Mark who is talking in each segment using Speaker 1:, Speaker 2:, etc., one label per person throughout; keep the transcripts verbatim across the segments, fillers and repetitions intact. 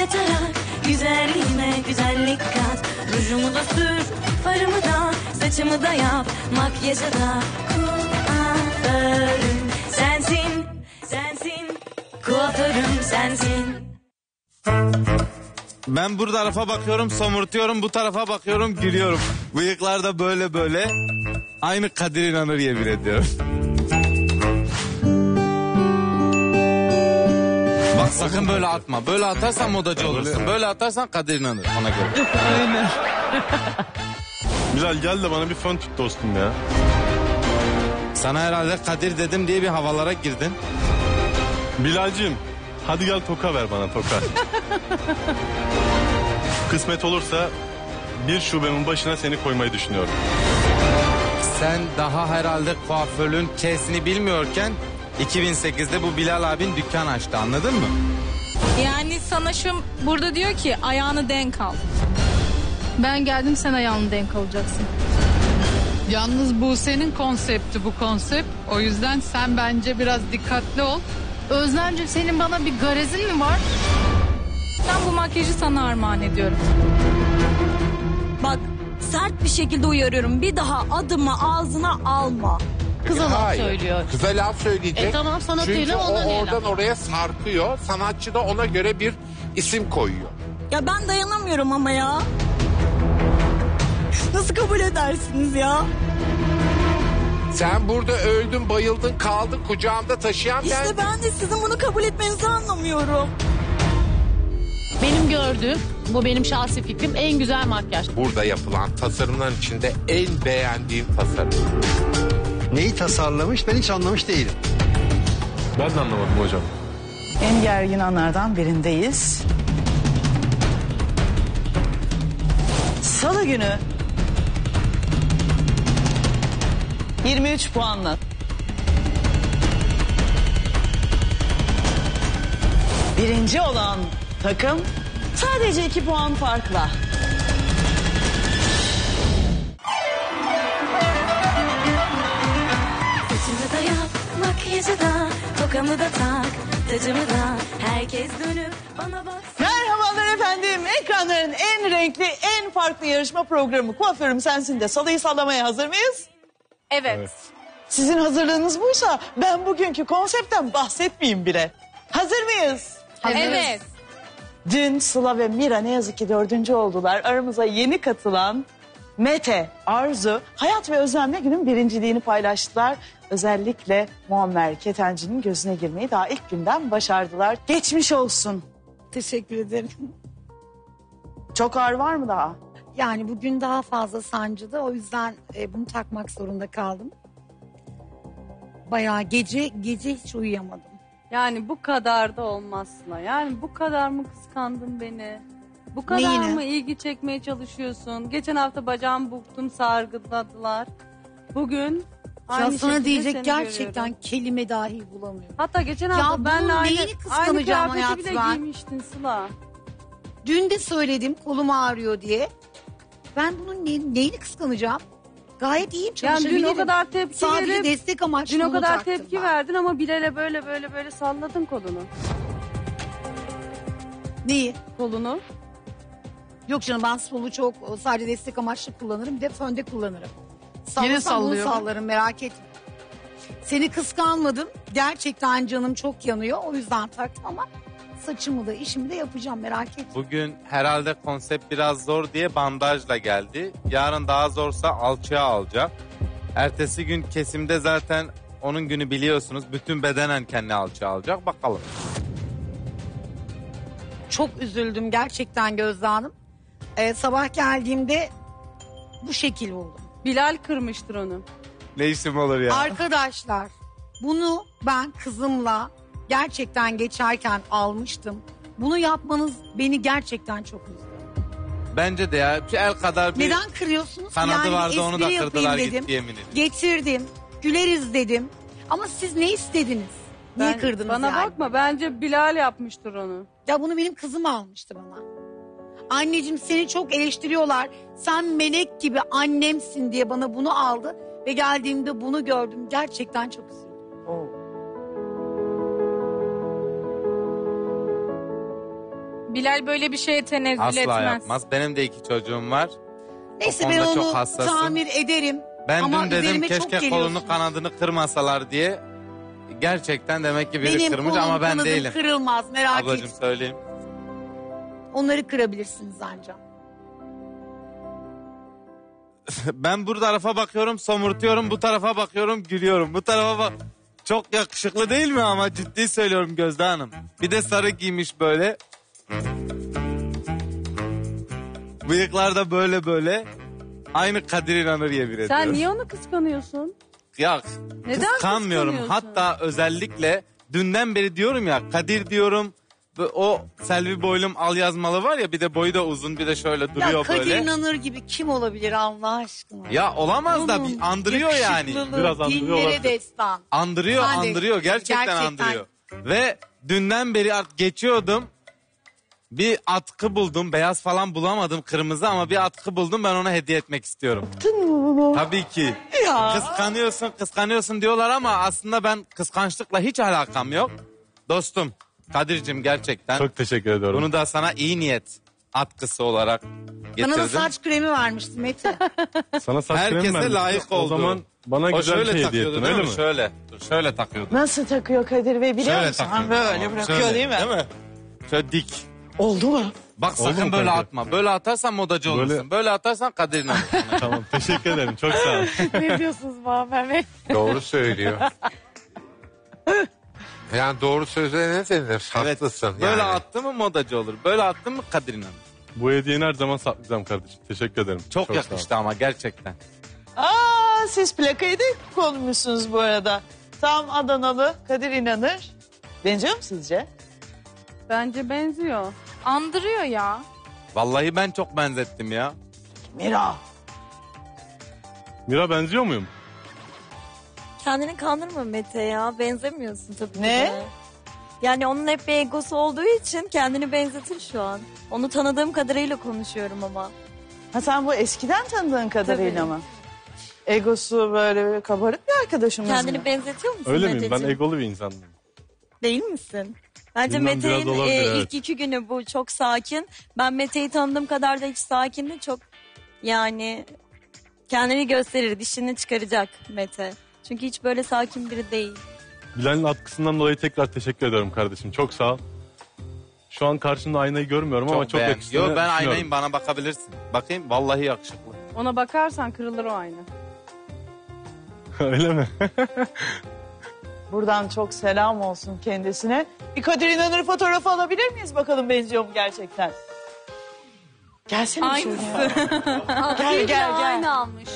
Speaker 1: katarak güzelliğime güzellik kat. Rujumu da sür, farımı da, saçımı da yap, makyajı da. Kuaförüm sensin, sensin, kuaförüm sensin.
Speaker 2: Ben bu tarafa bakıyorum, somurtuyorum, bu tarafa bakıyorum, gülüyorum. Bıyıklar da böyle böyle. Aynı Kadir İnanır yemin ediyorum. Bak sakın böyle atma. Böyle atarsan modacı olursun. Böyle atarsan Kadir İnanır ona göre.
Speaker 3: Aynen.
Speaker 4: Bilal gel de bana bir fön tut dostum ya.
Speaker 2: Sana herhalde Kadir dedim diye bir havalara girdin.
Speaker 4: Bilal'cim hadi gel toka ver bana toka. Kısmet olursa bir şubemin başına seni koymayı düşünüyorum.
Speaker 2: Sen daha herhalde kuaförlüğün K'sini bilmiyorken iki bin sekizde bu Bilal abin dükkan açtı, anladın mı?
Speaker 5: Yani sana şu burada diyor ki ayağını denk al.
Speaker 6: Ben geldim, sen ayağını denk alacaksın.
Speaker 3: Yalnız bu senin konsepti, bu konsept. O yüzden sen bence biraz dikkatli ol.
Speaker 6: Özlemciğim, senin bana bir garezin mi var?
Speaker 5: Ben bu makyajı sana armağan ediyorum.
Speaker 1: Bak sert bir şekilde uyarıyorum. Bir daha adımı ağzına alma.
Speaker 6: Kıza laf
Speaker 7: Hayır.
Speaker 6: söylüyor.
Speaker 7: Kıza laf söyleyecek.
Speaker 6: E tamam, sanatıyla
Speaker 7: Çünkü
Speaker 6: ona
Speaker 7: o
Speaker 6: ne
Speaker 7: oradan
Speaker 6: laf?
Speaker 7: oraya sarkıyor. Sanatçı da ona göre bir isim koyuyor.
Speaker 1: Ya ben dayanamıyorum ama ya. Nasıl kabul edersiniz ya?
Speaker 7: Sen burada öldün, bayıldın, kaldın, kucağımda taşıyan ben.
Speaker 1: İşte ben de sizin bunu kabul etmenizi anlamıyorum.
Speaker 6: Benim gördüğüm, bu benim şahsi fikrim, en güzel makyaj.
Speaker 7: Burada yapılan tasarımların içinde en beğendiğim tasarım.
Speaker 8: Neyi tasarlamış ben hiç anlamış değilim.
Speaker 4: Ben de anlamadım hocam.
Speaker 9: En gergin anlardan birindeyiz. Salı günü yirmi üç puanla birinci olan takım sadece iki puan farkla.
Speaker 1: Saçımı da yap, makyajı da, tokamı da tak, tacımı da. Herkes dönüp bana bak.
Speaker 9: Merhabalar efendim. Ekranların en renkli, en farklı yarışma programı Kuaförüm Sensin de Salı'yı sallamaya hazır mıyız?
Speaker 5: Evet.
Speaker 4: Evet.
Speaker 9: Sizin hazırlığınız buysa ben bugünkü konseptten bahsetmeyeyim bile. Hazır mıyız?
Speaker 5: Evet.
Speaker 9: Dün Sıla ve Mira ne yazık ki dördüncü oldular. Aramıza yeni katılan Mete, Arzu, Hayat ve Özlem'le günün birinciliğini paylaştılar. Özellikle Muammer Ketenci'nin gözüne girmeyi daha ilk günden başardılar. Geçmiş olsun.
Speaker 10: Teşekkür ederim.
Speaker 9: Çok ağır var mı daha?
Speaker 10: Yani bugün daha fazla sancıdı. O yüzden e, bunu takmak zorunda kaldım. Bayağı gece gece hiç uyuyamadım.
Speaker 11: Yani bu kadar da olmazsın. Yani bu kadar mı kıskandın beni? Bu kadar
Speaker 10: Neyine?
Speaker 11: mı ilgi çekmeye çalışıyorsun? Geçen hafta bacağımı buktum, sargıladılar. Bugün aynı
Speaker 10: Ya sana
Speaker 11: şekilde
Speaker 10: diyecek
Speaker 11: seni
Speaker 10: gerçekten
Speaker 11: görüyorum.
Speaker 10: kelime dahi bulamıyorum.
Speaker 11: Hatta geçen
Speaker 10: Ya
Speaker 11: hafta benle
Speaker 10: bunun
Speaker 11: aynı,
Speaker 10: neyini
Speaker 11: aynı
Speaker 10: kıskanacağım
Speaker 11: kıyafeti
Speaker 10: hayatı
Speaker 11: bile
Speaker 10: ben?
Speaker 11: giymiştin Sıla.
Speaker 10: Dün de söyledim kolum ağrıyor diye. Ben bunun ne, neyini kıskanacağım? Gayet iyiyim,
Speaker 11: Yani
Speaker 10: çalışabilirim.
Speaker 11: dün o kadar tepki
Speaker 10: Sadece
Speaker 11: verip,
Speaker 10: destek amaçlı
Speaker 11: dün o
Speaker 10: bunu
Speaker 11: kadar
Speaker 10: taktım
Speaker 11: tepki
Speaker 10: ben.
Speaker 11: verdin ama Bilal'e böyle böyle böyle salladın kolunu.
Speaker 10: Neyi?
Speaker 11: Kolunu.
Speaker 10: Yok canım, ben solu çok sadece destek amaçlı kullanırım. Bir de fönde kullanırım.
Speaker 3: Yine
Speaker 10: Sallasam bunu
Speaker 3: sallıyor.
Speaker 10: sallarım, merak etme. Seni kıskanmadım. Gerçekten canım çok yanıyor. O yüzden taktım ama saçımı da işimi de yapacağım, merak etme.
Speaker 2: Bugün herhalde konsept biraz zor diye bandajla geldi. Yarın daha zorsa alçıya alacak. Ertesi gün kesimde zaten onun günü biliyorsunuz. Bütün bedenen kendi alçıya alacak. Bakalım.
Speaker 10: Çok üzüldüm gerçekten Gözde Hanım. Ee, sabah geldiğimde bu şekil buldum.
Speaker 11: Bilal kırmıştır onu.
Speaker 2: Ne işim olur ya?
Speaker 10: Arkadaşlar, bunu ben kızımla gerçekten geçerken almıştım. Bunu yapmanız beni gerçekten çok üzdü.
Speaker 2: Bence de ya. Şu el kadar bir
Speaker 10: Neden kırıyorsunuz?
Speaker 2: kanadı vardı, onu da
Speaker 10: espri
Speaker 2: kırdılar
Speaker 10: yapayım
Speaker 2: gitti yemin ediyorum.
Speaker 10: Getirdim, güleriz dedim. Ama siz ne istediniz? Niye
Speaker 11: Ben-
Speaker 10: kırdınız
Speaker 11: Bana
Speaker 10: yani?
Speaker 11: bakma, bence Bilal yapmıştır onu.
Speaker 10: Ya bunu benim kızım almıştı bana. Anneciğim seni çok eleştiriyorlar. Sen melek gibi annemsin diye bana bunu aldı. Ve geldiğimde bunu gördüm. Gerçekten çok üzüldüm.
Speaker 5: Bilal böyle bir şeye tenezzül
Speaker 2: Asla
Speaker 5: etmez.
Speaker 2: yapmaz. Benim de iki çocuğum var.
Speaker 10: Neyse
Speaker 2: O
Speaker 10: ben
Speaker 2: konuda
Speaker 10: onu
Speaker 2: çok hassasım.
Speaker 10: tamir ederim.
Speaker 2: Ben
Speaker 10: Ama
Speaker 2: dün dedim
Speaker 10: üzerime çok
Speaker 2: keşke
Speaker 10: geliyorsunuz.
Speaker 2: kolunu kanadını kırmasalar diye. Gerçekten demek ki biri
Speaker 10: Benim
Speaker 2: kırmış
Speaker 10: kolum
Speaker 2: ama ben
Speaker 10: kanadım
Speaker 2: değilim.
Speaker 10: kırılmaz merak
Speaker 2: Ablacığım
Speaker 10: etme.
Speaker 2: söyleyeyim.
Speaker 10: Onları kırabilirsiniz ancak.
Speaker 2: Ben bu tarafa bakıyorum somurtuyorum, bu tarafa bakıyorum gülüyorum. Bu tarafa bak. Çok yakışıklı değil mi ama ciddi söylüyorum Gözde Hanım. Bir de sarı giymiş böyle. Bıyıklar da böyle böyle. Aynı Kadir İnanır yemin ediyorum.
Speaker 11: Sen niye onu kıskanıyorsun?
Speaker 2: Ya
Speaker 11: Neden
Speaker 2: kıskanmıyorum.
Speaker 11: kıskanıyorsun?
Speaker 2: Hatta özellikle dünden beri diyorum ya Kadir diyorum. O Selvi Boylum al yazmalı var ya bir de boyu da uzun bir de şöyle duruyor
Speaker 10: Ya Kadir
Speaker 2: böyle.
Speaker 10: İnanır gibi kim olabilir Allah aşkına?
Speaker 2: Ya olamaz da bir andırıyor yani.
Speaker 10: Yakışıklılığı,
Speaker 4: Biraz andırıyor
Speaker 10: dillere
Speaker 4: olabilir.
Speaker 10: destan.
Speaker 2: Andırıyor
Speaker 10: Sen de-
Speaker 2: andırıyor gerçekten,
Speaker 10: gerçekten.
Speaker 2: andırıyor. Ve dünden beri artık geçiyordum. Bir atkı buldum. Beyaz falan bulamadım kırmızı ama bir atkı buldum ben ona hediye etmek istiyorum. Tabii ki.
Speaker 9: Ya.
Speaker 2: Kıskanıyorsun kıskanıyorsun diyorlar ama aslında ben kıskançlıkla hiç alakam yok. Dostum Kadir'cim gerçekten.
Speaker 4: Çok teşekkür ediyorum.
Speaker 2: Bunu da sana iyi niyet atkısı olarak getirdim.
Speaker 10: Bana da saç kremi vermişti Mete.
Speaker 4: Sana saç kremi
Speaker 2: Herkese
Speaker 4: vermiştim.
Speaker 2: layık oldu.
Speaker 4: O zaman bana
Speaker 2: O
Speaker 4: güzel bir
Speaker 2: şöyle
Speaker 4: şey hediye
Speaker 2: takıyordu
Speaker 4: ettin
Speaker 2: değil
Speaker 4: öyle
Speaker 2: mi?
Speaker 4: mi?
Speaker 2: Şöyle. Dur, şöyle takıyordu.
Speaker 9: Nasıl takıyor Kadir Bey biliyor
Speaker 2: Şöyle
Speaker 9: musun?
Speaker 2: takıyordu.
Speaker 9: Ha, böyle bırakıyor
Speaker 2: Şöyle,
Speaker 9: değil mi?
Speaker 2: Değil mi? Şöyle dik.
Speaker 9: Oldu mu?
Speaker 2: Bak
Speaker 4: Oldu
Speaker 2: sakın
Speaker 4: mu
Speaker 2: böyle
Speaker 4: kanka?
Speaker 2: atma. Böyle atarsan modacı
Speaker 4: Böyle-
Speaker 2: olursun. Böyle atarsan Kadir İnanır.
Speaker 4: Tamam teşekkür ederim çok sağ ol.
Speaker 6: Ne diyorsunuz Muammer Bey?
Speaker 7: Doğru söylüyor. Yani doğru söze ne denir?
Speaker 2: Evet.
Speaker 7: Haklısın
Speaker 2: Böyle
Speaker 7: yani.
Speaker 2: attı mı modacı olur. Böyle attı mı Kadir İnanır.
Speaker 4: Bu hediyeni her zaman saklayacağım kardeşim. Teşekkür ederim.
Speaker 2: Çok,
Speaker 4: sağ ol.
Speaker 2: yakıştı ama gerçekten.
Speaker 9: Aa, siz plakayı da konmuşsunuz bu arada. Tam Adanalı Kadir İnanır. Benziyor mu sizce?
Speaker 11: Bence benziyor.
Speaker 5: Andırıyor ya.
Speaker 2: Vallahi ben çok benzettim ya.
Speaker 9: Mira.
Speaker 4: Mira benziyor muyum?
Speaker 1: Kendini kandırma Mete ya. Benzemiyorsun tabii ki
Speaker 9: Ne?
Speaker 1: de. Yani onun hep bir egosu olduğu için kendini benzetir şu an. Onu tanıdığım kadarıyla konuşuyorum ama.
Speaker 9: Ha sen bu eskiden tanıdığın kadarıyla
Speaker 1: Tabii.
Speaker 9: mı? Egosu böyle kabarık bir arkadaşımız
Speaker 1: Kendini
Speaker 9: mı?
Speaker 4: Öyle
Speaker 1: benzetiyor musun
Speaker 4: miyim? Ben
Speaker 1: Meteciğim?
Speaker 4: egolu bir insanım.
Speaker 1: Değil misin? Bence
Speaker 4: Bilmem, biraz
Speaker 1: Mete'nin
Speaker 4: olabilir,
Speaker 1: e,
Speaker 4: evet.
Speaker 1: ilk iki günü bu çok sakin. Ben Mete'yi tanıdığım kadar da hiç sakindi. Çok yani kendini gösterir, dişini çıkaracak Mete. Çünkü hiç böyle sakin biri değil.
Speaker 4: Bilal'in atkısından dolayı tekrar teşekkür ediyorum kardeşim. Çok sağ ol. Şu an karşımda aynayı görmüyorum ama çok
Speaker 2: beğen-
Speaker 4: yakıştığını
Speaker 2: Yo ben
Speaker 4: düşünüyorum.
Speaker 2: aynayım bana bakabilirsin. Bakayım vallahi yakışıklı.
Speaker 11: Ona bakarsan kırılır o ayna.
Speaker 4: Öyle mi?
Speaker 9: Buradan çok selam olsun kendisine. Bir Kadir İnanır fotoğrafı alabilir miyiz bakalım benziyor mu gerçekten? Gelsene
Speaker 5: Aynısı.
Speaker 9: şuraya. Gel gel gel.
Speaker 5: Aynı almış.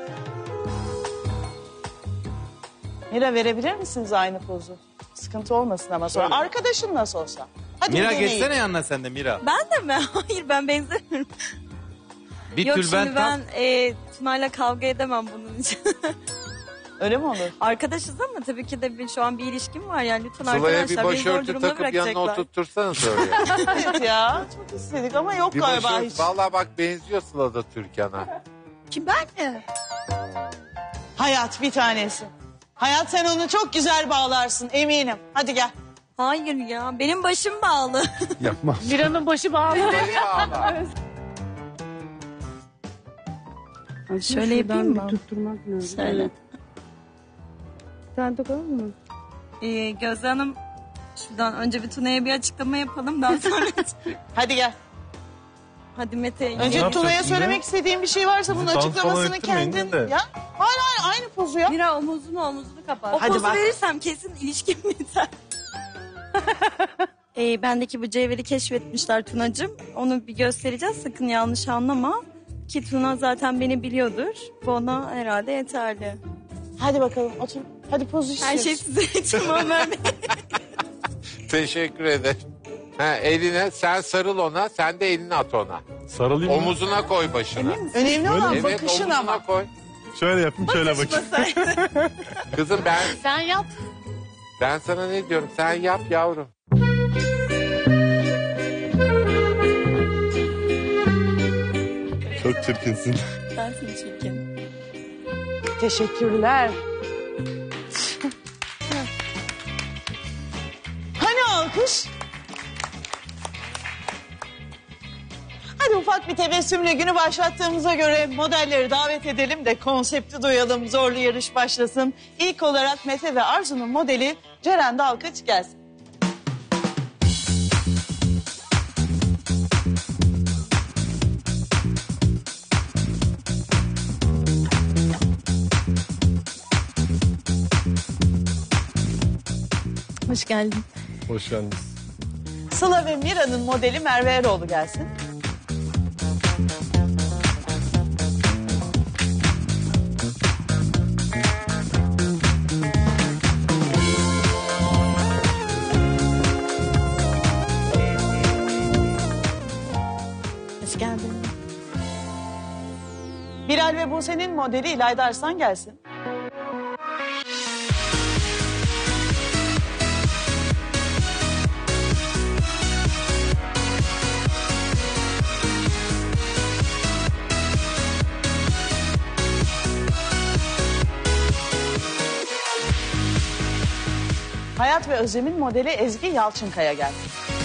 Speaker 9: Mira verebilir misiniz aynı pozu? Sıkıntı olmasın ama sonra. Arkadaşın nasıl olsa. Hadi
Speaker 2: Mira
Speaker 9: bir deneyin.
Speaker 2: geçsene yanına sen de Mira.
Speaker 1: Ben de mi? Hayır ben benzemiyorum.
Speaker 2: Bir
Speaker 1: Yok
Speaker 2: tülbent
Speaker 1: şimdi
Speaker 2: tak.
Speaker 1: ben e, Tuna'yla kavga edemem bunun için.
Speaker 9: Öyle mi olur?
Speaker 1: Arkadaşız ama tabii ki de bir, şu an bir ilişkim var yani lütfen
Speaker 7: Sıla'ya bir
Speaker 1: arkadaşlar beni zor
Speaker 7: başörtü
Speaker 1: durumda
Speaker 7: takıp yanına
Speaker 1: bırakacaklar.
Speaker 7: oturtursanız öyle.
Speaker 9: Evet ya çok istedik ama yok
Speaker 7: Bir
Speaker 9: galiba
Speaker 7: başörtü.
Speaker 9: hiç.
Speaker 7: Valla bak benziyor Sıla da Türkan'a.
Speaker 10: Kim ben mi?
Speaker 9: Hayat bir tanesi. Hayat sen onu çok güzel bağlarsın eminim. Hadi gel.
Speaker 1: Hayır ya benim başım bağlı.
Speaker 4: Yapma.
Speaker 6: Mira'nın başı bağlı.
Speaker 1: Şöyle yapayım mı?
Speaker 11: Tutturmak lazım.
Speaker 1: Şöyle.
Speaker 11: Sen takalım mı?
Speaker 1: Ee, Gözde Hanım şuradan önce bir Tuna'ya bir açıklama yapalım daha sonra.
Speaker 9: Hadi gel.
Speaker 1: Hadi Mete.
Speaker 9: Önce
Speaker 4: yapacaksın
Speaker 9: Tuna'ya
Speaker 4: şimdi?
Speaker 9: söylemek istediğin bir şey varsa bunun
Speaker 4: Bizi dans falan
Speaker 9: açıklamasını
Speaker 4: ettirmeyin
Speaker 9: kendin...
Speaker 4: de.
Speaker 9: Ya, hayır hayır aynı pozu yap.
Speaker 11: Mira omuzunu omuzunu kapat.
Speaker 1: O
Speaker 9: Hadi
Speaker 1: pozu
Speaker 9: bak.
Speaker 1: verirsem kesin ilişkim biter. ee, bendeki bu cevheri keşfetmişler Tunacığım. Onu bir göstereceğiz sakın yanlış anlama. Ki Tuna zaten beni biliyordur. Bu ona herhalde yeterli.
Speaker 9: Hadi bakalım otur. Hadi pozu istiyoruz.
Speaker 1: Her şey size için Ömer Bey.
Speaker 7: Teşekkür ederim. Ha, eline sen sarıl ona sen de elini at ona.
Speaker 4: Sarılayım mı?
Speaker 7: Omuzuna koy başını.
Speaker 9: Önemli olan
Speaker 7: Evet
Speaker 9: bakışın
Speaker 7: omuzuna
Speaker 9: ama.
Speaker 7: koy.
Speaker 4: Şöyle yapayım şöyle bakayım.
Speaker 7: Kızım ben
Speaker 6: Sen yap.
Speaker 7: ben sana ne diyorum sen yap yavrum.
Speaker 4: Çok çirkinsin.
Speaker 1: Sensin çirkin.
Speaker 9: Teşekkürler. Hani alkış? ufak bir tebessümle günü başlattığımıza göre modelleri davet edelim de konsepti duyalım. Zorlu yarış başlasın. İlk olarak Mete ve Arzu'nun modeli Ceren Dalkıç gelsin.
Speaker 1: Hoş geldin.
Speaker 4: Hoş geldiniz.
Speaker 9: Sıla ve Mira'nın modeli Merve Eroğlu gelsin.
Speaker 1: Hoş geldin.
Speaker 9: Bilal ve Buse'nin modeli İlayda Arslan gelsin. Hayat ve Özlem'in modeli Ezgi Yalçınkaya gelsin.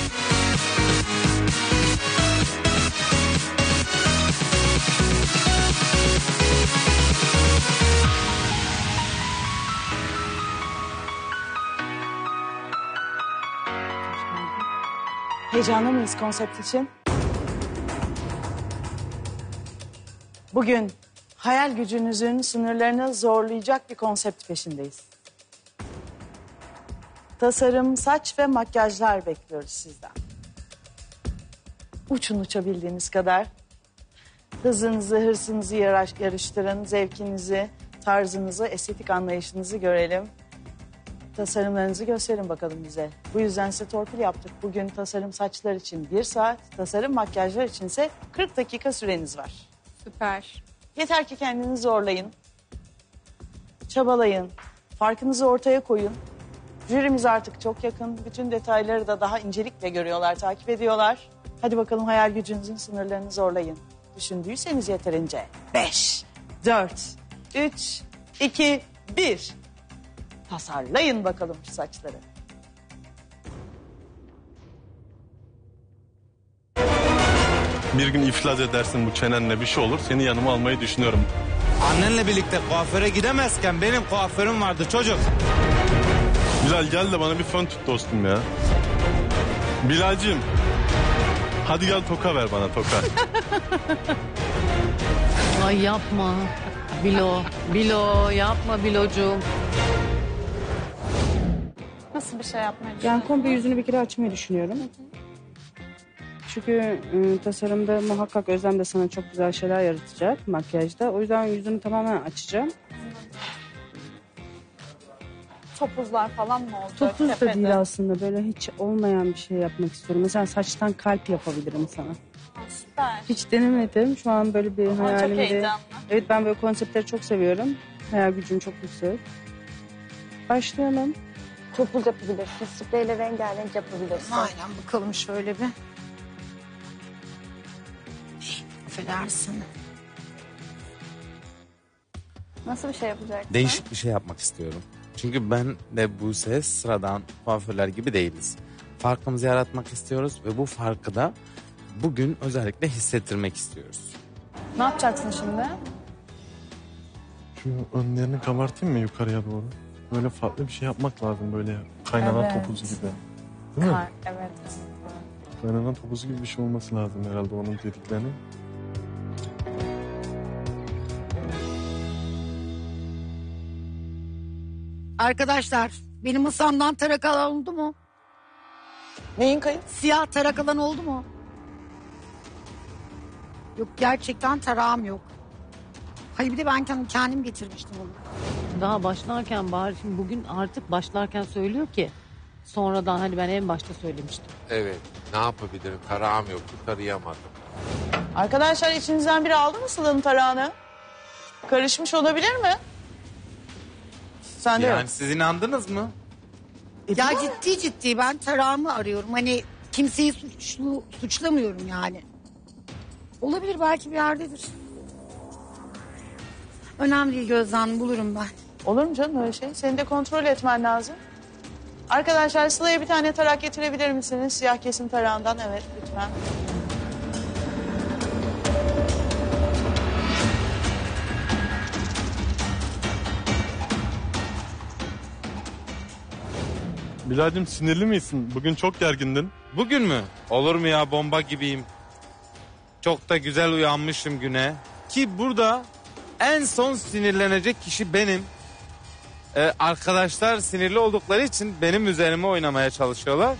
Speaker 9: Heyecanlı mıyız konsept için? Bugün hayal gücünüzün sınırlarını zorlayacak bir konsept peşindeyiz. Tasarım, saç ve makyajlar bekliyoruz sizden. Uçun uçabildiğiniz kadar. Hızınızı, hırsınızı yarış, yarıştırın, zevkinizi, tarzınızı, estetik anlayışınızı görelim. Tasarımlarınızı gösterin bakalım bize. Bu yüzden size torpil yaptık. Bugün tasarım saçlar için bir saat, tasarım makyajlar içinse kırk dakika süreniz var.
Speaker 5: Süper.
Speaker 9: Yeter ki kendinizi zorlayın. Çabalayın. Farkınızı ortaya koyun. Jürimiz artık çok yakın. Bütün detayları da daha incelikle görüyorlar, takip ediyorlar. Hadi bakalım hayal gücünüzün sınırlarını zorlayın. Düşündüyseniz yeterince. Beş, dört, üç, iki, bir. Tasarlayın bakalım şu saçları.
Speaker 4: Bir gün iflas edersin bu çenenle bir şey olur. Seni yanıma almayı düşünüyorum.
Speaker 2: Annenle birlikte kuaföre gidemezken benim kuaförüm vardı çocuk.
Speaker 4: Bilal gel de bana bir fön tut dostum ya. Bilal'cim. Hadi gel toka ver bana toka.
Speaker 6: Ay yapma. Bilo, Bilo yapma Bilocuğum.
Speaker 5: Nasıl bir şey yapmayı
Speaker 12: Yani komple yüzünü bir kere açmayı düşünüyorum. Çünkü ıı, tasarımda muhakkak Özlem de sana çok güzel şeyler yaratacak makyajda. O yüzden yüzünü tamamen açacağım.
Speaker 5: Topuzlar falan mı olacak?
Speaker 12: Topuz da
Speaker 5: Tepede.
Speaker 12: değil aslında, böyle hiç olmayan bir şey yapmak istiyorum. Mesela saçtan kalp yapabilirim sana.
Speaker 5: Süper.
Speaker 12: Hiç denemedim. Şu an böyle bir
Speaker 5: Ama çok
Speaker 12: hayalimde.
Speaker 5: heyecanlı.
Speaker 12: Evet, ben böyle konseptleri çok seviyorum. Hayal gücüm çok yüksek. Başlayalım.
Speaker 13: Topuz yapabilirsin. Spreyle rengarenk yapabilirsin.
Speaker 10: Aynen, bakalım şöyle bir. Affedersin.
Speaker 13: Nasıl bir şey yapacaksın?
Speaker 2: Değişik bir şey yapmak istiyorum. Çünkü ben de Buse sıradan kuaförler gibi değiliz. Farkımızı yaratmak istiyoruz ve bu farkı da bugün özellikle hissettirmek istiyoruz.
Speaker 13: Ne yapacaksın şimdi?
Speaker 4: Şu önlerini kabartayım mı yukarıya doğru? Böyle farklı bir şey yapmak lazım, böyle kaynanan
Speaker 13: Evet.
Speaker 4: topuzu gibi. Değil mi?
Speaker 13: Kar, evet.
Speaker 4: Kaynanan topuzu gibi bir şey olması lazım herhalde onun dediklerinin.
Speaker 10: Arkadaşlar, benim masamdan tarak alan oldu mu?
Speaker 9: Neyin kayıp?
Speaker 10: Siyah tarak alan oldu mu? Yok, gerçekten tarağım yok. Hayır, bir de ben kendim, kendim getirmiştim onu.
Speaker 6: Daha başlarken bari şimdi bugün artık başlarken söylüyor ki sonradan hani ben en başta söylemiştim.
Speaker 7: Evet. Ne yapabilirim? Tarağım yoktu, tarayamadım.
Speaker 9: Arkadaşlar içinizden biri aldı mı Sıla'nın tarağını? Karışmış olabilir mi? Sen de
Speaker 2: Yani
Speaker 9: yok.
Speaker 2: siz inandınız mı?
Speaker 10: Ya ciddi ciddi ben tarağımı arıyorum. Hani kimseyi suçlu, suçlamıyorum yani. Olabilir, belki bir yerdedir. Önemli değil Gözden, bulurum ben.
Speaker 9: Olur mu canım öyle şey? Seni de kontrol etmen lazım. Arkadaşlar Sıla'ya bir tane tarak getirebilir misiniz? Siyah kesim tarağından, evet lütfen.
Speaker 4: Bilal'cim sinirli misin? Bugün çok gergindin.
Speaker 2: Bugün mü? Olur mu ya, bomba gibiyim. Çok da güzel uyanmışım güne. Ki burada en son sinirlenecek kişi benim. Ee, arkadaşlar sinirli oldukları için benim üzerime oynamaya çalışıyorlar.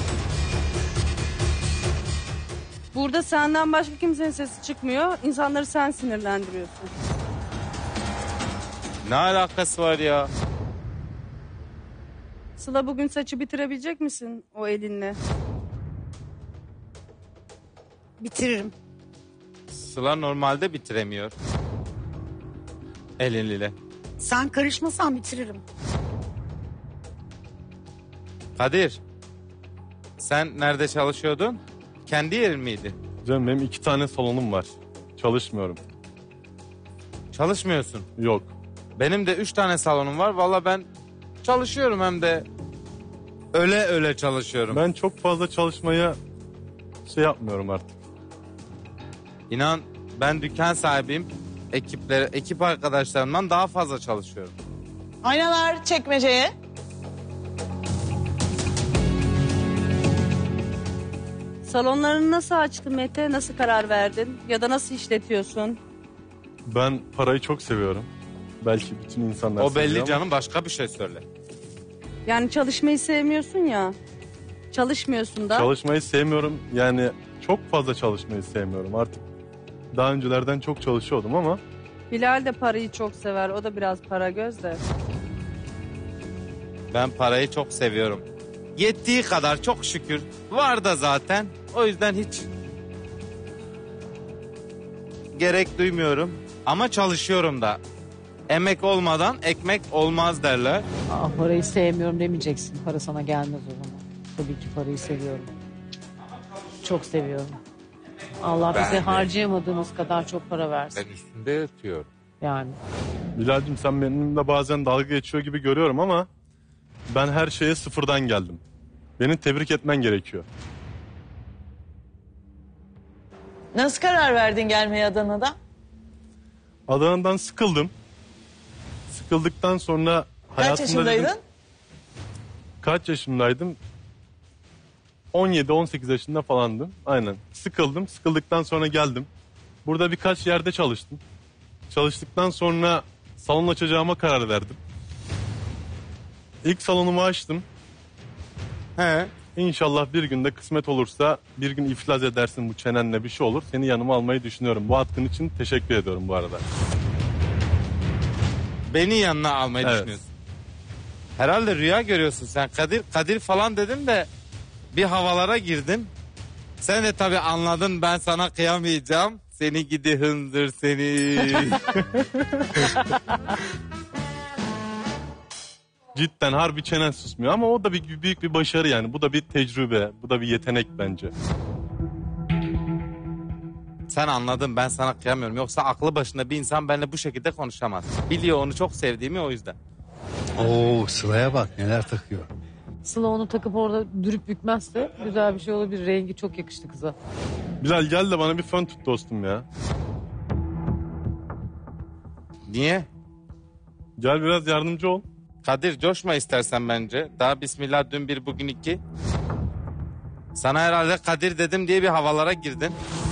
Speaker 11: Burada senden başka kimsenin sesi çıkmıyor. İnsanları sen sinirlendiriyorsun.
Speaker 2: Ne alakası var ya?
Speaker 11: Sıla, bugün saçı bitirebilecek misin o elinle?
Speaker 10: Bitiririm.
Speaker 2: Sıla normalde bitiremiyor. Eliyle.
Speaker 10: Sen karışmasan bitiririm.
Speaker 2: Kadir. Sen nerede çalışıyordun? Kendi yerin miydi?
Speaker 4: Canım benim iki tane salonum var. Çalışmıyorum.
Speaker 2: Çalışmıyorsun.
Speaker 4: Yok.
Speaker 2: Benim de üç tane salonum var. Valla ben çalışıyorum, hem de öyle öyle çalışıyorum.
Speaker 4: Ben çok fazla çalışmaya şey yapmıyorum artık.
Speaker 2: İnan ben dükkan sahibiyim. Ekiplere, ekip arkadaşlarımdan daha fazla çalışıyorum.
Speaker 9: Aynalar çekmeceye.
Speaker 11: Salonlarını nasıl açtın Mete? Nasıl karar verdin? Ya da nasıl işletiyorsun?
Speaker 4: Ben parayı çok seviyorum. Belki bütün insanlar
Speaker 2: O belli
Speaker 4: seviyor
Speaker 2: canım,
Speaker 4: ama
Speaker 2: başka bir şey söyle.
Speaker 11: Yani çalışmayı sevmiyorsun ya. Çalışmıyorsun da.
Speaker 4: çalışmayı sevmiyorum. Yani çok fazla çalışmayı sevmiyorum. Artık daha öncelerden çok çalışıyordum ama
Speaker 11: Bilal de parayı çok sever. O da biraz para göz de.
Speaker 2: Ben parayı çok seviyorum. Yettiği kadar çok şükür. Var da zaten. O yüzden hiç gerek duymuyorum. Ama çalışıyorum da. Emek olmadan ekmek olmaz derler.
Speaker 6: Aa, parayı sevmiyorum demeyeceksin. Para sana gelmez o zaman. Tabii ki parayı seviyorum. Çok seviyorum. Allah
Speaker 7: Ben
Speaker 6: bize
Speaker 7: de.
Speaker 6: harcayamadığımız kadar çok para versin.
Speaker 7: Ben üstünde yatıyorum.
Speaker 6: Yani.
Speaker 4: Bilal'cim sen benimle bazen dalga geçiyor gibi görüyorum ama ben her şeye sıfırdan geldim. Beni tebrik etmen gerekiyor.
Speaker 9: Nasıl karar verdin gelmeye Adana'da?
Speaker 4: Adana'dan sıkıldım. Sıkıldıktan sonra
Speaker 9: Kaç
Speaker 4: hayatımda
Speaker 9: yaşındaydın?
Speaker 4: dedim- kaç yaşımdaydım? on yedi on sekiz yaşında falandım. Aynen. Sıkıldım. Sıkıldıktan sonra geldim. Burada birkaç yerde çalıştım. Çalıştıktan sonra salon açacağıma karar verdim. İlk salonumu açtım.
Speaker 2: He.
Speaker 4: İnşallah bir günde kısmet olursa bir gün iflas edersin bu çenenle bir şey olur. Seni yanıma almayı düşünüyorum. Bu hakkın için teşekkür ediyorum bu arada.
Speaker 2: Beni yanına almayı
Speaker 4: Evet.
Speaker 2: düşünüyorsun. Herhalde rüya görüyorsun sen. Kadir Kadir falan dedim de bir havalara girdim. Sen de tabii anladın, ben sana kıyamayacağım. Seni gidi hındır seni.
Speaker 4: Cidden harbi çenen susmuyor ama o da bir büyük bir başarı yani. Bu da bir tecrübe, bu da bir yetenek bence.
Speaker 2: Sen anladın, ben sana kıyamıyorum. Yoksa aklı başında bir insan benimle bu şekilde konuşamaz. Biliyor onu çok sevdiğimi, o yüzden.
Speaker 8: Oo Sıla'ya bak neler takıyor.
Speaker 6: Sıla onu takıp orada dürüp bükmezse güzel bir şey olabilir. Rengi çok yakıştı kıza.
Speaker 4: Bilal gel de bana bir fön tut dostum ya.
Speaker 2: Niye?
Speaker 4: Gel biraz yardımcı ol.
Speaker 2: Kadir coşma istersen bence. Daha bismillah dün bir bugün iki. Sana herhalde Kadir dedim diye bir havalara girdin.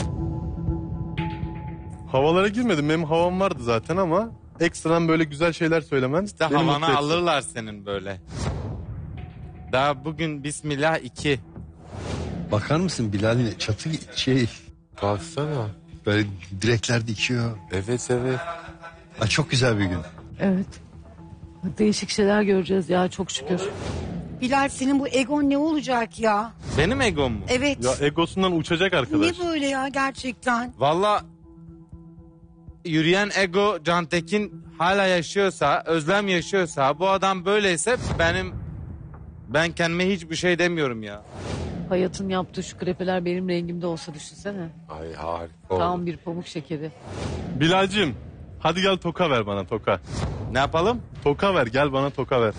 Speaker 4: Havalara girmedim. Benim havam vardı zaten ama ekstradan böyle güzel şeyler söylemen
Speaker 2: İşte
Speaker 4: beni mutlu
Speaker 2: havana
Speaker 4: etti.
Speaker 2: alırlar senin böyle. Daha bugün bismillah iki.
Speaker 8: Bakar mısın Bilal'in çatı şey
Speaker 7: Baksana.
Speaker 8: böyle direkler dikiyor.
Speaker 7: Evet evet.
Speaker 8: Aa, çok güzel bir gün.
Speaker 6: Evet. Değişik şeyler göreceğiz ya çok şükür.
Speaker 10: Bilal senin bu egon ne olacak ya?
Speaker 2: Benim egom mu?
Speaker 10: Evet.
Speaker 4: Ya egosundan uçacak arkadaş.
Speaker 10: Ne böyle ya gerçekten?
Speaker 2: Valla yürüyen ego Cantekin hala yaşıyorsa, Özlem yaşıyorsa, bu adam böyleyse benim ben kendime hiçbir şey demiyorum ya.
Speaker 6: Hayatın yaptığı şu krepeler benim rengimde olsa düşünsene.
Speaker 7: Ay harika oldu.
Speaker 6: Tam bir pamuk şekeri.
Speaker 4: Bilal'cim hadi gel toka ver bana toka.
Speaker 2: Ne yapalım?
Speaker 4: Toka ver gel bana toka ver.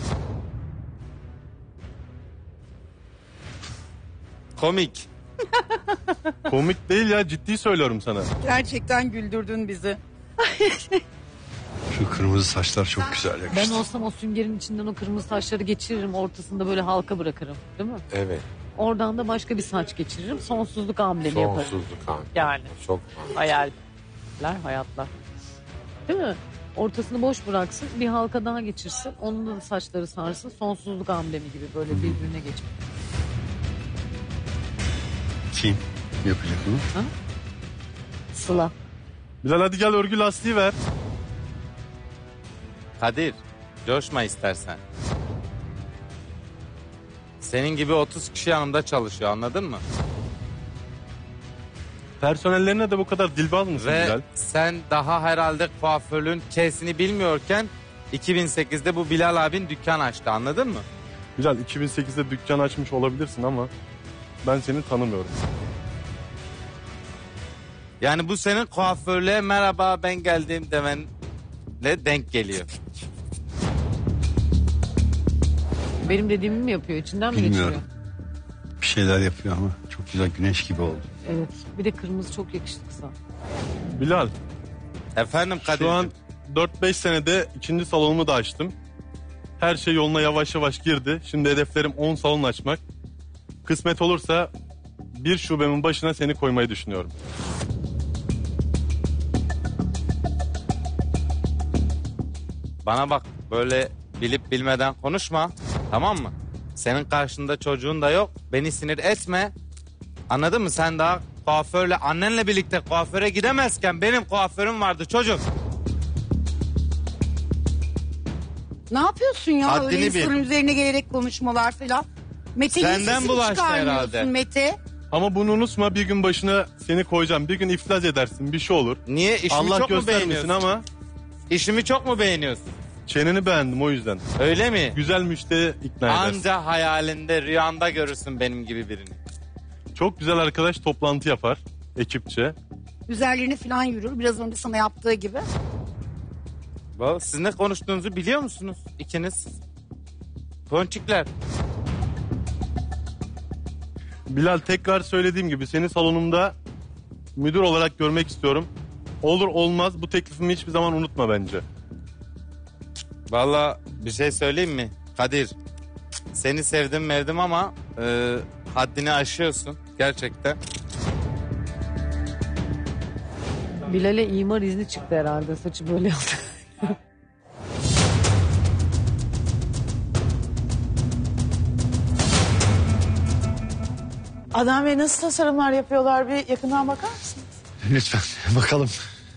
Speaker 2: Komik.
Speaker 4: Komik değil ya ciddi söylüyorum sana.
Speaker 10: Gerçekten güldürdün bizi.
Speaker 8: Şu kırmızı saçlar çok güzel yakıştı.
Speaker 6: Ben olsam o süngerin içinden o kırmızı saçları geçiririm. Ortasında böyle halka bırakırım. Değil mi?
Speaker 7: Evet.
Speaker 6: Oradan da başka bir saç geçiririm. Sonsuzluk amblemi yaparım.
Speaker 7: Sonsuzluk amblemi.
Speaker 6: Yani.
Speaker 7: Çok
Speaker 6: hayaller, hayatlar. Değil mi? Ortasını boş bıraksın. Bir halka daha geçirsin. Onun da saçları sarsın. Sonsuzluk amblemi gibi böyle birbirine geçip.
Speaker 8: Kim yapacak bunu?
Speaker 6: Ha? Sıla.
Speaker 4: Bilal hadi gel örgü lastiği ver.
Speaker 2: Kadir, coşma istersen. Senin gibi otuz kişi yanımda çalışıyor, anladın mı?
Speaker 4: Personellerine de bu kadar dilbaz mısın
Speaker 2: Ve
Speaker 4: Bilal?
Speaker 2: sen daha herhalde kuaförün K'sini bilmiyorken iki bin sekizde bu Bilal abin dükkan açtı, anladın mı?
Speaker 4: Bilal iki bin sekizde dükkan açmış olabilirsin ama ben seni tanımıyorum.
Speaker 2: Yani bu senin kuaförlüğe merhaba ben geldim demenle denk geliyor.
Speaker 6: Benim dediğimi mi yapıyor? İçinden mi
Speaker 8: Bilmiyorum.
Speaker 6: geçiriyor?
Speaker 8: Bir şeyler yapıyor ama çok güzel güneş gibi oldu.
Speaker 6: Evet. Bir de kırmızı çok yakıştı kısa.
Speaker 4: Bilal.
Speaker 2: Efendim Kadir.
Speaker 4: Şu an dört beş senede ikinci salonumu da açtım. Her şey yoluna yavaş yavaş girdi. Şimdi hedeflerim on salon açmak. Kısmet olursa bir şubemin başına seni koymayı düşünüyorum.
Speaker 2: Bana bak, böyle bilip bilmeden konuşma, tamam mı? Senin karşında çocuğun da yok, beni sinir etme. Anladın mı? Sen daha kuaförle, annenle birlikte kuaföre gidemezken benim kuaförüm vardı çocuk.
Speaker 10: Ne yapıyorsun ya?
Speaker 2: Haddini
Speaker 10: Öyle insanın
Speaker 2: bil.
Speaker 10: üzerine gelerek konuşmalar falan. Mete'nin
Speaker 2: Senden
Speaker 10: sesini
Speaker 2: bulaştı
Speaker 10: çıkarmıyorsun
Speaker 2: herhalde.
Speaker 10: Mete.
Speaker 4: Ama bunu unutma, bir gün başına seni koyacağım. Bir gün iflas edersin, bir şey olur.
Speaker 2: Niye? İşimi
Speaker 4: Allah
Speaker 2: çok mu
Speaker 4: göstermesin
Speaker 2: beğeniyorsun?
Speaker 4: ama
Speaker 2: İşimi çok mu beğeniyorsun?
Speaker 4: çeneni beğendim o yüzden.
Speaker 2: Öyle mi?
Speaker 4: Güzel müşteri ikna edersin.
Speaker 2: Anca hayalinde, rüyanda görürsün benim gibi birini.
Speaker 4: Çok güzel arkadaş toplantı yapar ekipçe.
Speaker 10: Üzerlerine falan yürür. Biraz önce sana yaptığı gibi.
Speaker 2: Bak, siz ne konuştuğunuzu biliyor musunuz ikiniz? Ponçikler.
Speaker 4: Bilal, tekrar söylediğim gibi seni salonumda müdür olarak görmek istiyorum. Olur olmaz bu teklifimi hiçbir zaman unutma bence.
Speaker 2: Vallahi bir şey söyleyeyim mi Kadir? Seni sevdim mevdim ama e, haddini aşıyorsun gerçekten.
Speaker 6: Bilal'e imar izni çıktı herhalde. Saçı böyle yaptı.
Speaker 9: Adnan Bey nasıl tasarımlar yapıyorlar, bir yakından bakar mısınız?
Speaker 8: Lütfen bakalım.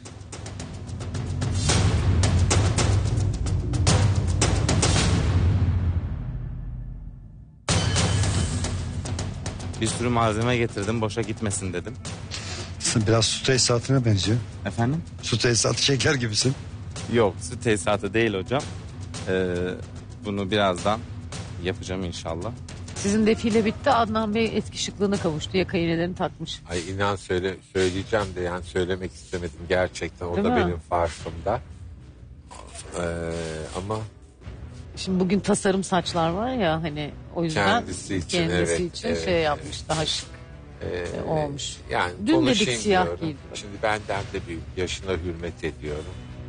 Speaker 2: Bir sürü malzeme getirdim, boşa gitmesin dedim.
Speaker 8: Sen biraz su tesisatına benziyor.
Speaker 2: Efendim?
Speaker 8: Su tesisatı çeker gibisin.
Speaker 2: Yok, su tesisatı değil hocam. Ee, bunu birazdan yapacağım inşallah.
Speaker 6: Sizin defile bitti. Adnan Bey eski şıklığına kavuştu. Yaka iğnelerini takmış.
Speaker 7: Ay inan söyle, söyleyeceğim de yani söylemek istemedim gerçekten. O
Speaker 6: Değil
Speaker 7: da
Speaker 6: mi?
Speaker 7: benim farkımda. Ee, ama
Speaker 6: Şimdi bugün tasarım saçlar var ya hani o yüzden
Speaker 7: Kendisi için,
Speaker 6: kendisi
Speaker 7: evet,
Speaker 6: için
Speaker 7: evet,
Speaker 6: şey
Speaker 7: evet.
Speaker 6: yapmış daha şık
Speaker 7: e,
Speaker 6: olmuş.
Speaker 7: yani
Speaker 6: Dün dedik
Speaker 7: konuşayım
Speaker 6: siyah
Speaker 7: diyorum.
Speaker 6: giydi.
Speaker 7: Şimdi benden de büyük, yaşına hürmet ediyorum.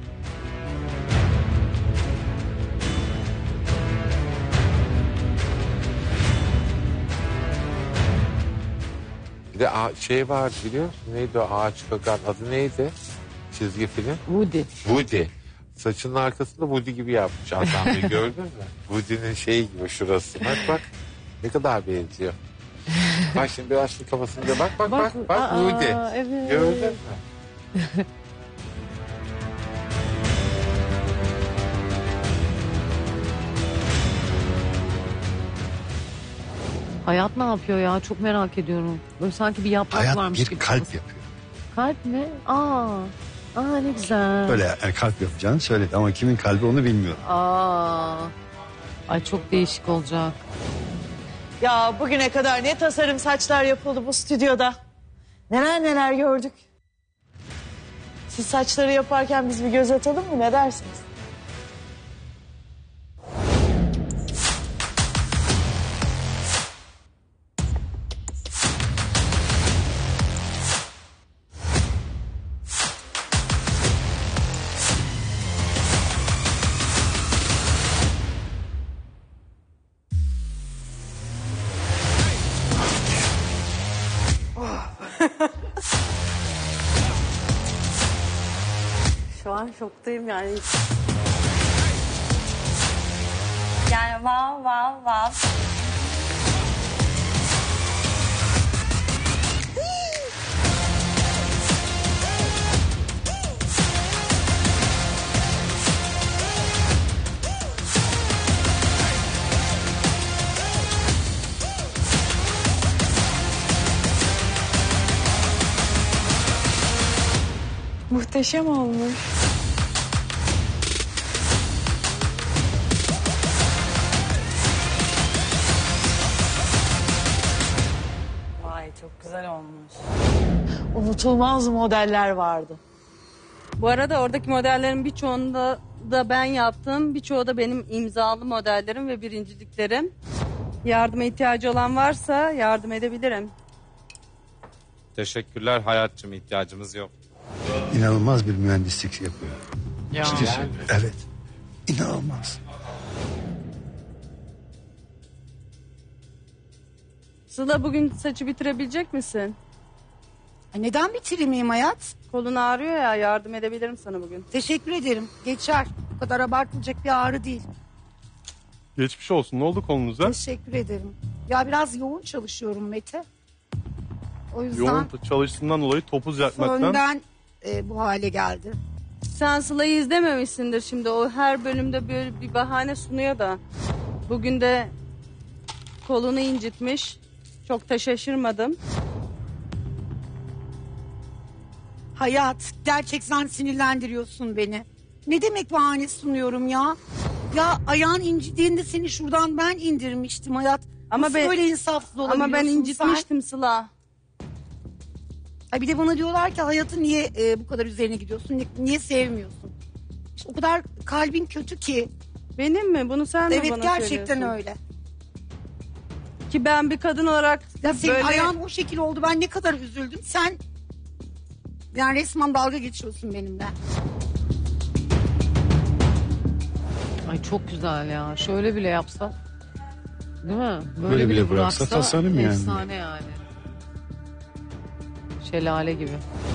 Speaker 7: Bir de a- şey vardı biliyor musun? Neydi o ağaç kakan adı neydi? Çizgi film.
Speaker 6: Woody.
Speaker 7: Woody. Saçının arkasında Woody gibi yapmış adam bir gördün mü? Woody'nin şeyi gibi şurası. Bak bak ne kadar benziyor. Bak şimdi biraz şu kafasında bak bak bak bak,
Speaker 6: Aa,
Speaker 7: Woody.
Speaker 6: evet.
Speaker 7: Gördün mü?
Speaker 6: Hayat ne yapıyor ya çok merak ediyorum. Böyle sanki bir yaprak
Speaker 8: Hayat
Speaker 6: varmış
Speaker 8: bir
Speaker 6: gibi.
Speaker 8: kalp yapıyor.
Speaker 6: Kalp mi? Aa, aa ne güzel.
Speaker 8: Böyle yani kalp yapacağını söyledi ama kimin kalbi onu bilmiyorum.
Speaker 6: Aa, ay çok değişik olacak.
Speaker 9: Ya bugüne kadar ne tasarım saçlar yapıldı bu stüdyoda. Neler neler gördük. Siz saçları yaparken biz bir göz atalım mı, ne dersiniz?
Speaker 11: an şoktayım yani.
Speaker 1: Yani wow wow wow.
Speaker 14: Muhteşem olmuş.
Speaker 11: Vay çok güzel olmuş.
Speaker 9: Unutulmaz modeller vardı.
Speaker 11: Bu arada oradaki modellerin birçoğunda da ben yaptım. Birçoğu da benim imzalı modellerim ve birinciliklerim. Yardıma ihtiyacı olan varsa yardım edebilirim.
Speaker 2: Teşekkürler Hayatçım, ihtiyacımız yok.
Speaker 8: İnanılmaz bir mühendislik yapıyor.
Speaker 3: Ya.
Speaker 8: Ciddi söylüyorum. Evet. İnanılmaz.
Speaker 11: Sıla bugün saçı bitirebilecek misin?
Speaker 10: Neden bitiremeyeyim hayat?
Speaker 11: Kolun ağrıyor ya, yardım edebilirim sana bugün.
Speaker 10: Teşekkür ederim. Geçer. Bu kadar abartılacak bir ağrı değil.
Speaker 4: Geçmiş olsun. Ne oldu kolunuza?
Speaker 10: Teşekkür ederim. Ya biraz yoğun çalışıyorum Mete. O yüzden
Speaker 4: Yoğun çalıştığından dolayı topuz yakmaktan.
Speaker 10: önden e, bu hale geldi.
Speaker 11: Sen Sıla'yı izlememişsindir şimdi. O her bölümde böyle bir bahane sunuyor da. Bugün de kolunu incitmiş. Çok da şaşırmadım.
Speaker 10: Hayat, gerçekten sinirlendiriyorsun beni. Ne demek bahane sunuyorum ya? Ya ayağın incidiğinde seni şuradan ben indirmiştim hayat.
Speaker 11: Ama
Speaker 10: Nasıl
Speaker 11: ben-
Speaker 10: böyle insafsız olabiliyorsun
Speaker 11: Ama ben incitmiştim Sıla.
Speaker 10: Ay bir de bana diyorlar ki hayatı niye e, bu kadar üzerine gidiyorsun? Niye, niye sevmiyorsun? İşte o kadar kalbin kötü ki.
Speaker 11: Benim mi? Bunu sen mi
Speaker 10: Evet
Speaker 11: bana
Speaker 10: gerçekten
Speaker 11: söylüyorsun?
Speaker 10: öyle.
Speaker 11: Ki ben bir kadın olarak
Speaker 10: Ya senin
Speaker 11: böyle...
Speaker 10: ayağın o şekil oldu. Ben ne kadar üzüldüm. Sen yani resmen dalga geçiyorsun benimle.
Speaker 6: Ay çok güzel ya. Şöyle bile yapsa. Değil mi? Böyle,
Speaker 8: Böyle bile bıraksa tasarım yani.
Speaker 6: Efsane yani. Şelale gibi.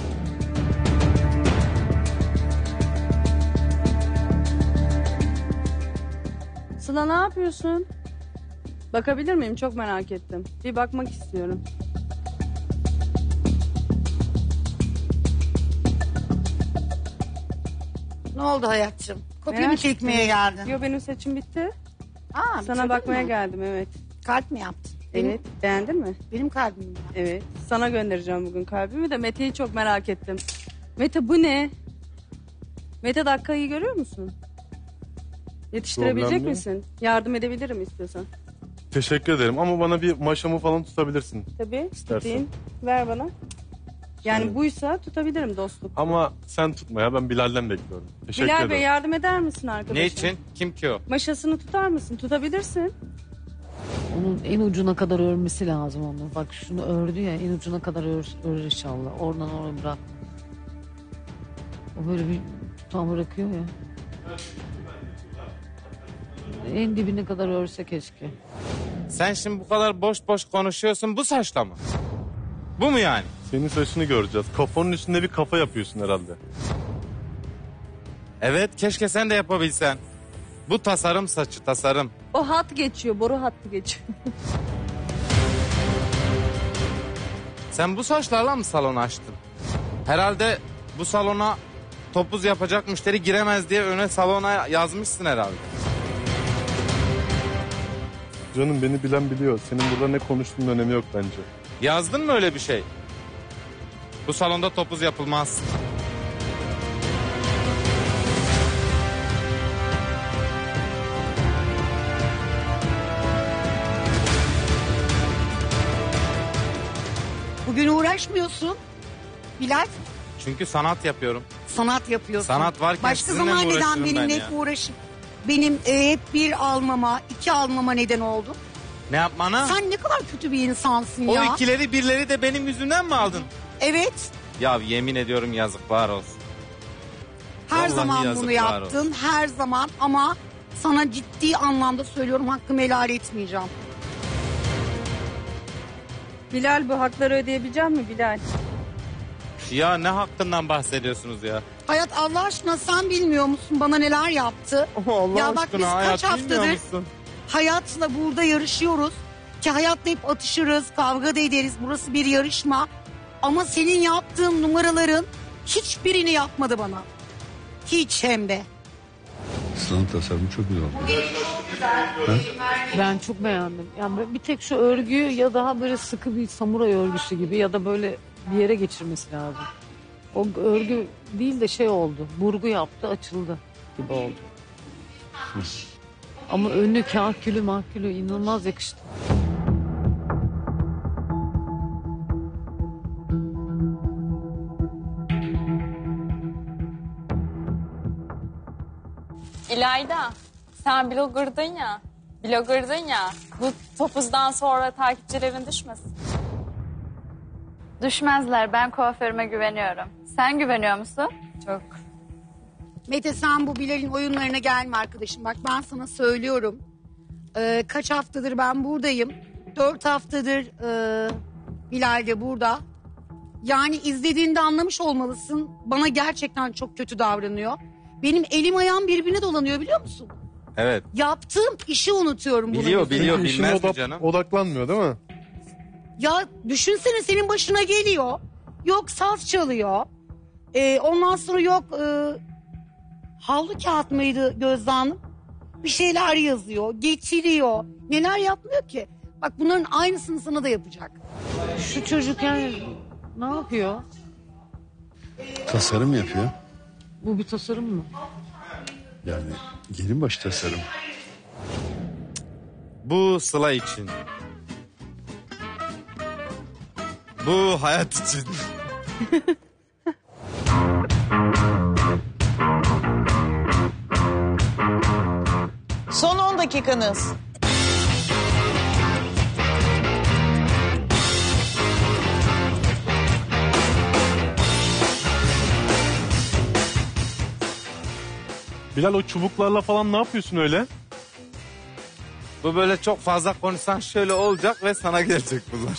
Speaker 11: Sıla ne yapıyorsun? Bakabilir miyim? Çok merak ettim. Bir bakmak istiyorum.
Speaker 10: Ne oldu hayatçım? Kopya mı
Speaker 11: Merak
Speaker 10: çekmeye
Speaker 11: ettim.
Speaker 10: geldin?
Speaker 11: Yo benim saçım bitti.
Speaker 10: Aa,
Speaker 11: Sana
Speaker 10: bitirdin
Speaker 11: bakmaya
Speaker 10: mi?
Speaker 11: geldim evet.
Speaker 10: Kalp mi yaptın?
Speaker 11: Evet. Beğendin mi?
Speaker 10: Benim kalbim mi?
Speaker 11: Evet. Sana göndereceğim bugün kalbimi de Mete'yi çok merak ettim. Mete bu ne? Mete dakikayı görüyor musun? Yetiştirebilecek
Speaker 4: Problem değil.
Speaker 11: misin? Yardım edebilirim istiyorsan.
Speaker 4: Teşekkür ederim ama bana bir maşamı falan tutabilirsin.
Speaker 11: Tabii.
Speaker 4: İstersen.
Speaker 11: Tutayım. Ver bana. Yani
Speaker 4: Şöyle.
Speaker 11: buysa tutabilirim dostluk.
Speaker 4: Ama sen tutma ya, ben Bilal'den bekliyorum. Teşekkür
Speaker 11: Bilal
Speaker 4: ederim.
Speaker 11: Bey yardım eder misin arkadaşım?
Speaker 2: Ne için? Kim ki o?
Speaker 11: Maşasını tutar mısın? Tutabilirsin.
Speaker 6: Onun en ucuna kadar örmesi lazım onu. Bak şunu ördü ya, en ucuna kadar ör, ör inşallah. Oradan oraya bırak. O böyle bir tutam bırakıyor ya. En dibine kadar örse keşke.
Speaker 2: Sen şimdi bu kadar boş boş konuşuyorsun, bu saçla mı? Bu mu yani?
Speaker 4: Senin saçını göreceğiz. Kafanın üstünde bir kafa yapıyorsun herhalde.
Speaker 2: Evet, keşke sen de yapabilsen. Bu tasarım saçı, tasarım.
Speaker 11: O hat geçiyor. Boru hattı geçiyor.
Speaker 2: Sen bu saçlarla mı salon açtın? Herhalde bu salona topuz yapacak müşteri giremez diye öne salona yazmışsın herhalde.
Speaker 4: Canım beni bilen biliyor. Senin burada ne konuştuğunun önemi yok bence.
Speaker 2: Yazdın mı öyle bir şey? Bu salonda topuz yapılmaz.
Speaker 10: Bugün uğraşmıyorsun. Bilal
Speaker 2: Çünkü sanat yapıyorum.
Speaker 10: sanat yapıyorsun.
Speaker 2: Sanat varken
Speaker 10: Başka
Speaker 2: sizinle mi
Speaker 10: zaman neden
Speaker 2: uğraşırım ben
Speaker 10: benimle
Speaker 2: ya?
Speaker 10: hep uğraşıp benim e, hep bir almama, iki almama neden oldun?
Speaker 2: Ne yapmana?
Speaker 10: Sen ne kadar kötü bir insansın
Speaker 2: O
Speaker 10: ya.
Speaker 2: ikileri birleri de benim yüzümden mi aldın?
Speaker 10: Evet.
Speaker 2: Ya yemin ediyorum yazıklar olsun.
Speaker 10: Her
Speaker 2: Vallahi
Speaker 10: zaman bunu
Speaker 2: yazıklar
Speaker 10: yaptın.
Speaker 2: olsun.
Speaker 10: Her zaman ama sana ciddi anlamda söylüyorum hakkımı helal etmeyeceğim.
Speaker 11: Bilal bu hakları ödeyebilecek mi Bilal?
Speaker 2: Ya ne hakkından bahsediyorsunuz ya?
Speaker 10: Hayat Allah aşkına sen bilmiyor musun bana neler yaptı?
Speaker 2: Allah
Speaker 10: ya bak
Speaker 2: aşkına
Speaker 10: biz
Speaker 2: hayat
Speaker 10: kaç
Speaker 2: bilmiyor
Speaker 10: haftadır
Speaker 2: musun?
Speaker 10: hayatla burada yarışıyoruz. Ki hayatla hep atışırız, kavga da ederiz. Burası bir yarışma. Ama senin yaptığın numaraların hiçbirini yapmadı bana. Hiç hem de.
Speaker 8: Sıla'nın tasarımı çok güzel oldu.
Speaker 6: Ben çok beğendim. Yani böyle bir tek şu örgüyü ya daha böyle sıkı bir samuray örgüsü gibi ya da böyle bir yere geçirmesi lazım. O örgü değil de şey oldu. Burgu yaptı, açıldı gibi oldu. Ama önü kahkülü mahkülü inanılmaz yakıştı.
Speaker 15: İlayda, sen blogger'dın ya, blogger'dın ya, bu topuzdan sonra takipçilerin düşmesin.
Speaker 16: Düşmezler. Ben kuaförüme güveniyorum. Sen güveniyor musun?
Speaker 15: Çok.
Speaker 10: Mete sen bu Bilal'in oyunlarına gelme arkadaşım. Bak ben sana söylüyorum. Ee, kaç haftadır ben buradayım. Dört haftadır e, Bilal de burada. Yani izlediğinde anlamış olmalısın. Bana gerçekten çok kötü davranıyor. Benim elim ayağım birbirine dolanıyor biliyor musun?
Speaker 2: Evet.
Speaker 10: Yaptığım işi unutuyorum. bunun
Speaker 2: Biliyor
Speaker 10: yüzünden.
Speaker 2: biliyor
Speaker 4: İşine
Speaker 2: bilmez mi
Speaker 4: odak-
Speaker 2: canım?
Speaker 4: odaklanmıyor değil mi?
Speaker 10: Ya düşünsene senin başına geliyor. Yok saz çalıyor. Ee, ondan sonra yok e, havlu kağıt mıydı Gözde Hanım? Bir şeyler yazıyor, getiriyor. Neler yapmıyor ki? Bak bunların aynısını sana da yapacak.
Speaker 6: Şu çocuk yani ne yapıyor?
Speaker 8: Tasarım yapıyor.
Speaker 6: Bu bir tasarım mı?
Speaker 8: Yani gelin başı tasarım.
Speaker 2: Bu Sıla için. Bu hayat için.
Speaker 9: Son on dakikanız.
Speaker 4: Bilal o çubuklarla falan ne yapıyorsun öyle?
Speaker 2: Bu böyle çok fazla konuşsan şöyle olacak ve sana gelecek bunlar.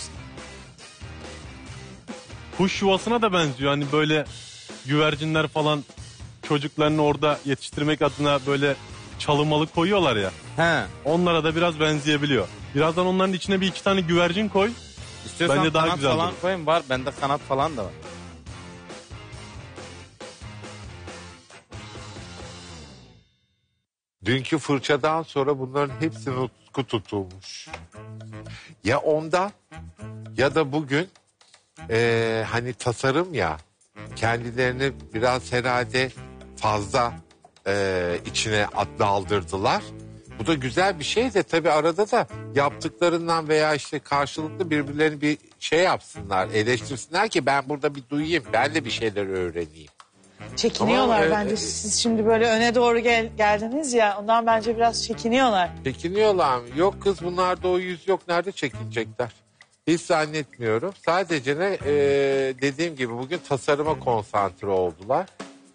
Speaker 4: Kuş yuvasına da benziyor. Hani böyle güvercinler falan çocuklarını orada yetiştirmek adına böyle çalımalı koyuyorlar ya.
Speaker 2: He.
Speaker 4: Onlara da biraz benzeyebiliyor. Birazdan onların içine bir iki tane güvercin koy.
Speaker 2: İstiyorsan
Speaker 4: Bence daha
Speaker 2: kanat
Speaker 4: güzel
Speaker 2: falan
Speaker 4: olur.
Speaker 2: koyayım, var bende kanat falan da var.
Speaker 7: Dünkü fırçadan sonra bunların hepsi nutku tutulmuş. Ya ondan ya da bugün eee, hani tasarım ya kendilerini biraz herhalde fazla eee, içine atla aldırdılar. Bu da güzel bir şey de tabii arada da yaptıklarından veya işte karşılıklı birbirlerini bir şey yapsınlar, eleştirsinler ki ben burada bir duyayım, ben de bir şeyler öğreneyim.
Speaker 9: Çekiniyorlar
Speaker 7: Ama, e,
Speaker 9: bence.
Speaker 7: e,
Speaker 9: Siz şimdi böyle öne doğru gel, geldiniz ya. Ondan bence biraz çekiniyorlar.
Speaker 7: Çekiniyorlar mı? Yok kız bunlarda o yüz yok. Nerede çekinecekler? Hiç zannetmiyorum. Sadece ne e, dediğim gibi bugün tasarıma konsantre oldular.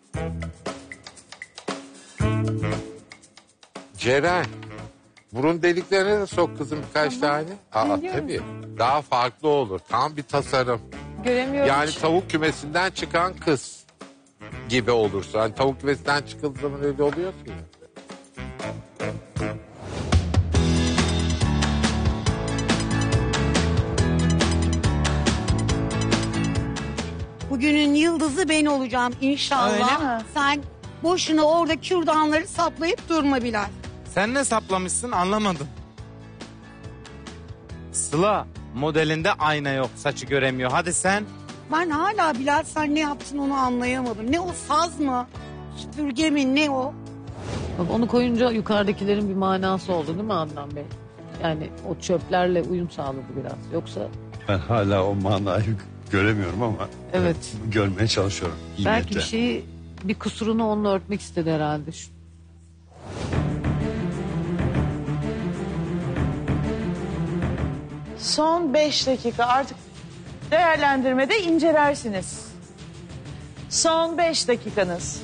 Speaker 7: Ceren, burun deliklerine de sok kızım birkaç tane. Aa tabii. Daha farklı olur. Tam bir tasarım.
Speaker 16: Göremiyorum.
Speaker 7: Yani tavuk kümesinden çıkan kız gibi olursa. Hani tavuk kümesinden çıkıldığı zaman öyle oluyor ki.
Speaker 10: Bugünün yıldızı ben olacağım inşallah.
Speaker 9: Öyle mi?
Speaker 10: Sen boşuna orada kürdanları saplayıp durma Bilal.
Speaker 2: Sen ne saplamışsın anlamadım. Sıla modelinde ayna yok, saçı göremiyor. Hadi sen.
Speaker 10: Ben hala Bilal sen ne yaptın onu anlayamadım. Ne o saz mı? Süpürge mi ne o?
Speaker 6: Bak onu koyunca yukarıdakilerin bir manası oldu değil mi Adnan Bey? Yani o çöplerle uyum sağladı biraz. Yoksa
Speaker 8: Ben hala o manayı göremiyorum ama
Speaker 6: evet.
Speaker 8: görmeye çalışıyorum. iyi
Speaker 6: Belki
Speaker 8: niyetle.
Speaker 6: bir şeyi bir kusurunu onunla örtmek istedi herhalde. Şu-
Speaker 9: Son beş dakika artık değerlendirmede incelersiniz. Son beş dakikanız.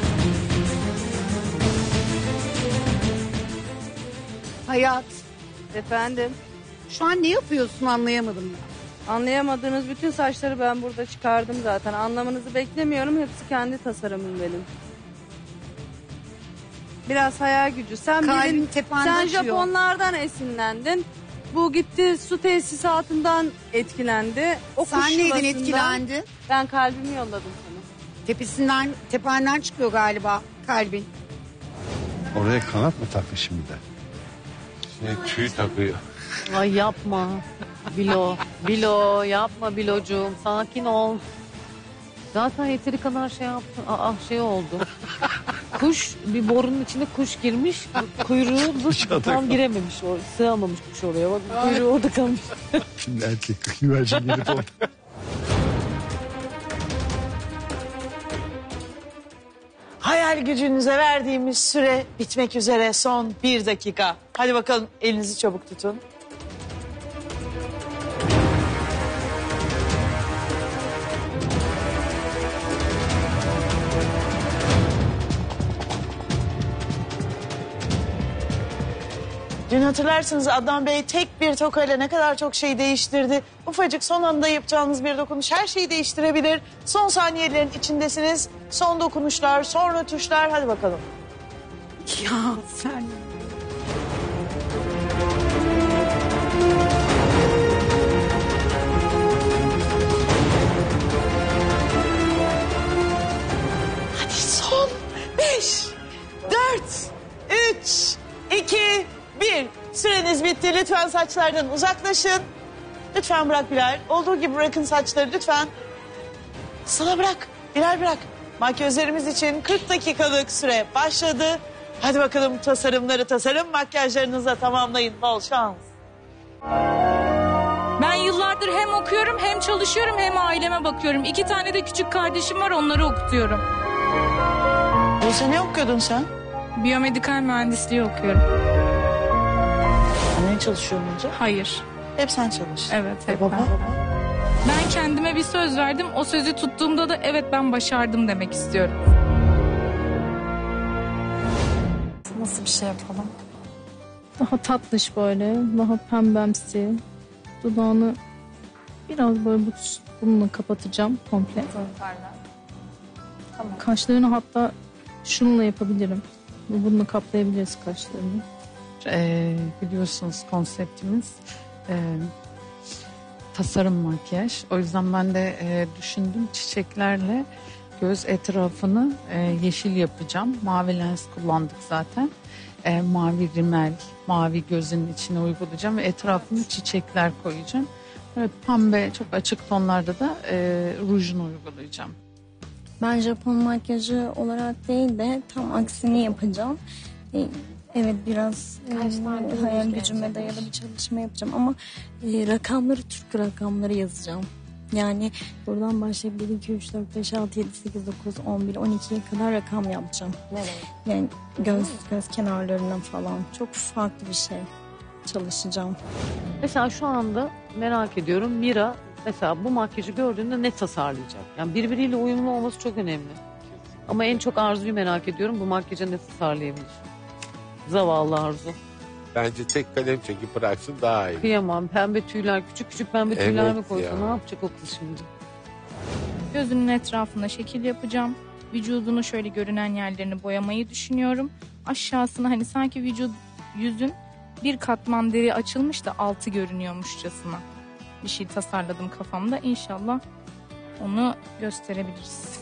Speaker 10: Hayat
Speaker 11: Efendim?
Speaker 10: Şu an ne yapıyorsun anlayamadım ya.
Speaker 11: Anlayamadığınız bütün saçları ben burada çıkardım zaten. Anlamanızı beklemiyorum. Hepsi kendi tasarımım benim. Biraz hayal gücü. Sen
Speaker 10: Kalbin
Speaker 11: birin,
Speaker 10: tepende
Speaker 11: sen
Speaker 10: atıyor.
Speaker 11: Japonlardan esinlendin. Bu gitti su tesisatından etkilendi. O
Speaker 10: Sen
Speaker 11: kuş
Speaker 10: neyden
Speaker 11: yuvasından
Speaker 10: etkilendin?
Speaker 11: Ben kalbimi yolladım sana.
Speaker 10: Tepesinden, tependen çıkıyor galiba kalbin.
Speaker 8: Oraya kanat mı taktı şimdi de?
Speaker 7: Şey, tüy takıyor.
Speaker 6: Ay yapma. Bilo. Bilo yapma Bilocuğum. Sakin ol. Zaten yeteri kadar şey yaptı. Aa şey oldu. Kuş bir borunun içine kuş girmiş. Kuyruğu da tam girememiş. O, sığamamış kuş oraya. Bak kuyruğu orada kalmış.
Speaker 8: Şimdi erkek güvercin gelip oldu.
Speaker 9: Hayal gücünüze verdiğimiz süre bitmek üzere, son bir dakika. Hadi bakalım, elinizi çabuk tutun. Dün hatırlarsınız Adnan Bey tek bir tokayla ne kadar çok şey değiştirdi. Ufacık son anda yapacağınız bir dokunuş her şeyi değiştirebilir. Son saniyelerin içindesiniz. Son dokunuşlar, son rötuşlar. Hadi bakalım.
Speaker 10: Ya sen...
Speaker 9: Hadi son beş, dört, üç, iki, bir. Süreniz bitti. Lütfen saçlardan uzaklaşın. Lütfen bırak Bilal. Olduğu gibi bırakın saçları lütfen. Sıla bırak. Bilal bırak. Makyözlerimiz için kırk dakikalık süre başladı. Hadi bakalım tasarımları tasarım makyajlarınızla tamamlayın. Bol şans.
Speaker 5: Ben yıllardır hem okuyorum hem çalışıyorum hem aileme bakıyorum. İki tane de küçük kardeşim var, onları okutuyorum.
Speaker 9: Buse ne okuyordun sen?
Speaker 5: Biyomedikal mühendisliği okuyorum.
Speaker 9: Annen çalışıyor mu önce?
Speaker 5: Hayır.
Speaker 9: Hep sen çalış.
Speaker 5: Evet, hep
Speaker 9: baba?
Speaker 5: ben. Ben kendime bir söz verdim. O sözü tuttuğumda da evet ben başardım demek istiyorum.
Speaker 15: Nasıl bir şey yapalım?
Speaker 12: Daha tatlış böyle, daha pembemsi. Dudağını biraz böyle bu bununla kapatacağım komple.
Speaker 15: Tamam.
Speaker 12: Kaşlarını hatta şununla yapabilirim. Bununla kaplayabiliriz kaşlarını.
Speaker 17: Ee, biliyorsunuz konseptimiz e, tasarım makyaj. O yüzden ben de e, düşündüm çiçeklerle göz etrafını e, yeşil yapacağım. Mavi lens kullandık zaten. E, mavi rimel, mavi gözün içine uygulayacağım ve etrafını çiçekler koyacağım. Böyle pembe çok açık tonlarda da e, rujunu uygulayacağım.
Speaker 1: Ben Japon makyajı olarak değil de tam aksini yapacağım. Ee, Evet biraz e, hayal gücüme dayalı bir çalışma yapacağım ama e, rakamları Türk rakamları yazacağım. Yani buradan başlayıp bir, iki, üç, dört, beş, altı, yedi, sekiz, dokuz, on bir, on ikiye kadar rakam yapacağım.
Speaker 13: Nereye?
Speaker 1: Yani göz, göz kenarlarına falan çok farklı bir şey çalışacağım.
Speaker 6: Mesela şu anda merak ediyorum Mira mesela bu makyajı gördüğünde ne tasarlayacak? Yani birbiriyle uyumlu olması çok önemli. Ama en çok Arzu'yu merak ediyorum bu makyajı ne tasarlayabilir? Zavallı Arzu.
Speaker 7: Bence tek kalem çekip bıraksın daha iyi.
Speaker 6: Kıyamam. Pembe tüyler, küçük küçük pembe tüyler
Speaker 7: Evet
Speaker 6: mi koysa
Speaker 7: ya.
Speaker 6: ne yapacak o kız şimdi?
Speaker 5: Gözünün etrafına şekil yapacağım. Vücudunu şöyle görünen yerlerini boyamayı düşünüyorum. Aşağısına hani sanki vücut yüzün bir katman deri açılmış da altı görünüyormuşçasına bir şey tasarladım kafamda. İnşallah onu gösterebiliriz.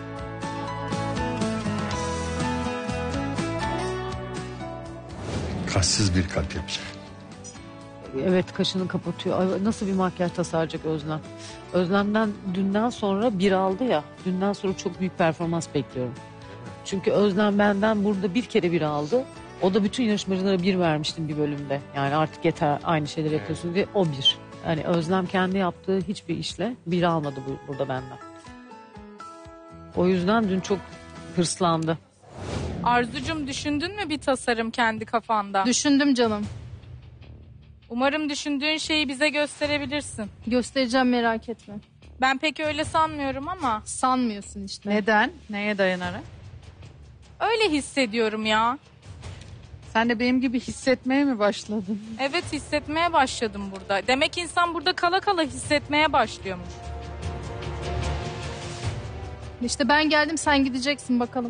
Speaker 8: Kaşsız bir kalp yapacak.
Speaker 6: Evet kaşını kapatıyor. Ay, nasıl bir makyaj tasarlayacak Özlem? Özlem'den dünden sonra bir aldı ya. Dünden sonra çok büyük performans bekliyorum. Çünkü Özlem benden burada bir kere bir aldı. O da bütün yarışmacılara bir vermiştim bir bölümde. Yani artık yeter aynı şeyleri yapıyorsun diye o bir. Yani Özlem kendi yaptığı hiçbir işle bir almadı bu, burada benden. O yüzden dün çok hırslandı.
Speaker 5: Arzucum düşündün mü bir tasarım kendi kafanda?
Speaker 12: Düşündüm canım.
Speaker 5: Umarım düşündüğün şeyi bize gösterebilirsin.
Speaker 12: Göstereceğim merak etme.
Speaker 5: Ben pek öyle sanmıyorum ama.
Speaker 12: Sanmıyorsun işte.
Speaker 17: Neden? Neye dayanarak?
Speaker 5: Öyle hissediyorum ya.
Speaker 3: Sen de benim gibi hissetmeye mi başladın?
Speaker 5: Evet, hissetmeye başladım burada. Demek insan burada kala kala hissetmeye başlıyormuş.
Speaker 18: İşte ben geldim, sen gideceksin bakalım.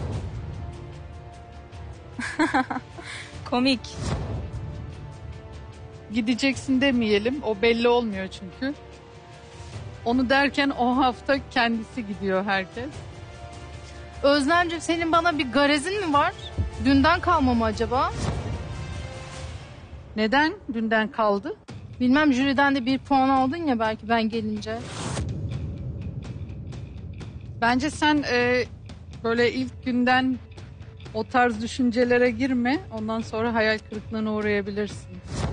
Speaker 5: Komik.
Speaker 3: Gideceksin demeyelim. O belli olmuyor çünkü. Onu derken o hafta kendisi gidiyor herkes.
Speaker 18: Özlemciğim, senin bana bir garezin mi var? Dünden kalma mı acaba?
Speaker 3: Neden dünden kaldı?
Speaker 18: Bilmem, jüriden de bir puan aldın ya belki ben gelince.
Speaker 3: Bence sen e, böyle ilk günden o tarz düşüncelere girme. Ondan sonra hayal kırıklığına uğrayabilirsin.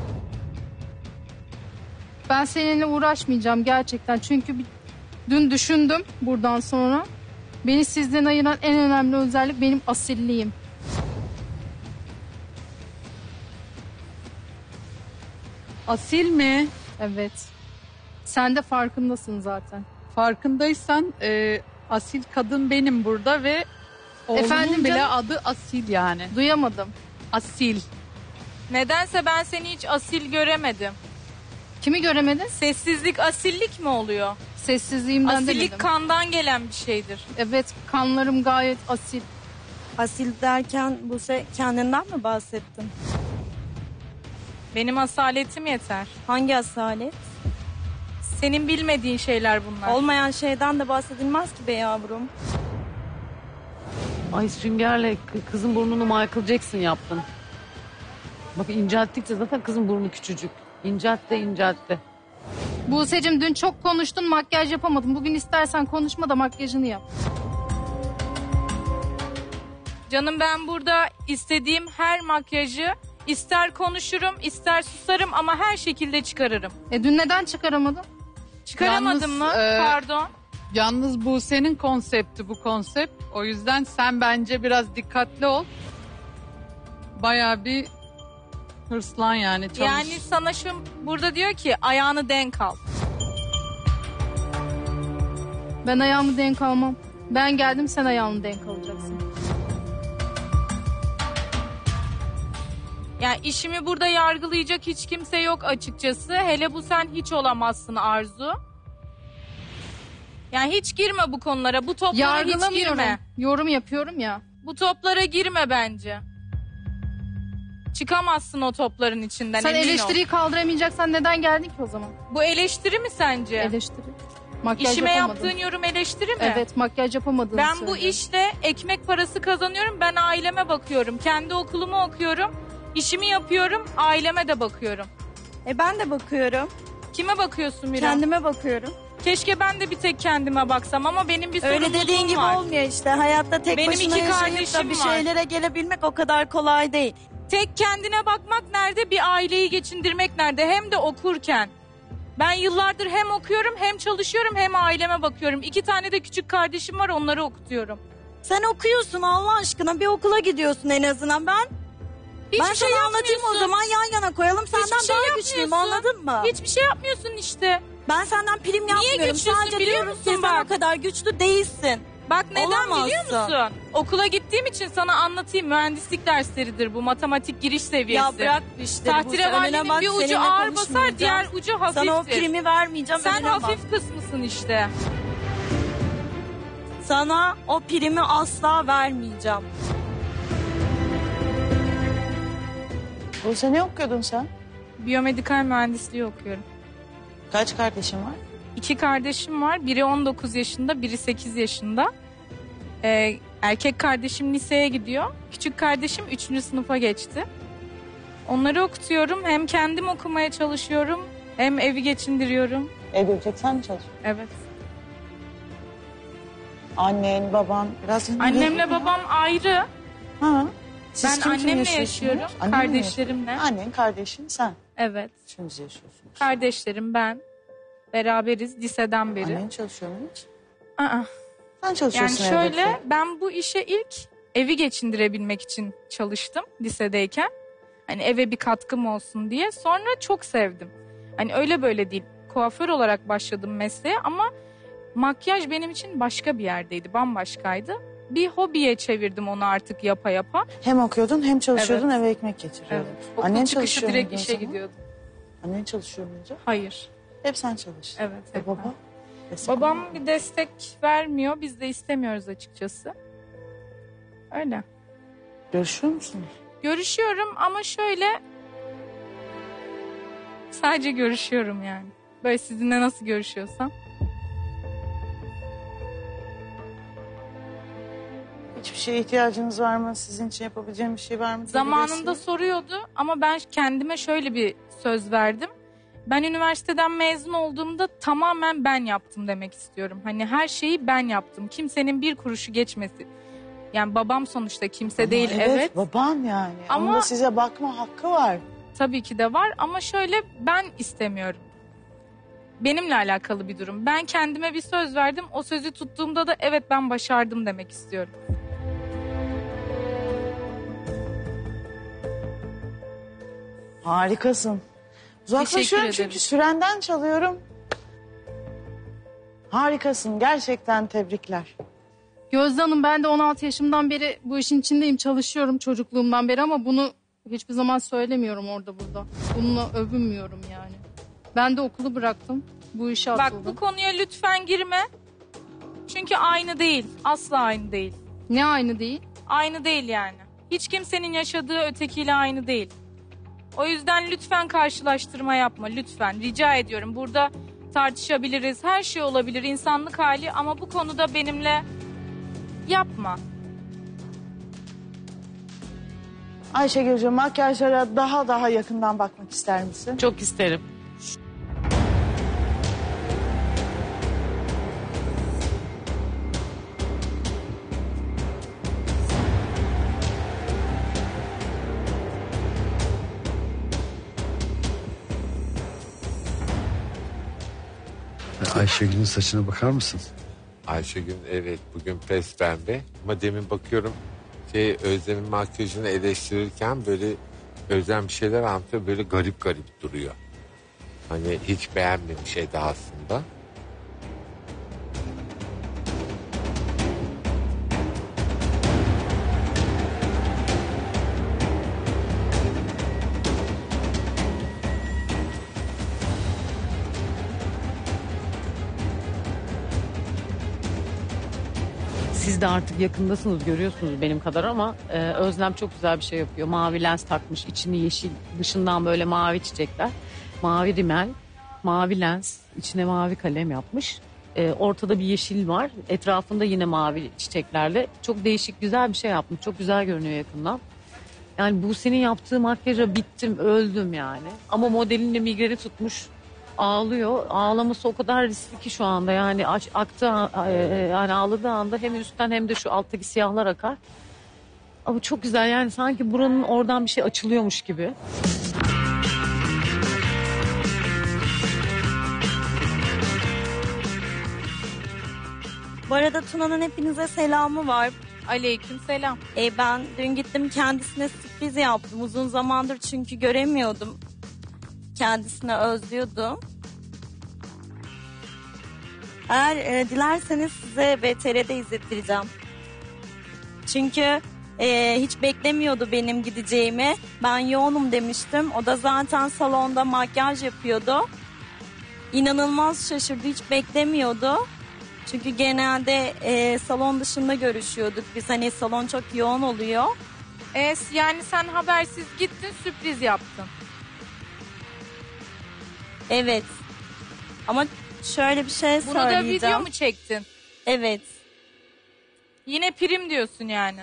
Speaker 18: Ben seninle uğraşmayacağım gerçekten. Çünkü bir, dün düşündüm buradan sonra. Beni sizden ayıran en önemli özellik benim asilliğim.
Speaker 3: Asil mi?
Speaker 18: Evet. Sen de farkındasın zaten.
Speaker 3: Farkındaysan e, asil kadın benim burada ve oğlumun
Speaker 18: Efendim
Speaker 3: bile
Speaker 18: canım?
Speaker 3: adı Asil yani.
Speaker 18: Duyamadım.
Speaker 3: Asil.
Speaker 5: Nedense ben seni hiç asil göremedim.
Speaker 18: Kimi göremedin?
Speaker 5: Sessizlik asillik mi oluyor?
Speaker 18: Sessizliğimden
Speaker 5: Asillik
Speaker 18: demedim.
Speaker 5: kandan gelen bir şeydir.
Speaker 18: Evet, kanlarım gayet asil.
Speaker 1: Asil derken bu se kendinden mi bahsettin?
Speaker 5: Benim asaletim yeter.
Speaker 1: Hangi asalet?
Speaker 5: Senin bilmediğin şeyler bunlar.
Speaker 1: Olmayan şeyden de bahsedilmez ki be yavrum.
Speaker 6: Ay süngerle k- kızın burnunu Michael Jackson yaptın. Bak incelttikçe zaten kızın burnu küçücük. İncelt de incelt de.
Speaker 18: Buse'cim dün çok konuştun, makyaj yapamadın. Bugün istersen konuşma da makyajını yap.
Speaker 5: Canım, ben burada istediğim her makyajı ister konuşurum, ister susarım ama her şekilde çıkarırım.
Speaker 18: E dün neden çıkaramadın?
Speaker 5: Çıkaramadım
Speaker 3: Yalnız,
Speaker 5: mı?
Speaker 3: e,
Speaker 5: Pardon.
Speaker 3: Yalnız bu senin konsepti bu konsept. O yüzden sen bence biraz dikkatli ol. Bayağı bir hırslan yani çalış.
Speaker 5: Yani sana şu burada diyor ki ayağını denk al.
Speaker 18: Ben ayağımı denk almam. Ben geldim, sen ayağını denk alacaksın.
Speaker 5: Yani işimi burada yargılayacak hiç kimse yok açıkçası. Hele bu sen hiç olamazsın Arzu. Yani hiç girme bu konulara. Bu toplara hiç
Speaker 18: Yargılamıyorum.
Speaker 5: girme.
Speaker 18: Yorum yapıyorum ya.
Speaker 5: Bu toplara girme bence. Çıkamazsın o topların içinden,
Speaker 18: Sen
Speaker 5: emin ol.
Speaker 18: eleştiriyi kaldıramayacaksan neden geldin ki o zaman?
Speaker 5: Bu eleştiri mi sence?
Speaker 18: Eleştiri. Makyaj
Speaker 5: İşime
Speaker 18: yapamadın.
Speaker 5: yaptığın yorum eleştiri mi?
Speaker 18: Evet, makyaj yapamadığını
Speaker 5: Ben bu
Speaker 18: söylüyorum.
Speaker 5: işle ekmek parası kazanıyorum. Ben aileme bakıyorum. Kendi okulumu okuyorum. İşimi yapıyorum. Aileme de bakıyorum.
Speaker 1: E ben de bakıyorum.
Speaker 5: Kime bakıyorsun Miran?
Speaker 1: Kendime bakıyorum.
Speaker 5: Keşke ben de bir tek kendime baksam ama benim bir
Speaker 1: Öyle
Speaker 5: sorumluluğum
Speaker 1: dediğin gibi
Speaker 5: var.
Speaker 1: olmuyor işte. Hayatta tek
Speaker 5: Benim
Speaker 1: başına
Speaker 5: iki
Speaker 1: yaşayıp
Speaker 5: kardeşim
Speaker 1: da bir
Speaker 5: var.
Speaker 1: şeylere gelebilmek o kadar kolay değil.
Speaker 5: Tek kendine bakmak nerede? Bir aileyi geçindirmek nerede? Hem de okurken. Ben yıllardır hem okuyorum hem çalışıyorum hem aileme bakıyorum. İki tane de küçük kardeşim var, onları okutuyorum.
Speaker 1: Sen okuyorsun Allah aşkına, bir okula gidiyorsun en azından. Ben
Speaker 5: Hiçbir
Speaker 1: ben
Speaker 5: şey
Speaker 1: sana anlatayım o
Speaker 5: yapmıyorsun.
Speaker 1: zaman, yan yana koyalım. Senden
Speaker 5: Hiçbir şey
Speaker 1: daha güçlüyüm,
Speaker 5: yapmıyorsun.
Speaker 1: anladın mı?
Speaker 5: Hiçbir şey yapmıyorsun işte.
Speaker 1: Ben senden prim
Speaker 5: Niye
Speaker 1: yapmıyorum.
Speaker 5: güçlüsün
Speaker 1: Sadece
Speaker 5: biliyor
Speaker 1: diyorum
Speaker 5: musun
Speaker 1: ki sen
Speaker 5: bak?
Speaker 1: o kadar güçlü değilsin.
Speaker 5: Bak neden
Speaker 1: Olamazsın.
Speaker 5: biliyor musun? Okula gittiğim için sana anlatayım. Mühendislik dersleridir bu. Matematik giriş seviyesi.
Speaker 1: Ya bırak işte.
Speaker 5: Tahterevalinin bir ucu ağır basar, diğer ucu hafiftir.
Speaker 1: Sana o primi vermeyeceğim.
Speaker 5: Sen
Speaker 1: önüne bak.
Speaker 5: hafif kısmısın işte.
Speaker 1: Sana o primi asla vermeyeceğim.
Speaker 9: Buse ne okuyordun sen?
Speaker 5: Biyomedikal mühendisliği okuyorum.
Speaker 9: Kaç kardeşin var?
Speaker 5: İki kardeşim var. Biri on dokuz yaşında, biri sekiz yaşında. Ee, erkek kardeşim liseye gidiyor. Küçük kardeşim üçüncü sınıfa geçti. Onları okutuyorum. Hem kendim okumaya çalışıyorum, hem evi geçindiriyorum.
Speaker 9: Ev görecek sen mi çalışıyorsun?
Speaker 5: Evet.
Speaker 9: Annen, baban biraz...
Speaker 5: Annemle babam ayrı.
Speaker 9: Ha. Siz
Speaker 5: Ben
Speaker 9: kim kim
Speaker 5: annemle
Speaker 9: yaşıyorsunuz?
Speaker 5: yaşıyorum,
Speaker 9: Annenle mi
Speaker 5: kardeşlerimle.
Speaker 9: yaşıyorsun? Annen, kardeşin, sen.
Speaker 5: Evet.
Speaker 9: Üçünüz yaşıyorsunuz.
Speaker 5: Kardeşlerim, ben. Beraberiz liseden beri.
Speaker 9: Annen çalışıyor mu hiç?
Speaker 5: Aa.
Speaker 9: Sen
Speaker 5: Yani
Speaker 9: çalışıyorsun
Speaker 5: şöyle,
Speaker 9: elbette.
Speaker 5: ben bu işe ilk evi geçindirebilmek için çalıştım lisedeyken. Hani eve bir katkım olsun diye. Sonra çok sevdim. Hani öyle böyle değil. Kuaför olarak başladım mesleğe ama makyaj benim için başka bir yerdeydi. Bambaşkaydı. bir hobiye çevirdim onu artık yapa yapa.
Speaker 9: Hem okuyordun hem çalışıyordun,
Speaker 5: Evet.
Speaker 9: eve ekmek getiriyordun.
Speaker 5: Evet. Okul
Speaker 9: Annen
Speaker 5: çıkışı
Speaker 9: çalışıyor
Speaker 5: direkt
Speaker 9: muydu o
Speaker 5: işe
Speaker 9: zaman?
Speaker 5: gidiyordum.
Speaker 9: Annen çalışıyor muydu?
Speaker 5: Hayır.
Speaker 9: Hep sen çalıştın.
Speaker 5: Evet.
Speaker 9: E
Speaker 5: hep
Speaker 9: baba?
Speaker 5: ben.
Speaker 9: Destek
Speaker 5: Babam
Speaker 9: oluyor mu?
Speaker 5: bir destek vermiyor. Biz de istemiyoruz açıkçası. Öyle.
Speaker 9: Görüşüyor musunuz?
Speaker 5: Görüşüyorum ama şöyle sadece görüşüyorum yani. Böyle sizinle nasıl görüşüyorsam.
Speaker 9: Hiçbir şeye ihtiyacınız var mı? Sizin için yapabileceğim bir şey var mı?
Speaker 5: Zamanında soruyordu ama ben kendime şöyle bir söz verdim. Ben üniversiteden mezun olduğumda tamamen ben yaptım demek istiyorum. Hani her şeyi ben yaptım. Kimsenin bir kuruşu geçmesi. Yani babam sonuçta kimse
Speaker 9: Ama
Speaker 5: değil,
Speaker 9: evet.
Speaker 5: evet.
Speaker 9: Baban yani.
Speaker 5: Ama-
Speaker 9: Ama size bakma hakkı var.
Speaker 5: Tabii ki de var ama şöyle ben istemiyorum. Benimle alakalı bir durum. Ben kendime bir söz verdim. O sözü tuttuğumda da evet ben başardım demek istiyorum.
Speaker 9: Harikasın. Uzaklaşıyorum
Speaker 5: Teşekkür ederim.
Speaker 9: çünkü sürenden çalıyorum. Harikasın. Gerçekten tebrikler.
Speaker 18: Gözde Hanım, ben de on altı yaşımdan beri bu işin içindeyim, çalışıyorum çocukluğumdan beri ama bunu hiçbir zaman söylemiyorum orada burada. Bununla övünmüyorum yani. Ben de okulu bıraktım, bu işe
Speaker 5: Bak
Speaker 18: atıldım.
Speaker 5: bu konuya lütfen girme. Çünkü aynı değil. Asla aynı değil.
Speaker 18: Ne aynı değil?
Speaker 5: Aynı değil yani. Hiç kimsenin yaşadığı ötekiyle aynı değil. O yüzden lütfen karşılaştırma yapma. Lütfen. Rica ediyorum. Burada tartışabiliriz. Her şey olabilir. İnsanlık hali ama bu konuda benimle yapma.
Speaker 9: Ayşegül'cüğüm, makyajlara daha daha yakından bakmak ister misin?
Speaker 6: Çok isterim.
Speaker 8: Ayşegül'ün saçına bakar mısın?
Speaker 7: Ayşegül evet bugün pes pembe ama demin bakıyorum şey Özlem'in makyajını eleştirirken böyle Özlem bir şeyler anlatıyor böyle garip garip duruyor. Hani hiç beğenmemiş Eda aslında.
Speaker 6: Siz de artık yakındasınız, görüyorsunuz benim kadar ama e, Özlem çok güzel bir şey yapıyor. Mavi lens takmış, içini yeşil, dışından böyle mavi çiçekler. Mavi rimel, mavi lens, içine mavi kalem yapmış. E, ortada bir yeşil var, etrafında yine mavi çiçeklerle. Çok değişik, güzel bir şey yapmış. Çok güzel görünüyor yakından. Yani bu senin yaptığı makyaja bittim, öldüm yani. Ama modelin de migreni tutmuş. Ağlıyor. Ağlaması o kadar riskli ki şu anda. Yani aç, aktı e, yani ağladığı anda hem üstten hem de şu alttaki siyahlar akar. Ama çok güzel yani sanki buranın oradan bir şey açılıyormuş gibi.
Speaker 19: Bu arada Tuna'nın hepinize selamı var.
Speaker 5: Aleyküm selam.
Speaker 19: E, ben dün gittim kendisine sürpriz yaptım. Uzun zamandır çünkü göremiyordum. Kendisine özlüyordum. Eğer e, dilerseniz size V T R'de izlettireceğim. Çünkü e, hiç beklemiyordu benim gideceğimi. Ben yoğunum demiştim. O da zaten salonda makyaj yapıyordu. İnanılmaz şaşırdı. Hiç beklemiyordu. Çünkü genelde e, salon dışında görüşüyorduk. Biz hani salon çok yoğun oluyor.
Speaker 5: E, yani sen habersiz gittin, sürpriz yaptın.
Speaker 19: Evet. Ama şöyle bir şey
Speaker 5: Bunu da
Speaker 19: söyleyeceğim.
Speaker 5: video mu çektin?
Speaker 19: Evet.
Speaker 5: Yine prim diyorsun yani.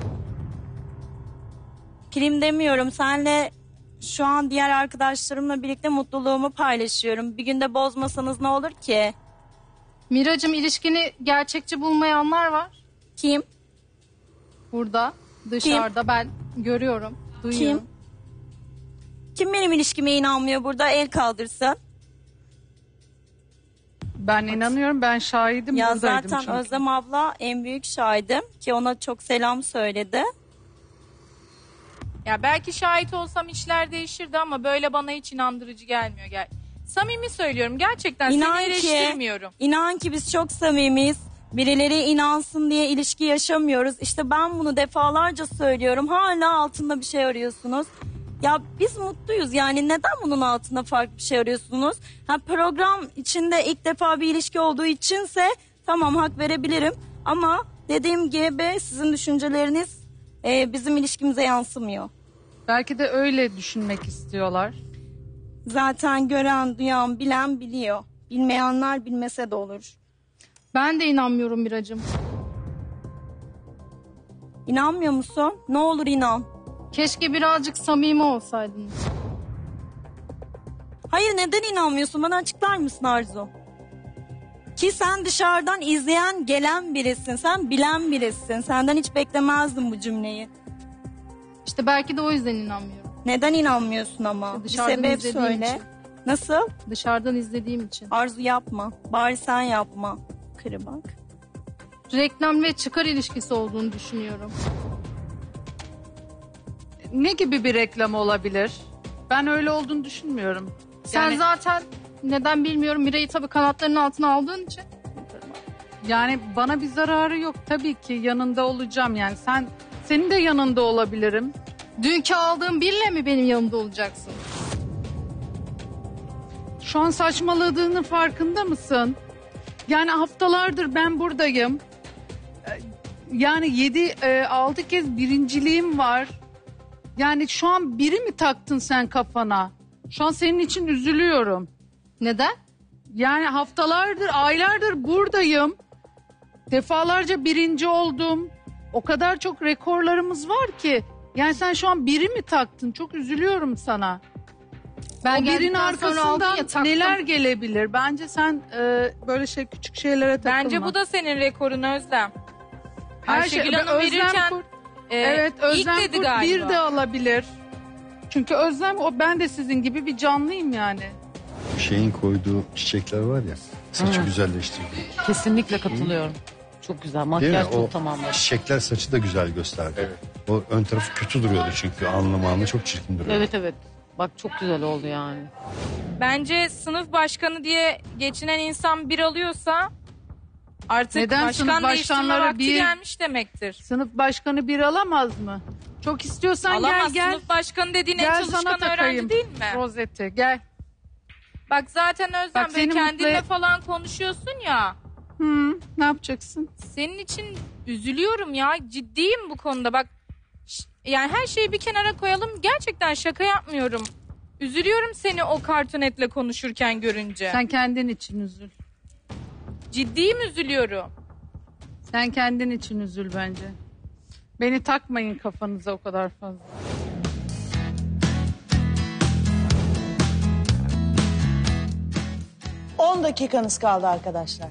Speaker 19: Prim demiyorum. Senle şu an diğer arkadaşlarımla birlikte mutluluğumu paylaşıyorum. Bir günde bozmasanız ne olur ki?
Speaker 18: Miracığım, ilişkini gerçekçi bulmayanlar var.
Speaker 19: Kim?
Speaker 18: Burada, dışarıda ben görüyorum, duyuyorum.
Speaker 19: Kim? Kim benim ilişkime inanmıyor burada? El kaldırsın.
Speaker 17: Ben inanıyorum, ben şahidim,
Speaker 19: Ya
Speaker 17: buradaydım
Speaker 19: zaten
Speaker 17: çünkü.
Speaker 19: Özlem abla en büyük şahidim ki ona çok selam söyledi.
Speaker 5: Ya belki şahit olsam işler değişirdi ama böyle bana hiç inandırıcı gelmiyor. Gel. Samimi söylüyorum, gerçekten
Speaker 19: İnan
Speaker 5: seni
Speaker 19: ki,
Speaker 5: eleştirmiyorum.
Speaker 19: inan ki biz çok samimiyiz. Birileri inansın diye ilişki yaşamıyoruz. İşte ben bunu defalarca söylüyorum. Hala altında bir şey arıyorsunuz. Ya biz mutluyuz yani neden bunun altında farklı bir şey arıyorsunuz? Ha, program içinde ilk defa bir ilişki olduğu içinse tamam hak verebilirim. Ama dediğim gibi sizin düşünceleriniz e, bizim ilişkimize yansımıyor.
Speaker 3: Belki de öyle düşünmek istiyorlar.
Speaker 19: Zaten gören, duyan, bilen biliyor. Bilmeyenler bilmese de olur.
Speaker 18: Ben de inanmıyorum Miracığım.
Speaker 19: İnanmıyor musun? Ne olur inan.
Speaker 18: Keşke birazcık samimi olsaydınız.
Speaker 19: Hayır neden inanmıyorsun? Bana açıklar mısın Arzu? Ki sen dışarıdan izleyen, gelen birisin. Sen bilen birisin. Senden hiç beklemezdim bu cümleyi.
Speaker 18: İşte belki de o yüzden inanmıyorum.
Speaker 19: Neden inanmıyorsun ama?
Speaker 18: Dışarıdan
Speaker 19: bir sebep
Speaker 18: izlediğim
Speaker 19: söyle.
Speaker 18: için.
Speaker 19: Nasıl?
Speaker 18: Dışarıdan izlediğim için.
Speaker 19: Arzu yapma. Bari sen yapma. Kırı bak.
Speaker 18: Reklam ve çıkar ilişkisi olduğunu düşünüyorum.
Speaker 3: Ne gibi bir reklam olabilir? Ben öyle olduğunu düşünmüyorum.
Speaker 18: Sen
Speaker 3: Yani-
Speaker 18: zaten neden bilmiyorum Mira'yı tabii kanatlarının altına aldığın için.
Speaker 3: Yani bana bir zararı yok tabii ki, yanında olacağım yani. Sen senin de yanında olabilirim.
Speaker 18: Dünkü aldığım birle mi benim yanımda olacaksın?
Speaker 3: Şu an saçmaladığının farkında mısın? Yani haftalardır ben buradayım. Ee, Yani yedi, e, altı kez birinciliğim var. Yani şu an biri mi taktın sen kafana? Şu an senin için üzülüyorum.
Speaker 18: Neden?
Speaker 3: Yani haftalardır, aylardır buradayım. Defalarca birinci oldum. O kadar çok rekorlarımız var ki. Yani sen şu an biri mi taktın? Çok üzülüyorum sana.
Speaker 18: Ben
Speaker 3: O birinin
Speaker 18: geldikten sonra aldın
Speaker 3: arkasından
Speaker 18: ya, taktım.
Speaker 3: neler gelebilir? Bence sen e, böyle şey küçük şeylere takılma.
Speaker 20: Bence bu da senin rekorun Özlem.
Speaker 3: Her şey-
Speaker 20: Ayşegül Hanım
Speaker 3: Özlem
Speaker 20: verirken
Speaker 3: Kurt-
Speaker 20: e,
Speaker 3: evet, Özlem
Speaker 20: ilk dedi
Speaker 3: Kurt
Speaker 20: galiba.
Speaker 3: bir de alabilir. Çünkü Özlem, o ben de sizin gibi bir canlıyım yani.
Speaker 8: Şeyin koyduğu çiçekler var ya, saçı
Speaker 6: Hı.
Speaker 8: güzelleştirdi.
Speaker 6: Kesinlikle katılıyorum. Çok güzel.
Speaker 8: Değil mi?
Speaker 6: Makyaj
Speaker 8: O
Speaker 6: çok tamamladı.
Speaker 8: çiçekler saçı da güzel gösterdi. O ön tarafı kötü duruyordu çünkü anlamağında çok çirkin duruyordu.
Speaker 6: Evet evet. Bak çok güzel oldu yani.
Speaker 20: Bence sınıf başkanı diye geçinen insan bir alıyorsa artık
Speaker 3: Neden
Speaker 20: başkan
Speaker 3: sınıf
Speaker 20: değiştirme
Speaker 3: başkanları
Speaker 20: vakti
Speaker 3: bir-
Speaker 20: gelmiş demektir.
Speaker 3: Sınıf başkanı bir alamaz mı? Çok istiyorsan
Speaker 20: Alamaz.
Speaker 3: gel gel.
Speaker 20: Sınıf başkanı dediğin en
Speaker 3: Gel sana
Speaker 20: çalışkan öğrenci
Speaker 3: takayım.
Speaker 20: değil mi?
Speaker 3: Rozeti gel.
Speaker 20: Bak zaten Özlem
Speaker 3: Bak
Speaker 20: böyle
Speaker 3: seni
Speaker 20: kendinle
Speaker 3: mutlu-
Speaker 20: falan konuşuyorsun ya.
Speaker 3: Hı, ne yapacaksın?
Speaker 20: Senin için üzülüyorum ya. Ciddiyim bu konuda. Bak ş- yani her şeyi bir kenara koyalım. Gerçekten şaka yapmıyorum. Üzülüyorum seni o kartonetle konuşurken görünce.
Speaker 3: Sen kendin için üzül.
Speaker 20: Ciddiyim, üzülüyorum.
Speaker 3: Sen kendin için üzül bence. Beni takmayın kafanıza o kadar fazla.
Speaker 9: on dakikanız kaldı arkadaşlar.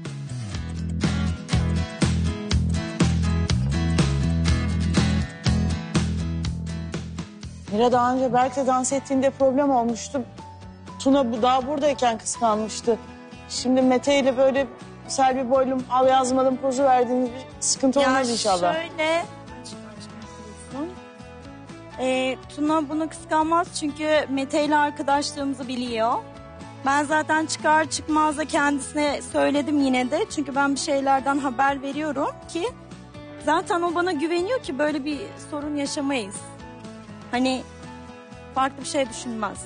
Speaker 9: Mira daha önce Berk'le dans ettiğinde problem olmuştu. Tuna bu daha buradayken kıskanmıştı. Şimdi Mete ile böyle Selvi boylum al yazmadım pozu verdiğiniz bir sıkıntı olmaz inşallah.
Speaker 19: Şöyle Ee, Tuna bunu kıskanmaz çünkü Mete ile arkadaşlığımızı biliyor. Ben zaten çıkar çıkmaz da kendisine söyledim yine de. Çünkü ben bir şeylerden haber veriyorum ki zaten o bana güveniyor ki böyle bir sorun yaşamayız. Hani farklı bir şey düşünmez.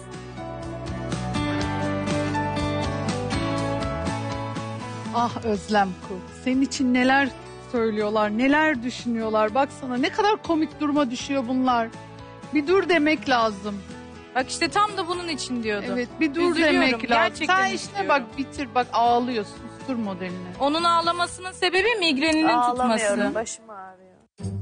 Speaker 3: Ah Özlem Kurt. Senin için neler söylüyorlar, neler düşünüyorlar. Baksana ne kadar komik duruma düşüyor bunlar. Bir dur demek lazım.
Speaker 20: Bak işte tam da bunun için diyordum.
Speaker 3: Evet, bir dur
Speaker 20: Üzülüyorum,
Speaker 3: demek lazım.
Speaker 20: gerçekten
Speaker 3: Sen işine
Speaker 20: üzülüyorum.
Speaker 3: bak, bitir bak, ağlıyorsun. Sustur modelini.
Speaker 20: Onun ağlamasının sebebi migreninin tutması.
Speaker 13: Başım ağrıyor.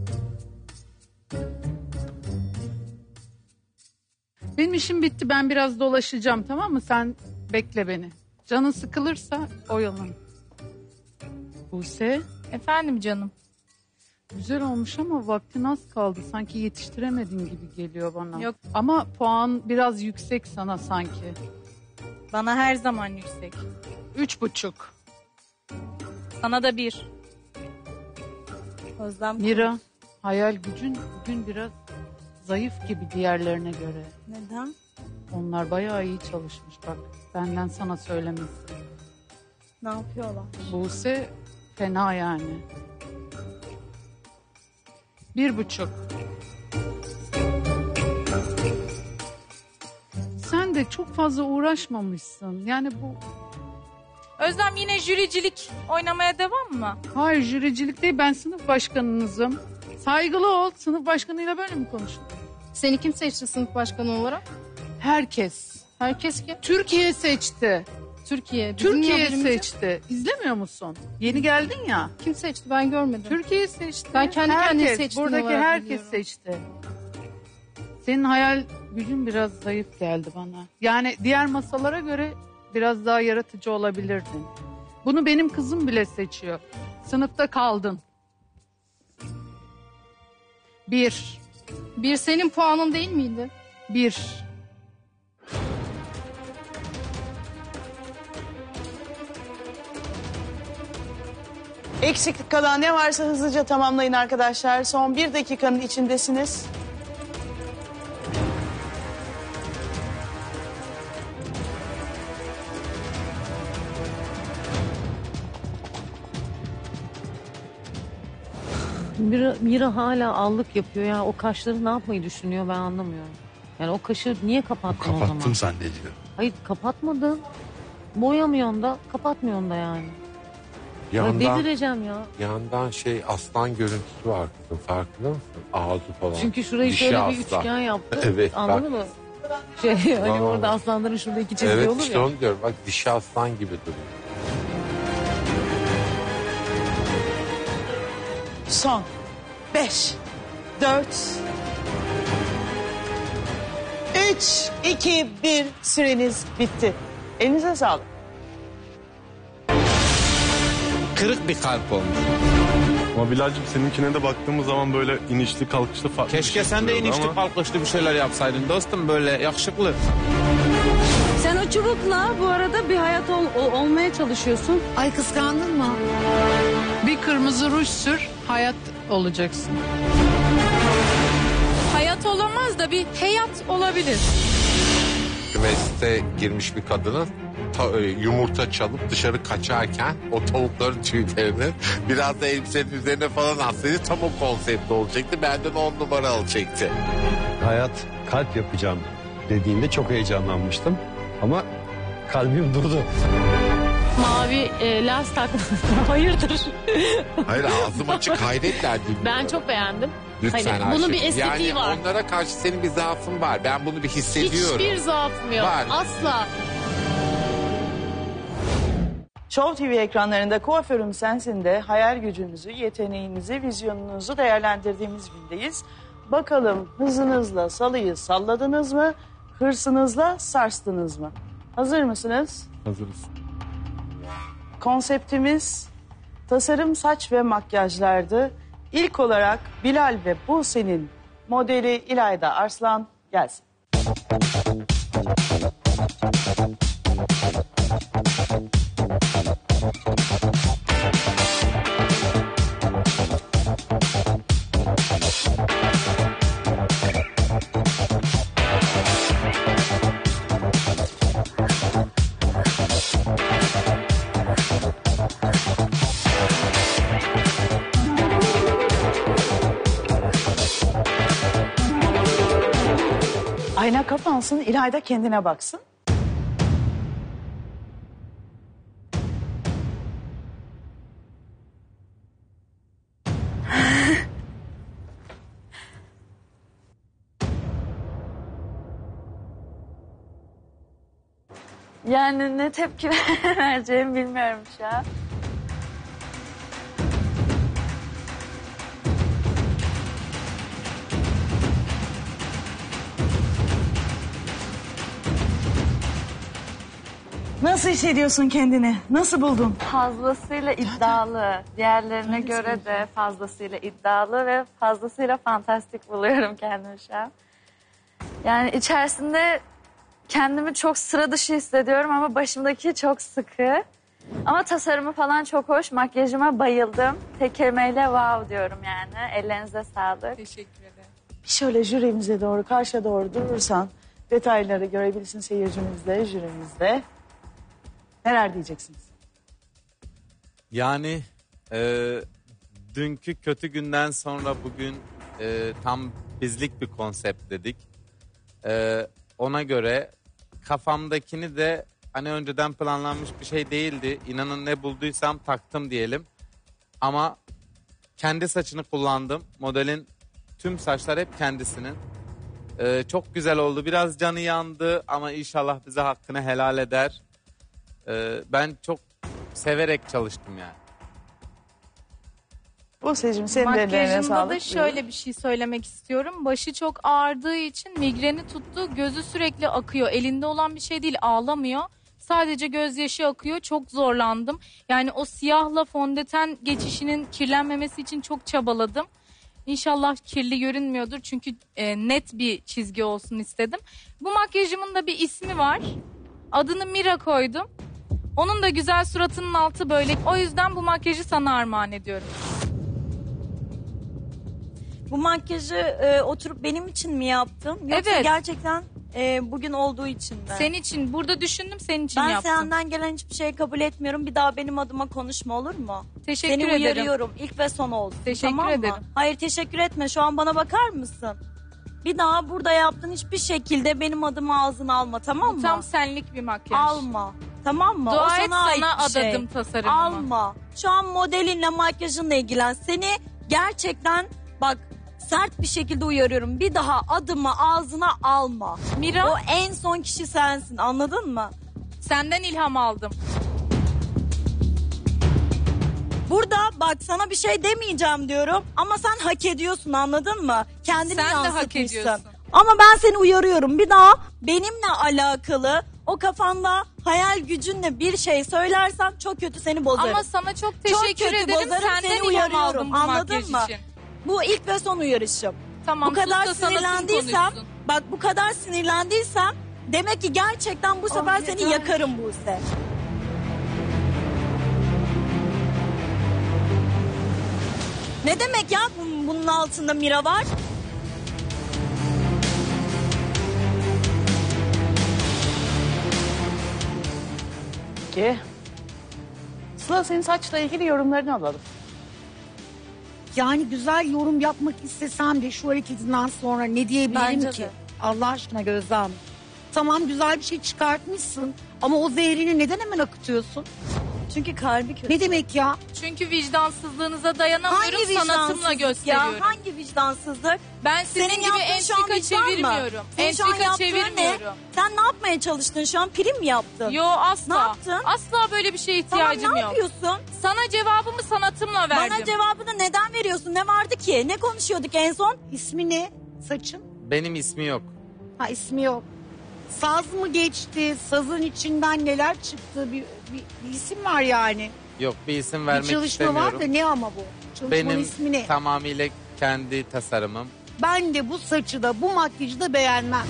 Speaker 3: Benim işim bitti. Ben biraz dolaşacağım, tamam mı? Sen bekle beni. Canın sıkılırsa oyalan. Buse.
Speaker 20: Efendim canım.
Speaker 3: Güzel olmuş ama vaktin az kaldı. Sanki yetiştiremedin gibi geliyor bana.
Speaker 20: Yok.
Speaker 3: Ama puan biraz yüksek sana sanki.
Speaker 20: Bana her zaman yüksek.
Speaker 3: Üç buçuk.
Speaker 20: Sana da bir.
Speaker 19: Özlem.
Speaker 3: Mira, hayal gücün bugün biraz zayıf gibi diğerlerine göre.
Speaker 19: Neden?
Speaker 3: Onlar bayağı iyi çalışmış bak. Benden sana söylemesi.
Speaker 19: Ne yapıyorlar?
Speaker 3: Buse
Speaker 17: Fena yani. Bir buçuk. Sen de çok fazla uğraşmamışsın. Yani bu...
Speaker 20: Özlem yine jüricilik oynamaya devam mı?
Speaker 17: Hayır, jüricilik değil, ben sınıf başkanınızım. Saygılı ol, sınıf başkanıyla böyle mi konuşun?
Speaker 18: Seni kim seçti sınıf başkanı olarak?
Speaker 17: Herkes.
Speaker 18: Herkes kim?
Speaker 17: Türkiye seçti.
Speaker 18: Türkiye. Bizim
Speaker 17: Türkiye
Speaker 18: haberimiz yok.
Speaker 17: seçti. İzlemiyor musun? Yeni geldin ya.
Speaker 18: Kim seçti ben görmedim.
Speaker 17: Türkiye seçti.
Speaker 18: Ben kendi
Speaker 17: herkes,
Speaker 18: kendini seçtim
Speaker 17: buradaki
Speaker 18: olarak
Speaker 17: herkes
Speaker 18: biliyorum.
Speaker 17: seçti. Senin hayal gücün biraz zayıf geldi bana. Yani diğer masalara göre biraz daha yaratıcı olabilirdin. Bunu benim kızım bile seçiyor. Sınıfta kaldın. Bir.
Speaker 18: Bir senin puanın değil miydi?
Speaker 17: Bir.
Speaker 9: Eksiklik kalan ne varsa hızlıca tamamlayın arkadaşlar. Son bir dakikanın içindesiniz.
Speaker 6: Mira, Mira hala allık yapıyor ya. O kaşları ne yapmayı düşünüyor ben anlamıyorum. Yani o kaşı niye kapattın o zaman?
Speaker 8: Kapattım zannediyor.
Speaker 6: Hayır kapatmadın. Boyamıyorsun da kapatmıyorsun da yani.
Speaker 7: Yandan,
Speaker 6: Delireceğim ya.
Speaker 7: yandan şey aslan görüntüsü var kızım, farkında mısın? Ağzı falan.
Speaker 6: Çünkü şurayı
Speaker 7: Dişi
Speaker 6: şöyle bir
Speaker 7: aslan.
Speaker 6: üçgen yaptı.
Speaker 7: Evet,
Speaker 6: Anladın
Speaker 7: bak.
Speaker 6: mı? Şey hani
Speaker 7: Aa.
Speaker 6: orada aslanların şurada iki çizgi
Speaker 7: Evet
Speaker 6: olur
Speaker 7: işte
Speaker 6: ya.
Speaker 7: onu diyorum. Bak dişi aslan gibi duruyor.
Speaker 9: Son. Beş. Dört. Üç, iki, bir. Süreniz bitti. Elinize sağlık.
Speaker 2: Kırık bir kalp olmuş.
Speaker 4: Ama Bilal'cim seninkine de baktığımız zaman böyle inişli kalkışlı farklı bir
Speaker 2: Keşke
Speaker 4: şey
Speaker 2: sen de
Speaker 4: duruyordu
Speaker 2: inişli
Speaker 4: ama-
Speaker 2: kalkışlı bir şeyler yapsaydın dostum, böyle yakışıklı.
Speaker 11: Sen o çubukla bu arada bir hayat ol- ol- olmaya çalışıyorsun.
Speaker 10: Ay kıskandın mı?
Speaker 17: Bir kırmızı ruj sür, hayat olacaksın.
Speaker 20: Hayat olamaz da bir hayat olabilir.
Speaker 7: Kümeste girmiş bir kadının ta- e, yumurta çalıp dışarı kaçarken o tavukların tüylerini biraz da elbisenin üzerine falan atsaydı tam o konsept olacaktı. Benden on numara alacaktı.
Speaker 8: Hayat kalp yapacağım dediğinde çok heyecanlanmıştım. Ama kalbim durdu.
Speaker 21: Mavi e, lens takma. Hayırdır?
Speaker 7: Hayır ağzım açık hayretler dinliyorum.
Speaker 21: Ben çok beğendim.
Speaker 7: Lütfen
Speaker 21: Hani bunun bir
Speaker 7: Ayşe.
Speaker 21: estetiği
Speaker 7: yani
Speaker 21: var.
Speaker 7: onlara karşı senin bir zaafın var. Ben bunu bir hissediyorum.
Speaker 21: Hiçbir zaafım yok.
Speaker 7: Var.
Speaker 21: Asla.
Speaker 9: Show T V ekranlarında Kuaförüm Sensin de hayal gücünüzü, yeteneğinizi, vizyonunuzu değerlendirdiğimiz gündeyiz. Bakalım hızınızla salıyı salladınız mı, hırsınızla sarstınız mı? Hazır mısınız?
Speaker 4: Hazırız.
Speaker 9: Konseptimiz tasarım, saç ve makyajlardı. İlk olarak Bilal ve Buse'nin modeli İlayda Arslan gelsin. Ayna kapansın, İlayda kendine baksın.
Speaker 16: Yani ne tepki vereceğimi bilmiyorum şu an.
Speaker 9: Nasıl hissediyorsun kendini? Nasıl buldun?
Speaker 16: Fazlasıyla iddialı. Diğerlerine göre de fazlasıyla iddialı ve fazlasıyla fantastik buluyorum kendimi şu an. Yani içerisinde kendimi çok sıra dışı hissediyorum ama başımdaki çok sıkı. Ama tasarımı falan çok hoş. Makyajıma bayıldım. Tek kelimeyle wow diyorum yani. Ellerinize sağlık.
Speaker 20: Teşekkür ederim.
Speaker 9: Bir şöyle jürimize doğru, karşıya doğru durursan detayları görebilirsin seyircimizde, jürimizde. Neler diyeceksiniz?
Speaker 2: Yani Ee, dünkü kötü günden sonra bugün e, tam bizlik bir konsept dedik. Ee, ona göre kafamdakini de hani önceden planlanmış bir şey değildi. İnanın ne bulduysam taktım diyelim. Ama kendi saçını kullandım. Modelin tüm saçlar hep kendisinin. Ee, çok güzel oldu. Biraz canı yandı ama inşallah bize hakkını helal eder. Ee, ben çok severek çalıştım yani.
Speaker 9: Bu seçim senin de ellerine
Speaker 20: Makyajımda
Speaker 9: sağlık.
Speaker 20: da şöyle bir şey söylemek istiyorum. Başı çok ağrıdığı için migreni tuttu. Gözü sürekli akıyor. Elinde olan bir şey değil, ağlamıyor. Sadece gözyaşı akıyor. Çok zorlandım. Yani o siyahla fondöten geçişinin kirlenmemesi için çok çabaladım. İnşallah kirli görünmüyordur. Çünkü e, net bir çizgi olsun istedim. Bu makyajımın da bir ismi var. Adını Mira koydum. Onun da güzel suratının altı böyle. O yüzden bu makyajı sana armağan ediyorum.
Speaker 19: Bu makyajı e, oturup benim için mi yaptın? Yoksa
Speaker 20: Evet.
Speaker 19: gerçekten e, bugün olduğu için mi?
Speaker 20: Senin için. Burada düşündüm, senin için
Speaker 19: ben
Speaker 20: yaptım.
Speaker 19: senden gelen hiçbir şey kabul etmiyorum. Bir daha benim adıma konuşma, olur mu?
Speaker 20: Teşekkür
Speaker 19: Seni
Speaker 20: ederim.
Speaker 19: uyarıyorum. İlk ve son olsun.
Speaker 20: Teşekkür
Speaker 19: tamam mı?
Speaker 20: ederim.
Speaker 19: Hayır, teşekkür etme. Şu an bana bakar mısın? Bir daha burada yaptığın hiçbir şekilde benim adımı ağzına alma, tamam mı?
Speaker 20: Tam senlik bir makyaj.
Speaker 19: Alma. Tamam mı?
Speaker 20: Dua
Speaker 19: o sana
Speaker 20: et
Speaker 19: ait
Speaker 20: sana
Speaker 19: bir şey.
Speaker 20: adadım tasarımımı.
Speaker 19: Alma. Şu an modelinle, makyajınla ilgilen. Seni gerçekten bak sert bir şekilde uyarıyorum. Bir daha adımı ağzına alma.
Speaker 20: Mira.
Speaker 19: O en son kişi sensin, anladın mı?
Speaker 20: Senden ilham aldım.
Speaker 19: Burada bak sana bir şey demeyeceğim diyorum ama sen hak ediyorsun, anladın mı? Kendini
Speaker 20: Sen de hak
Speaker 19: yansıtmışsın.
Speaker 20: ediyorsun.
Speaker 19: Ama ben seni uyarıyorum. Bir daha benimle alakalı o kafanda hayal gücünle bir şey söylersen çok kötü seni bozarım.
Speaker 20: Ama sana çok
Speaker 19: Çok
Speaker 20: teşekkür
Speaker 19: kötü
Speaker 20: ederim.
Speaker 19: bozarım,
Speaker 20: Senden
Speaker 19: seni
Speaker 20: ilham
Speaker 19: uyarıyorum.
Speaker 20: aldım bu
Speaker 19: Anladın
Speaker 20: makyaj
Speaker 19: mı?
Speaker 20: için.
Speaker 19: Bu ilk ve son uyarışım.
Speaker 20: Tamam,
Speaker 19: bu kadar
Speaker 20: sus da sanatın
Speaker 19: sinirlendiysem,
Speaker 20: konuşsun.
Speaker 19: bak bu kadar sinirlendiysem demek ki gerçekten bu sefer seni yakarım Buse. Ne demek ya bunun, bunun altında Mira var?
Speaker 9: Peki. Sıla, senin saçla ilgili yorumlarını alalım.
Speaker 10: Yani güzel yorum yapmak istesem de şu hareketinden sonra ne diyebilirim
Speaker 19: Bence
Speaker 10: ki?
Speaker 19: de.
Speaker 10: Allah aşkına Gözlem. Tamam, güzel bir şey çıkartmışsın ama o zehrini neden hemen akıtıyorsun?
Speaker 19: Çünkü kalbi kötü.
Speaker 10: Ne demek ya?
Speaker 20: Çünkü vicdansızlığınıza dayanamıyorum.
Speaker 19: Hangi
Speaker 20: Sanatımla
Speaker 19: vicdansızlık
Speaker 20: gösteriyorum.
Speaker 19: ya? Hangi vicdansızlık?
Speaker 20: Ben senin,
Speaker 19: Senin
Speaker 20: gibi
Speaker 19: yaptığın şu an
Speaker 20: entrika
Speaker 19: vicdan mı?
Speaker 20: çevirmiyorum.
Speaker 19: Senin şu an
Speaker 20: Entrika
Speaker 19: yaptığın
Speaker 20: çevirmiyorum.
Speaker 19: ne? Sen ne yapmaya çalıştın şu an? Prim mi yaptın?
Speaker 20: Yo, asla.
Speaker 19: Ne yaptın?
Speaker 20: Asla böyle bir şeye ihtiyacım
Speaker 19: Tamam, ne
Speaker 20: yok.
Speaker 19: yapıyorsun?
Speaker 20: Sana cevabımı sanatımla verdim.
Speaker 19: Bana cevabını neden veriyorsun? Ne vardı ki? Ne konuşuyorduk en son?
Speaker 10: İsmi ne? Saçın?
Speaker 2: Benim ismi yok.
Speaker 10: Ha, ismi yok. Saz mı geçti? Sazın içinden neler çıktı? Bir, bir, bir isim var yani.
Speaker 2: Yok, bir isim
Speaker 10: Bir
Speaker 2: vermek
Speaker 10: çalışma
Speaker 2: istemiyorum.
Speaker 10: var da ne ama bu? Çalışmanın
Speaker 2: Benim
Speaker 10: ismi ne?
Speaker 2: tamamıyla kendi tasarımım.
Speaker 10: Ben de bu saçı da bu makyajı da beğenmem.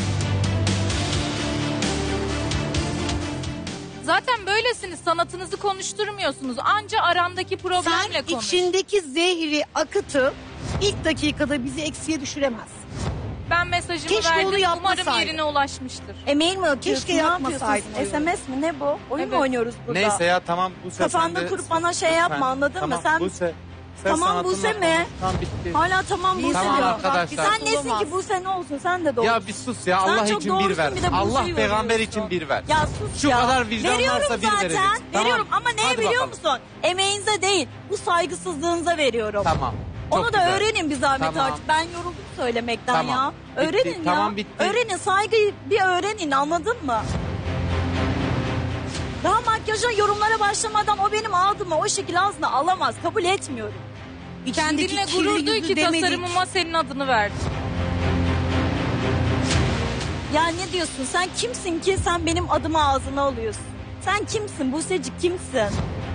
Speaker 20: Zaten böylesiniz. Sanatınızı konuşturmuyorsunuz. Anca arandaki problemle
Speaker 10: Sen
Speaker 20: konuş.
Speaker 10: içindeki zehri akıtıp ilk dakikada bizi eksiye düşüremez.
Speaker 20: Ben mesajımı
Speaker 10: Keşke
Speaker 20: verdim.
Speaker 10: onu
Speaker 20: Umarım
Speaker 10: yapmasaydın.
Speaker 20: yerine ulaşmıştır.
Speaker 19: Emeğin mi atıyorsun?
Speaker 10: Keşke
Speaker 19: Ne
Speaker 10: yapmasaydın
Speaker 19: yapıyorsun?
Speaker 10: oyunu.
Speaker 19: S M S mi? Ne bu? Oyun
Speaker 20: Evet.
Speaker 19: mu oynuyoruz burada?
Speaker 2: Neyse ya, tamam Buse.
Speaker 19: Kafanda
Speaker 2: sen de-
Speaker 19: kurup bana şey yapma,
Speaker 2: Lütfen.
Speaker 19: anladın
Speaker 2: Tamam,
Speaker 19: mı? Sen
Speaker 2: Buse, sen
Speaker 19: tamam
Speaker 2: sanatınla
Speaker 19: Buse mi?
Speaker 2: konuş. Tamam, bitti.
Speaker 19: Hala tamam Buse
Speaker 2: Tamam
Speaker 19: diyor.
Speaker 2: arkadaşlar.
Speaker 19: Sen nesin ki Buse, ne olsun? Sen de doğru.
Speaker 2: Ya bir sus ya,
Speaker 19: Sen
Speaker 2: Allah
Speaker 19: çok
Speaker 2: için bir
Speaker 19: doğrusun,
Speaker 2: ver.
Speaker 19: bir de
Speaker 2: Allah
Speaker 19: Buse'yi
Speaker 2: peygamber
Speaker 19: yoruyorsun.
Speaker 2: için bir ver.
Speaker 19: Ya sus
Speaker 2: Şu
Speaker 19: ya.
Speaker 2: kadar vicdan
Speaker 19: Veriyorum
Speaker 2: varsa bir
Speaker 19: zaten.
Speaker 2: veririz. Tamam.
Speaker 19: Veriyorum ama neye
Speaker 2: Hadi
Speaker 19: biliyor
Speaker 2: bakalım.
Speaker 19: musun? Emeğinize değil. Bu saygısızlığınıza veriyorum.
Speaker 2: Tamam. Çok
Speaker 19: Onu da
Speaker 2: güzel.
Speaker 19: öğrenin bir zahmet
Speaker 2: Tamam.
Speaker 19: artık. Ben yoruldum söylemekten
Speaker 2: Tamam.
Speaker 19: ya.
Speaker 2: Bitti.
Speaker 19: Öğrenin ya.
Speaker 2: Tamam, bitti.
Speaker 19: Öğrenin, saygıyı bir öğrenin, anladın mı? Daha makyaja, yorumlara başlamadan o benim adımı o şekilde ağzına alamaz. Kabul etmiyorum.
Speaker 20: Kendinle
Speaker 19: İçindeki
Speaker 20: gurur
Speaker 19: kirli
Speaker 20: duy
Speaker 19: yüzü
Speaker 20: ki
Speaker 19: demedik.
Speaker 20: tasarımıma senin adını verdim.
Speaker 19: Ya ne diyorsun? Sen kimsin ki sen benim adımı ağzına alıyorsun? Sen kimsin Buse'cik, kimsin?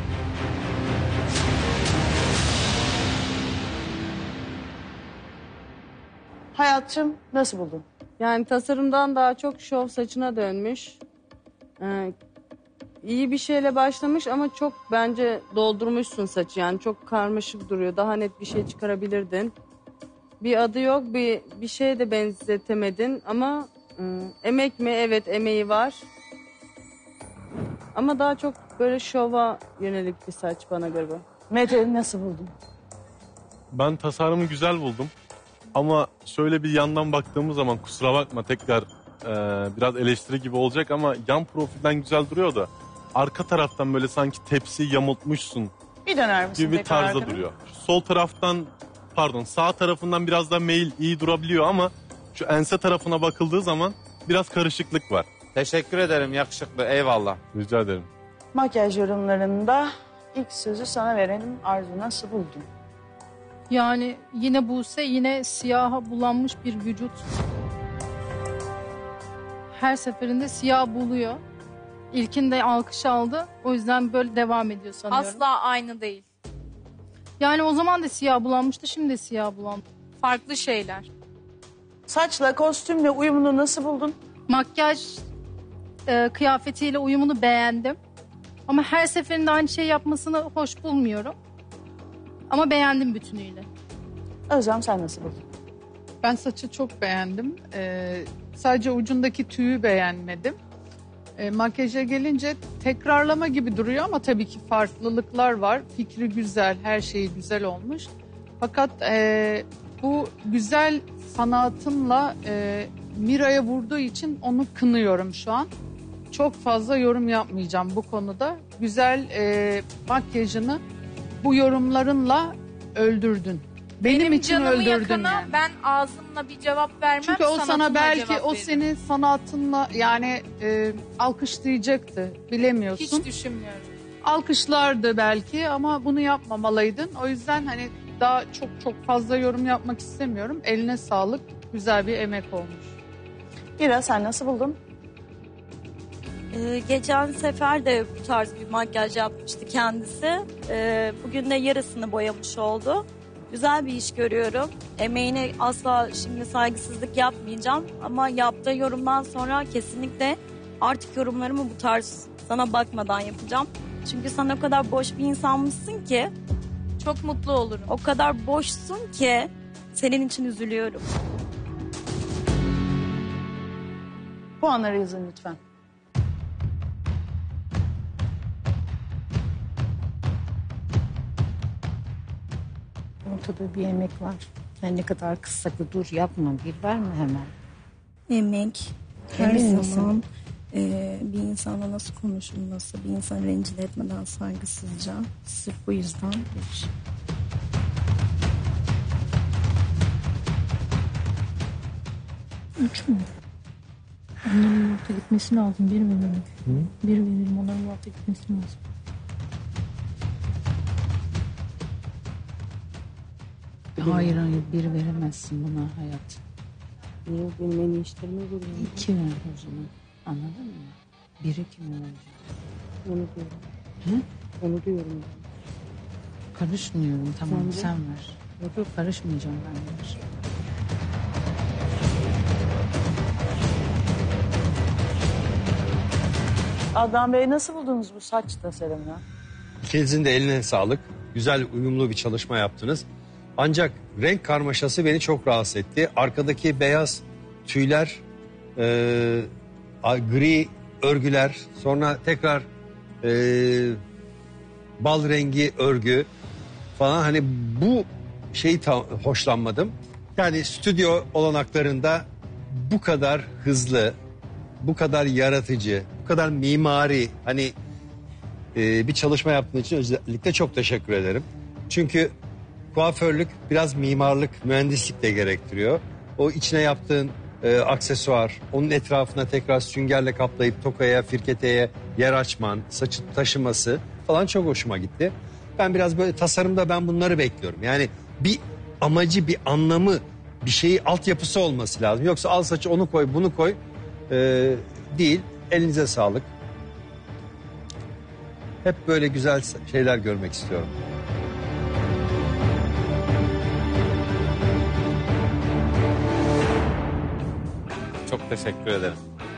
Speaker 9: Hayatçım, nasıl buldun?
Speaker 12: Yani tasarımdan daha çok şov saçına dönmüş. Ee, iyi bir şeyle başlamış ama çok bence doldurmuşsun saçı. Yani çok karmaşık duruyor. Daha net bir şey çıkarabilirdin. Bir adı yok, bir bir şeye de benzetemedin ama e, emek mi? Evet, emeği var. Ama daha çok böyle şova yönelik bir saç bana göre.
Speaker 9: Mete nasıl buldun?
Speaker 4: Ben tasarımı güzel buldum. Ama şöyle bir yandan baktığımız zaman kusura bakma tekrar e, biraz eleştiri gibi olacak ama yan profilden güzel duruyor da arka taraftan böyle sanki tepsiyi yamultmuşsun
Speaker 9: Bir döner misin
Speaker 4: gibi bir
Speaker 9: tekrar
Speaker 4: tarzda
Speaker 9: arkana?
Speaker 4: duruyor. Şu sol taraftan pardon sağ tarafından biraz da mail iyi durabiliyor ama şu ense tarafına bakıldığı zaman biraz karışıklık var.
Speaker 2: Teşekkür ederim yakışıklı eyvallah.
Speaker 4: Rica ederim.
Speaker 9: Makyaj yorumlarında ilk sözü sana verelim. Arzu nasıl buldun?
Speaker 18: Yani yine Buse yine siyaha bulanmış bir vücut. Her seferinde siyah buluyor. İlkinde alkış aldı. O yüzden böyle devam ediyor sanıyorum.
Speaker 20: Asla aynı değil.
Speaker 18: Yani o zaman da siyah bulanmıştı, şimdi de siyah bulandı.
Speaker 20: Farklı şeyler.
Speaker 9: Saçla, kostümle uyumunu nasıl buldun?
Speaker 18: Makyaj e, kıyafetiyle uyumunu beğendim. Ama her seferinde aynı şey yapmasını hoş bulmuyorum. Ama beğendim bütünüyle.
Speaker 9: Özlem sen nasıl buldun?
Speaker 17: Ben saçı çok beğendim. Ee, sadece ucundaki tüyü beğenmedim. Ee, makyaja gelince tekrarlama gibi duruyor ama tabii ki farklılıklar var. Fikri güzel, her şeyi güzel olmuş. Fakat e, bu güzel sanatınla e, Mira'ya vurduğu için onu kınıyorum şu an. Çok fazla yorum yapmayacağım bu konuda. Güzel e, makyajını bu yorumlarınla öldürdün. Benim,
Speaker 20: Benim
Speaker 17: için
Speaker 20: canımı
Speaker 17: öldürdün
Speaker 20: yakana
Speaker 17: yani.
Speaker 20: ben ağzımla bir cevap vermem.
Speaker 17: Çünkü o sana
Speaker 20: sanatımla
Speaker 17: belki
Speaker 20: cevap
Speaker 17: o
Speaker 20: veririm.
Speaker 17: senin sanatınla yani e, alkışlayacaktı. Bilemiyorsun.
Speaker 20: Hiç düşünmüyorum.
Speaker 17: Alkışlardı belki ama bunu yapmamalıydın. O yüzden hani daha çok çok fazla yorum yapmak istemiyorum. Eline sağlık. Güzel bir emek olmuş.
Speaker 9: İra sen nasıl buldun?
Speaker 19: Ee, geçen sefer de bu tarz bir makyaj yapmıştı kendisi. Ee, bugün de yarısını boyamış oldu. Güzel bir iş görüyorum. Emeğine asla şimdi saygısızlık yapmayacağım. Ama yaptığı yorumdan sonra kesinlikle artık yorumlarımı bu tarz sana bakmadan yapacağım. Çünkü sen o kadar boş bir insanmışsın ki.
Speaker 20: Çok mutlu olurum.
Speaker 19: O kadar boşsun ki senin için üzülüyorum.
Speaker 9: Puanları yazın lütfen.
Speaker 14: Ortada bir emek var. Yani ne kadar kıssak da dur yapma bir verme hemen.
Speaker 1: Emek her
Speaker 14: Emin
Speaker 1: zaman
Speaker 14: misin?
Speaker 1: e, bir insana nasıl konuşulması, bir insan rencide etmeden saygısızca. Sırf bu yüzden bir. Üç mü? Onların yurtta gitmesi lazım. Bir veririm. Bir veririm. Onların yurtta gitmesi lazım.
Speaker 14: Hayır hayır bir veremezsin buna hayat.
Speaker 6: Niye benim en iyi işlerime görüyorum?
Speaker 14: İki ver o zaman. Anladın mı? Biri kime verecek?
Speaker 6: Onu diyorum.
Speaker 14: Hı?
Speaker 6: Onu diyorum.
Speaker 14: Karışmıyorum tamam
Speaker 6: Sence?
Speaker 14: sen ver. Yok yok karışmayacağım ben ver.
Speaker 9: Adnan Bey nasıl buldunuz bu saç tasarımını?
Speaker 22: İkinizin de eline sağlık. Güzel, uyumlu bir çalışma yaptınız. Ancak renk karmaşası beni çok rahatsız etti. Arkadaki beyaz tüyler, e, a- gri örgüler, sonra tekrar e, bal rengi örgü falan. Hani bu şeyi ta- hoşlanmadım. Yani stüdyo olanaklarında bu kadar hızlı, bu kadar yaratıcı, bu kadar mimari hani e, bir çalışma yaptığın için özellikle çok teşekkür ederim. Çünkü kuaförlük biraz mimarlık, mühendislik de gerektiriyor. O içine yaptığın e, aksesuar, onun etrafına tekrar süngerle kaplayıp tokaya, firketeye yer açman, saçı taşıması falan çok hoşuma gitti. Ben biraz böyle tasarımda ben bunları bekliyorum. Yani bir amacı, bir anlamı, bir şeyi altyapısı olması lazım. Yoksa al saçı onu koy, bunu koy e, değil. Elinize sağlık. Hep böyle güzel şeyler görmek istiyorum.
Speaker 2: Çok teşekkür ederim.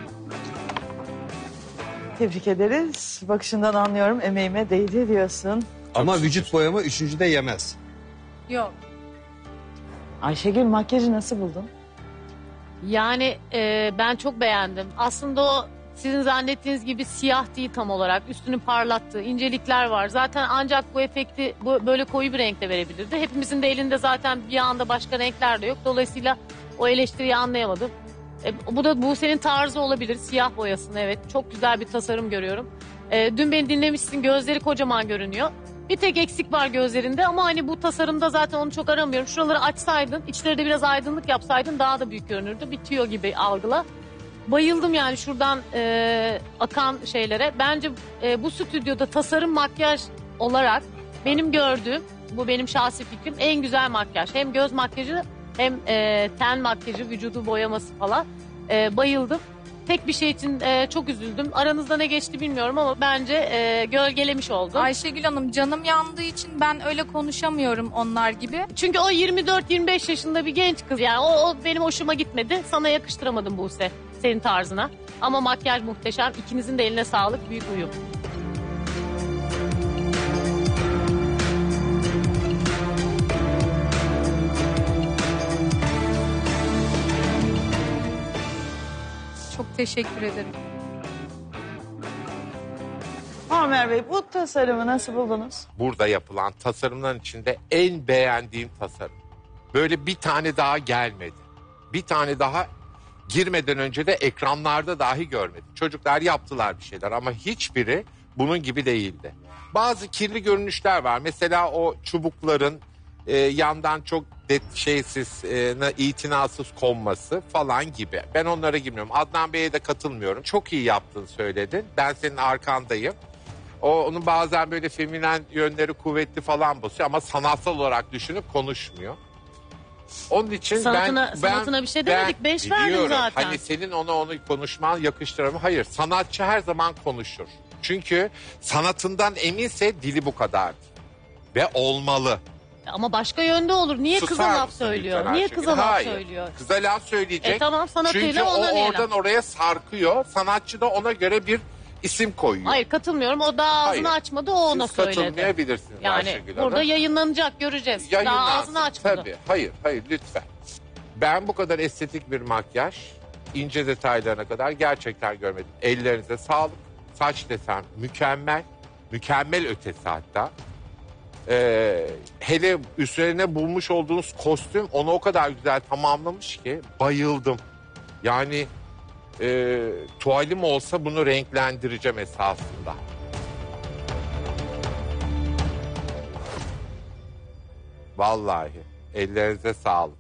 Speaker 9: Tebrik ederiz. Bakışından anlıyorum emeğime değdi diyorsun.
Speaker 22: Ama vücut boyama üçüncüde yemez.
Speaker 20: Yok.
Speaker 9: Ayşegül makyajı nasıl buldun?
Speaker 6: Yani e, ben çok beğendim. Aslında o Sizin zannettiğiniz gibi siyah değil tam olarak. Üstünü parlattığı incelikler var. Zaten ancak bu efekti bu, böyle koyu bir renkle verebilirdi. Hepimizin de elinde zaten bir anda başka renkler de yok. Dolayısıyla o eleştiriyi anlayamadım. E, bu da bu senin tarzı olabilir. Siyah boyasın, evet. Çok güzel bir tasarım görüyorum. E, dün beni dinlemişsin, gözleri kocaman görünüyor. Bir tek eksik var gözlerinde ama hani bu tasarımda zaten onu çok aramıyorum. Şuraları açsaydın, içleri de biraz aydınlık yapsaydın daha da büyük görünürdü. Bitiyor gibi algıla. Bayıldım yani şuradan e, akan şeylere. Bence e, bu stüdyoda tasarım makyaj olarak benim gördüğüm, bu benim şahsi fikrim, en güzel makyaj. Hem göz makyajı hem e, ten makyajı, vücudu boyaması falan. E, bayıldım. Tek bir şey için e, çok üzüldüm. Aranızda ne geçti bilmiyorum ama bence e, gölgelemiş oldu.
Speaker 20: Ayşegül Hanım, canım yandığı için ben öyle konuşamıyorum onlar gibi.
Speaker 6: Çünkü o yirmi dört yirmi beş yaşında bir genç kız. Yani o, o benim hoşuma gitmedi. Sana yakıştıramadım Buse, senin tarzına. Ama makyaj muhteşem. İkinizin de eline sağlık. Büyük uyum.
Speaker 20: Çok teşekkür ederim.
Speaker 9: Muammer Bey, bu tasarımı nasıl buldunuz?
Speaker 7: Burada yapılan tasarımların içinde en beğendiğim tasarım. Böyle bir tane daha gelmedi. Bir tane daha girmeden önce de ekranlarda dahi görmedim. Çocuklar yaptılar bir şeyler ama hiçbiri bunun gibi değildi. Bazı kirli görünüşler var. Mesela o çubukların e, yandan çok de, şeysiz, e, itinasız konması falan gibi. Ben onlara girmiyorum. Adnan Bey'e de katılmıyorum. Çok iyi yaptığını söyledin. Ben senin arkandayım. O, onun bazen böyle feminen yönleri kuvvetli falan basıyor ama sanatsal olarak düşünüp konuşmuyor. Onun için
Speaker 6: sanatına,
Speaker 7: ben,
Speaker 6: sanatına
Speaker 7: ben,
Speaker 6: bir şey demedik.
Speaker 7: Ben
Speaker 6: Beş verdin
Speaker 7: biliyorum.
Speaker 6: zaten.
Speaker 7: Hani senin ona onu konuşman yakıştıramıyor. Hayır, sanatçı her zaman konuşur. Çünkü sanatından eminse dili bu kadardır. Ve olmalı.
Speaker 6: Ama başka yönde olur. Niye
Speaker 7: Susar
Speaker 6: kıza laf
Speaker 7: mısın
Speaker 6: söylüyor?
Speaker 7: lütfen
Speaker 6: Niye
Speaker 7: Ayşegül?
Speaker 6: kıza laf
Speaker 7: Hayır.
Speaker 6: söylüyor?
Speaker 7: Kıza laf söyleyecek.
Speaker 6: E tamam, sanatıyla
Speaker 7: Çünkü o
Speaker 6: ona niye
Speaker 7: oradan
Speaker 6: laf?
Speaker 7: oraya sarkıyor. Sanatçı da ona göre bir isim koyuyor.
Speaker 6: Hayır, katılmıyorum. O daha ağzını
Speaker 7: Hayır.
Speaker 6: açmadı, o ona
Speaker 7: Siz
Speaker 6: söyledi.
Speaker 7: katılmayabilirsiniz
Speaker 6: Yani
Speaker 7: Ayşegül Hanım.
Speaker 6: burada yayınlanacak, göreceğiz. Daha
Speaker 7: Yayınlansın.
Speaker 6: ağzını açmadı.
Speaker 7: Tabii. Hayır, hayır lütfen. Ben bu kadar estetik bir makyaj, ince detaylarına kadar gerçekten görmedim. Ellerinize sağlık. Saç desen mükemmel. Mükemmel ötesi hatta. Ee, hele üzerine bulmuş olduğunuz kostüm onu o kadar güzel tamamlamış ki bayıldım. Yani e, tuvalim olsa bunu renklendireceğim esasında. Vallahi ellerinize sağlık.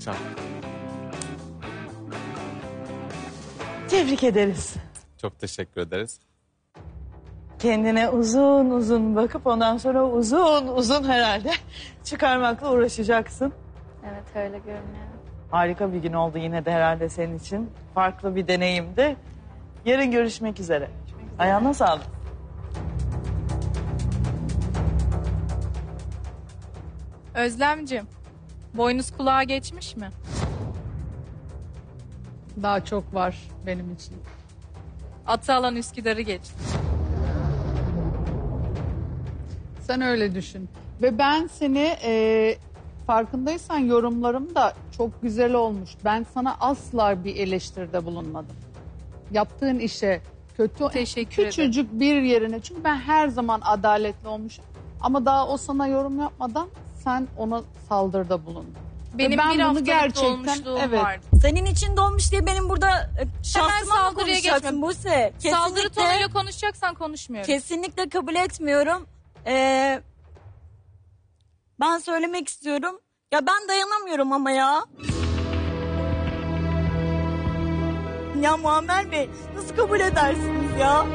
Speaker 9: Tebrik ederiz.
Speaker 2: Çok teşekkür ederiz.
Speaker 9: Kendine uzun uzun bakıp ondan sonra uzun uzun herhalde çıkarmakla uğraşacaksın.
Speaker 16: Evet, öyle görünüyor.
Speaker 9: Harika bir gün oldu yine de herhalde senin için. Farklı bir deneyimdi. Yarın görüşmek üzere. Ayağına sağlık.
Speaker 18: Özlemcim, boynuz kulağa geçmiş mi?
Speaker 17: Daha çok var benim için.
Speaker 18: Atı alan Üsküdar'ı geç.
Speaker 17: Sen öyle düşün. Ve ben seni e, farkındaysan yorumlarım da çok güzel olmuş. Ben sana asla bir eleştiride bulunmadım. Yaptığın işe kötü,
Speaker 18: Teşekkür
Speaker 17: küçücük bir yerine. Çünkü ben her zaman adaletli olmuşum. Ama daha o sana yorum yapmadan sen ona saldırıda bulundun.
Speaker 20: Benim
Speaker 17: Ve ben
Speaker 20: bir
Speaker 17: bunu
Speaker 20: haftalık
Speaker 17: gerçekten
Speaker 20: dolmuşluğum
Speaker 17: evet.
Speaker 20: vardı.
Speaker 19: Senin için dolmuş diye benim burada e,
Speaker 20: Hemen
Speaker 19: şahsıma mı
Speaker 20: saldırıya
Speaker 19: konuşacaksın
Speaker 20: geçme.
Speaker 19: Buse?
Speaker 20: Saldırı
Speaker 19: Kesinlikle,
Speaker 20: tonuyla konuşacaksan konuşmuyorum.
Speaker 19: kesinlikle kabul etmiyorum. Ee, ben söylemek istiyorum. Ya ben dayanamıyorum ama ya. Ya Muammer Bey nasıl kabul edersiniz ya?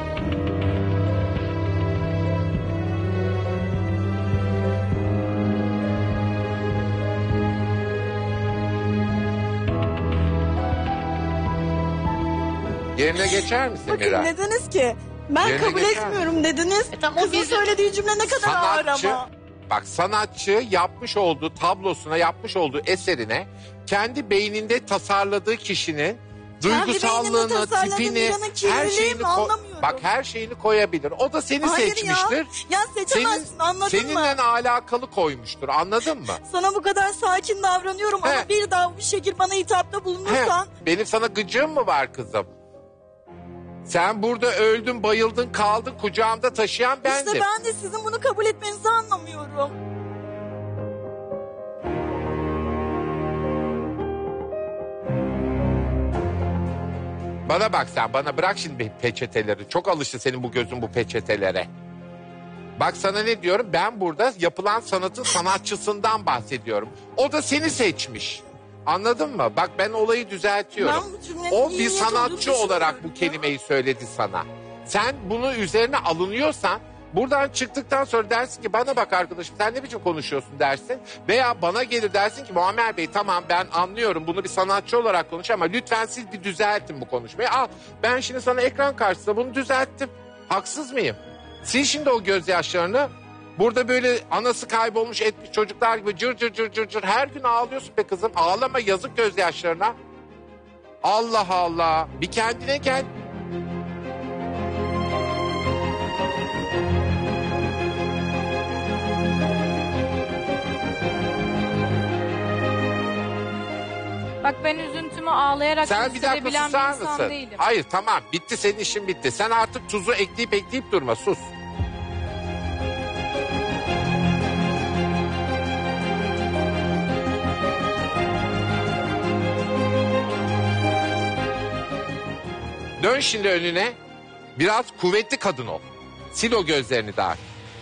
Speaker 7: Yerine geçer misin
Speaker 19: Bakın
Speaker 7: Miray?
Speaker 19: dediniz ki ben
Speaker 7: Yerine
Speaker 19: kabul
Speaker 7: geçer
Speaker 19: etmiyorum dediniz. Kızın söylediği cümle ne kadar ağır
Speaker 7: Sanatçı,
Speaker 19: ama.
Speaker 7: bak sanatçı yapmış olduğu tablosuna, yapmış olduğu eserine kendi beyninde tasarladığı kişinin
Speaker 19: beyninde
Speaker 7: duygusallığını,
Speaker 19: tasarladım,
Speaker 7: tipini,
Speaker 19: Mira'nın
Speaker 7: her
Speaker 19: kirliliği
Speaker 7: şeyini
Speaker 19: mi?
Speaker 7: ko-
Speaker 19: Anlamıyorum.
Speaker 7: bak her şeyini koyabilir. O da seni
Speaker 19: Hayır
Speaker 7: seçmiştir.
Speaker 19: Ya, ya seçemezsin
Speaker 7: Senin,
Speaker 19: anladın
Speaker 7: seninle
Speaker 19: mı?
Speaker 7: alakalı koymuştur. Anladın mı?
Speaker 19: Sana bu kadar sakin davranıyorum ama bir daha bir şekilde bana hitapta bulunursan
Speaker 7: He, benim sana gıcığım mı var kızım? Sen burada öldün, bayıldın, kaldın, kucağımda taşıyan bendim.
Speaker 19: İşte ben de sizin bunu kabul etmenizi anlamıyorum.
Speaker 7: Bana bak sen, bana bırak şimdi peçeteleri. Çok alıştı senin bu gözün bu peçetelere. Bak sana ne diyorum, ben burada yapılan sanatın sanatçısından bahsediyorum. O da seni seçmiş. Anladın mı? Bak ben olayı düzeltiyorum.
Speaker 19: Ben bu cümlenin
Speaker 7: O
Speaker 19: iyi
Speaker 7: bir
Speaker 19: niyet
Speaker 7: sanatçı
Speaker 19: olduğunu
Speaker 7: olarak bu kelimeyi söyledi sana. Sen bunu üzerine alınıyorsan buradan çıktıktan sonra dersin ki bana bak arkadaşım sen ne biçim konuşuyorsun dersin. Veya bana gelir dersin ki Muammer Bey tamam ben anlıyorum bunu bir sanatçı olarak konuş ama lütfen siz bir düzeltin bu konuşmayı. Al ben şimdi sana ekran karşısında bunu düzelttim. Haksız mıyım? Sil şimdi o gözyaşlarını. Burada böyle anası kaybolmuş etmiş çocuklar gibi cır cır cır cır cır her gün ağlıyorsun be kızım. Ağlama yazık gözyaşlarına. Allah Allah bir kendine gel.
Speaker 20: Bak ben üzüntümü ağlayarak
Speaker 7: Sen bir dakika
Speaker 20: gösterebilen bir
Speaker 7: susar
Speaker 20: insan
Speaker 7: mısın?
Speaker 20: değilim.
Speaker 7: Hayır tamam bitti senin işin bitti. Sen artık tuzu ekleyip ekleyip durma sus. Dön şimdi önüne. Biraz kuvvetli kadın ol. Sil o gözlerini daha.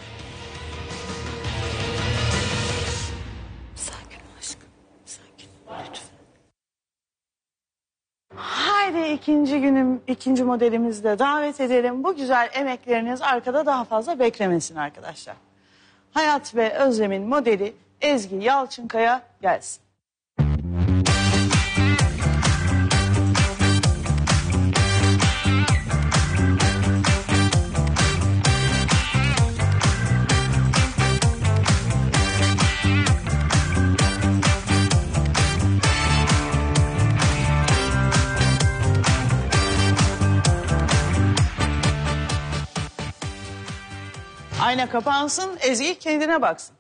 Speaker 19: Sakin ol aşkım. Sakin ol lütfen.
Speaker 9: Haydi ikinci günüm, ikinci modelimizde davet edelim. Bu güzel emekleriniz arkada daha fazla beklemesin arkadaşlar. Hayat ve Özlem'in modeli Ezgi Yalçınkaya gelsin. Ayna kapansın, Ezgi kendine baksın.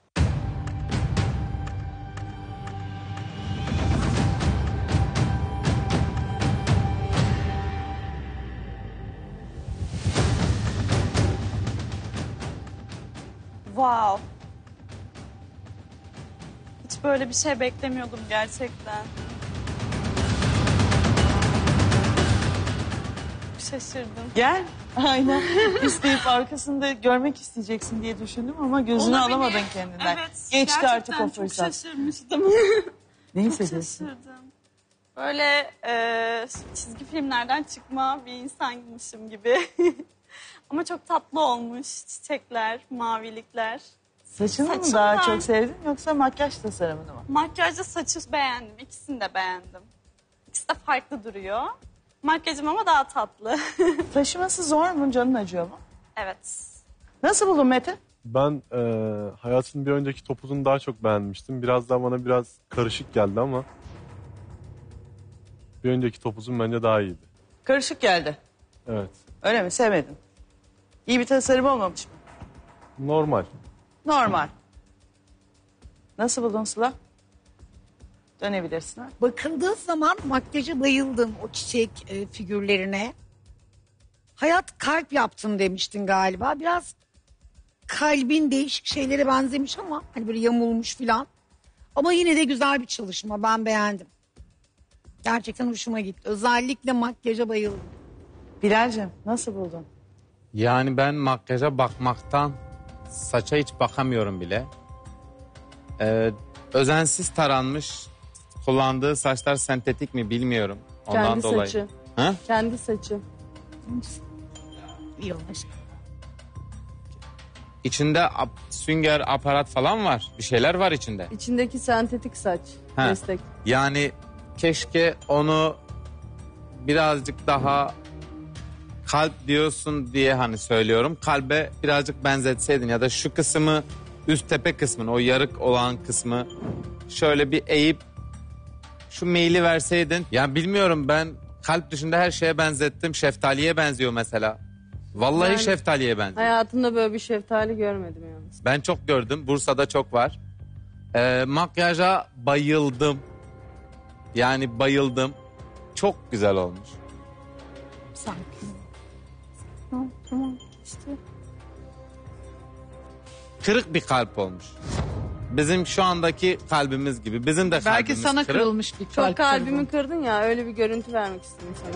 Speaker 5: Wow. Hiç böyle bir şey beklemiyordum gerçekten. Şaşırdım.
Speaker 9: Gel. Aynen. İsteyip arkasında görmek isteyeceksin diye düşündüm ama gözünü
Speaker 5: Olabilir.
Speaker 9: alamadın kendinden.
Speaker 5: Evet.
Speaker 9: Geçti artık o
Speaker 5: gerçekten
Speaker 9: fırsat.
Speaker 5: çok şaşırmıştım.
Speaker 9: Ne
Speaker 5: çok
Speaker 9: hissediyorsun?
Speaker 5: şaşırdım. Böyle e, çizgi filmlerden çıkma bir insanmışım gibi. Ama çok tatlı olmuş. Çiçekler, mavilikler.
Speaker 9: Saçını mı
Speaker 5: Saçımdan-
Speaker 9: daha çok sevdin yoksa makyaj tasarımını mı?
Speaker 5: Makyajda saçı beğendim. İkisini de beğendim. İkisi de farklı duruyor. Makyajım ama daha tatlı.
Speaker 9: Taşıması zor mu? Canın acıyor mu?
Speaker 5: Evet.
Speaker 9: Nasıl buldun Mete?
Speaker 4: Ben e, hayatın bir önceki topuzunu daha çok beğenmiştim. Biraz daha bana biraz karışık geldi ama bir önceki topuzun bence daha iyiydi.
Speaker 9: Karışık geldi.
Speaker 4: Evet.
Speaker 9: Öyle mi? Sevmedin. İyi bir tasarım olmamış mı?
Speaker 4: Normal.
Speaker 9: Normal. Nasıl buldun Sıla? Dönebilirsin. Ha?
Speaker 10: Bakıldığı zaman makyaja bayıldım o çiçek e, figürlerine. Hayat kalp yaptım demiştin galiba. Biraz kalbin değişik şeylere benzemiş ama hani böyle yamulmuş filan. Ama yine de güzel bir çalışma, ben beğendim. Gerçekten hoşuma gitti. Özellikle makyaja bayıldım.
Speaker 9: Bilal'cim nasıl buldun?
Speaker 2: Yani ben makyaja bakmaktan saça hiç bakamıyorum bile. Ee, özensiz taranmış. Kullandığı saçlar sentetik mi bilmiyorum. Ondan
Speaker 11: Kendi
Speaker 2: dolayı.
Speaker 11: saçı.
Speaker 2: Ha?
Speaker 11: Kendi saçı.
Speaker 10: İyi olmuş.
Speaker 2: İçinde ap- sünger aparat falan var. Bir şeyler var içinde.
Speaker 11: İçindeki sentetik saç.
Speaker 2: Ha.
Speaker 11: Destek.
Speaker 2: Yani keşke onu birazcık daha kalp diyorsun diye hani söylüyorum. Kalbe birazcık benzetseydin ya da şu kısmı üst tepe kısmını o yarık olan kısmı şöyle bir eğip şu meyili verseydin. Ya bilmiyorum ben kalp dışında her şeye benzettim. Şeftaliye benziyor mesela. Vallahi
Speaker 11: Ben
Speaker 2: şeftaliye benziyor.
Speaker 11: Hayatımda böyle bir şeftali görmedim yalnız.
Speaker 2: Ben çok gördüm. Bursa'da çok var. Ee, makyaja bayıldım. Yani bayıldım. Çok güzel olmuş.
Speaker 10: Sanki.
Speaker 1: Tamam, tamam işte.
Speaker 2: Kırık bir kalp olmuş. Bizim şu andaki kalbimiz gibi. Bizim de
Speaker 3: Belki
Speaker 2: kalbimiz
Speaker 3: sana
Speaker 2: kırık.
Speaker 3: kırılmış bir kalp.
Speaker 12: Çok kalbimi kırdın ya, öyle bir görüntü vermek istedim sana.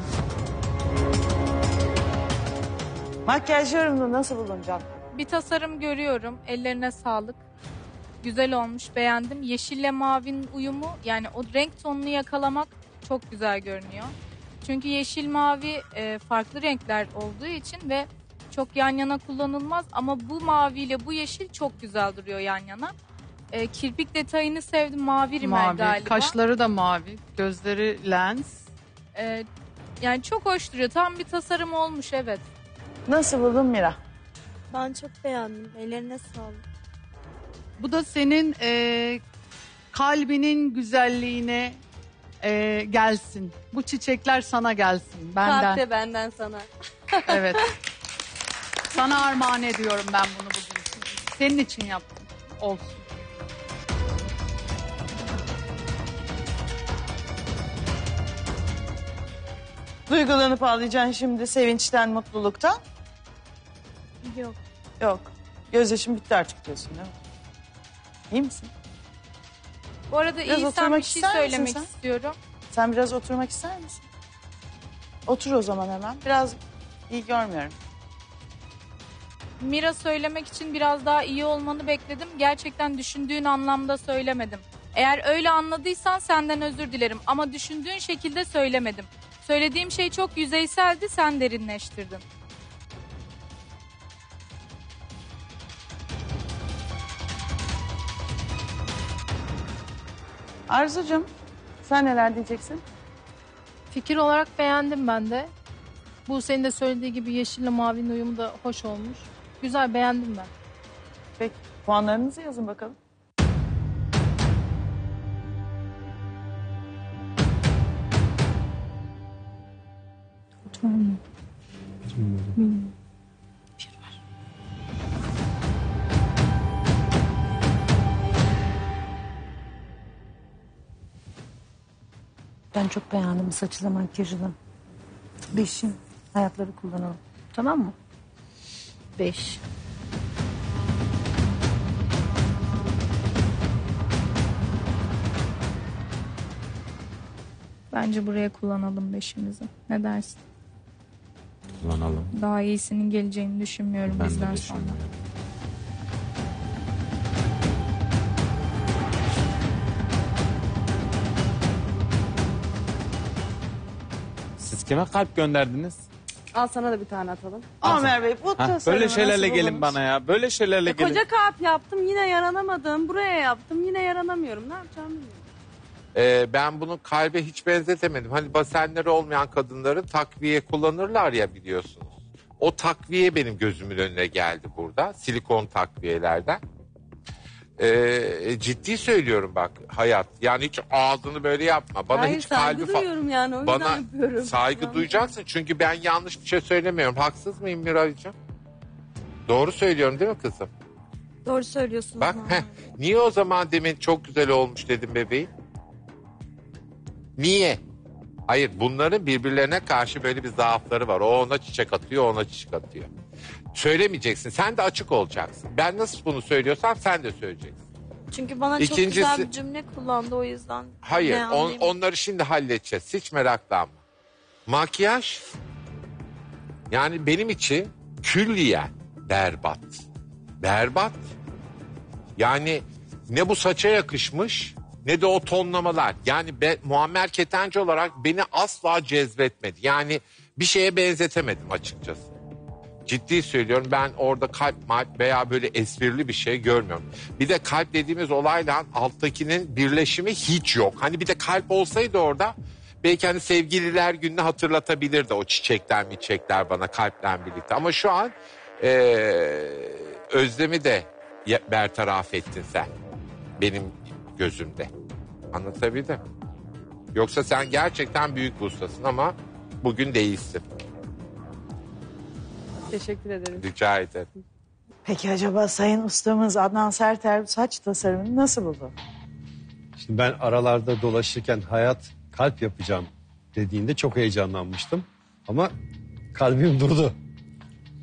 Speaker 9: Makyaj yorumunu nasıl buldun Can?
Speaker 20: Bir tasarım görüyorum. Ellerine sağlık. Güzel olmuş, beğendim. Yeşille mavinin uyumu, yani o renk tonunu yakalamak çok güzel görünüyor. Çünkü yeşil mavi e, farklı renkler olduğu için ve çok yan yana kullanılmaz ama bu maviyle bu yeşil çok güzel duruyor yan yana. E, kirpik detayını sevdim. Mavi rimel
Speaker 3: Mavi,
Speaker 20: galiba.
Speaker 3: kaşları da mavi, gözleri lens.
Speaker 20: E, yani çok hoş duruyor. Tam bir tasarım olmuş, evet.
Speaker 9: Nasıl buldun Mira?
Speaker 19: Ben çok beğendim. Ellerine sağlık.
Speaker 3: Bu da senin e, kalbinin güzelliğine e, gelsin. Bu çiçekler sana gelsin benden.
Speaker 12: Kalp de benden sana.
Speaker 3: Evet. Sana armağan ediyorum ben bunu bugün. Senin için yaptım. Olsun.
Speaker 9: Duygulanıp ağlayacaksın şimdi sevinçten, mutluluktan.
Speaker 19: Yok.
Speaker 9: Yok. Gözyaşın bitti artık diyorsun değil mi? İyi misin?
Speaker 20: Bu arada
Speaker 9: Biraz
Speaker 20: iyi sen
Speaker 9: oturmak
Speaker 20: bir şey
Speaker 9: ister misin
Speaker 20: söylemek
Speaker 9: sen?
Speaker 20: istiyorum.
Speaker 9: Sen biraz oturmak ister misin? Otur o zaman hemen. Biraz iyi görmüyorum.
Speaker 20: Mira söylemek için biraz daha iyi olmanı bekledim. Gerçekten düşündüğün anlamda söylemedim. Eğer öyle anladıysan senden özür dilerim. Ama düşündüğün şekilde söylemedim. Söylediğim şey çok yüzeyseldi, sen derinleştirdin.
Speaker 9: Arzucuğum sen neler diyeceksin?
Speaker 18: Fikir olarak beğendim ben de. Bu senin de söylediği gibi yeşille mavinin uyumu da hoş olmuş. Güzel, beğendim ben.
Speaker 9: Peki puanlarınızı yazın bakalım.
Speaker 1: Tamam. Hmm. Ben çok beğendim saçı da makyajı da. Beşim. Hayatları kullanalım. Tamam mı? Beş. Bence buraya kullanalım beşimizi. Ne dersin?
Speaker 2: Kullanalım.
Speaker 20: Daha iyisinin geleceğini düşünmüyorum
Speaker 2: Ben de
Speaker 20: bizden sonra.
Speaker 2: düşünmüyorum. Siz kime kalp gönderdiniz?
Speaker 12: Al sana da bir tane atalım.
Speaker 9: Amer Bey bu
Speaker 2: Ha,
Speaker 9: tasarımı
Speaker 2: böyle şeylerle
Speaker 9: nasıl
Speaker 2: gelin
Speaker 9: buldunuz?
Speaker 2: bana ya. Böyle şeylerle
Speaker 12: E,
Speaker 2: gelin.
Speaker 12: koca kalp yaptım, yine yaranamadım. Buraya yaptım, yine yaranamıyorum. Ne yapacağım bilmiyorum.
Speaker 7: Ee, ben bunu kalbe hiç benzetemedim. Hani basenleri olmayan kadınların takviye kullanırlar ya biliyorsunuz. O takviye benim gözümün önüne geldi burada. Silikon takviyelerden. Ee, ciddi söylüyorum bak hayat. Yani hiç ağzını böyle yapma. Bana
Speaker 12: Hayır,
Speaker 7: hiç
Speaker 12: saygı
Speaker 7: kalbi fa-
Speaker 12: duyuyorum yani, o yüzden
Speaker 7: Bana
Speaker 12: yapıyorum.
Speaker 7: saygı
Speaker 12: Yanlış.
Speaker 7: duyacaksın çünkü ben yanlış bir şey söylemiyorum. Haksız mıyım Miraycığım? Doğru söylüyorum değil mi kızım?
Speaker 19: Doğru söylüyorsunuz.
Speaker 7: Bak heh, niye o zaman demin çok güzel olmuş dedim bebeğim? Niye? Hayır bunların birbirlerine karşı böyle bir zaafları var. O ona çiçek atıyor, o ona çiçek atıyor. Söylemeyeceksin. Sen de açık olacaksın. Ben nasıl bunu söylüyorsam sen de söyleyeceksin.
Speaker 19: Çünkü bana çok
Speaker 7: İkincisi-
Speaker 19: güzel bir cümle kullandı, o yüzden.
Speaker 7: Hayır
Speaker 19: ne
Speaker 7: on-
Speaker 19: anlayayım?
Speaker 7: onları şimdi halledeceğiz. Hiç meraklanma. Makyaj yani benim için külliyen berbat. Berbat. Yani ne bu saça yakışmış ne de o tonlamalar. Yani be, Muammer Ketenci olarak beni asla cezbetmedi. Yani bir şeye benzetemedim açıkçası. Ciddi söylüyorum ben orada kalp malp veya böyle esprili bir şey görmüyorum. Bir de kalp dediğimiz olayla alttakinin birleşimi hiç yok. Hani bir de kalp olsaydı orada belki hani sevgililer gününü hatırlatabilirdi o çiçekler çiçekler bana kalple birlikte. Ama şu an ee, Özlem'i de ya- bertaraf ettin sen benim gözümde. Anlatabildim. Yoksa sen gerçekten büyük bir ustasın ama bugün değilsin.
Speaker 12: Teşekkür ederim.
Speaker 7: Rica ederim.
Speaker 9: Peki acaba Sayın Ustamız Adnan Serter saç tasarımını nasıl buldu?
Speaker 22: Şimdi ben aralarda dolaşırken hayat kalp yapacağım dediğinde çok heyecanlanmıştım. Ama kalbim durdu.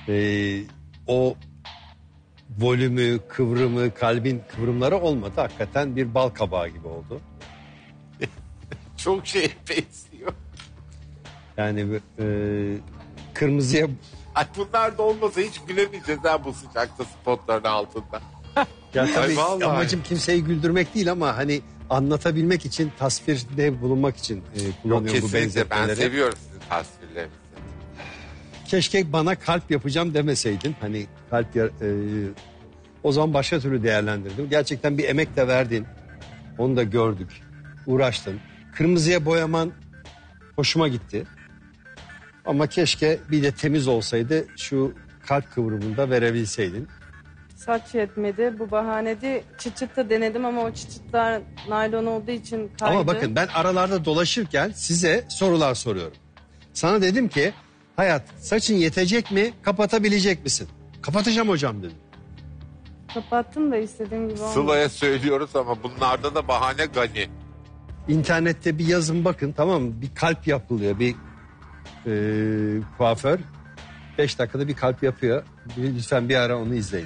Speaker 22: Ee, o volümü, kıvrımı, kalbin kıvrımları olmadı. Hakikaten bir bal kabağı gibi oldu.
Speaker 7: Çok şeye benziyor.
Speaker 22: Yani e, kırmızıya...
Speaker 7: Ay bunlar da olmasa hiç gülemeyeceğiz ha bu sıcakta spotların altında.
Speaker 22: Ya
Speaker 7: Ay
Speaker 22: tabii
Speaker 7: vallahi.
Speaker 22: amacım kimseyi güldürmek değil ama hani anlatabilmek için, tasvirde bulunmak için e,
Speaker 7: Yok
Speaker 22: kullanıyorum bu
Speaker 7: kesinlikle
Speaker 22: benzetmeleri.
Speaker 7: ben seviyorum sizin tasvirlerinizi.
Speaker 22: Keşke bana kalp yapacağım demeseydin. Hani kalp ya- e, o zaman başka türlü değerlendirdim. Gerçekten bir emek de verdin. Onu da gördük. Uğraştın. Kırmızıya boyaman hoşuma gitti. Ama keşke bir de temiz olsaydı, şu kalp kıvrımını da verebilseydin.
Speaker 12: Saç yetmedi. Bu bahanedi. Çıt çıt da denedim ama o çıt çıtlar naylon olduğu için kaydı.
Speaker 22: Ama bakın ben aralarda dolaşırken size sorular soruyorum. Sana dedim ki hayat saçın yetecek mi, kapatabilecek misin? Kapatacağım hocam dedim.
Speaker 12: Kapattım da istediğim gibi olmadı.
Speaker 7: Sıla'ya söylüyoruz ama bunlarda da bahane gani.
Speaker 22: İnternette bir yazın bakın, tamam mı? Bir kalp yapılıyor, bir e, kuaför beş dakikada bir kalp yapıyor. Bir- Lütfen bir ara onu izleyin.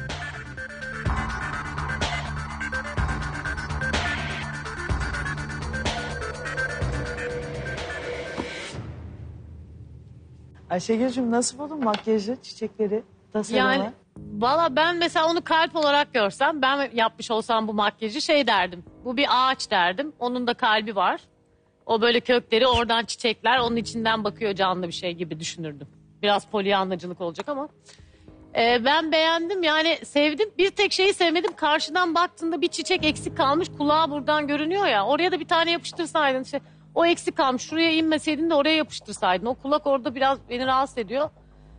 Speaker 9: Ayşegül'cüğüm nasıl buldun makyajı, çiçekleri, tasarımı?
Speaker 21: Yani valla ben mesela onu kalp olarak görsem, ben yapmış olsam bu makyajı şey derdim. Bu bir ağaç derdim. Onun da kalbi var. O böyle kökleri, oradan çiçekler, onun içinden bakıyor, canlı bir şey gibi düşünürdüm. Biraz polyanlacılık olacak ama. Ee, ben beğendim, yani sevdim. Bir tek şeyi sevmedim. Karşıdan baktığında bir çiçek eksik kalmış. Kulağı buradan görünüyor ya. Oraya da bir tane yapıştırsaydın. İşte, o eksik kalmış. Şuraya inmeseydin de oraya yapıştırsaydın. O kulak orada biraz beni rahatsız ediyor.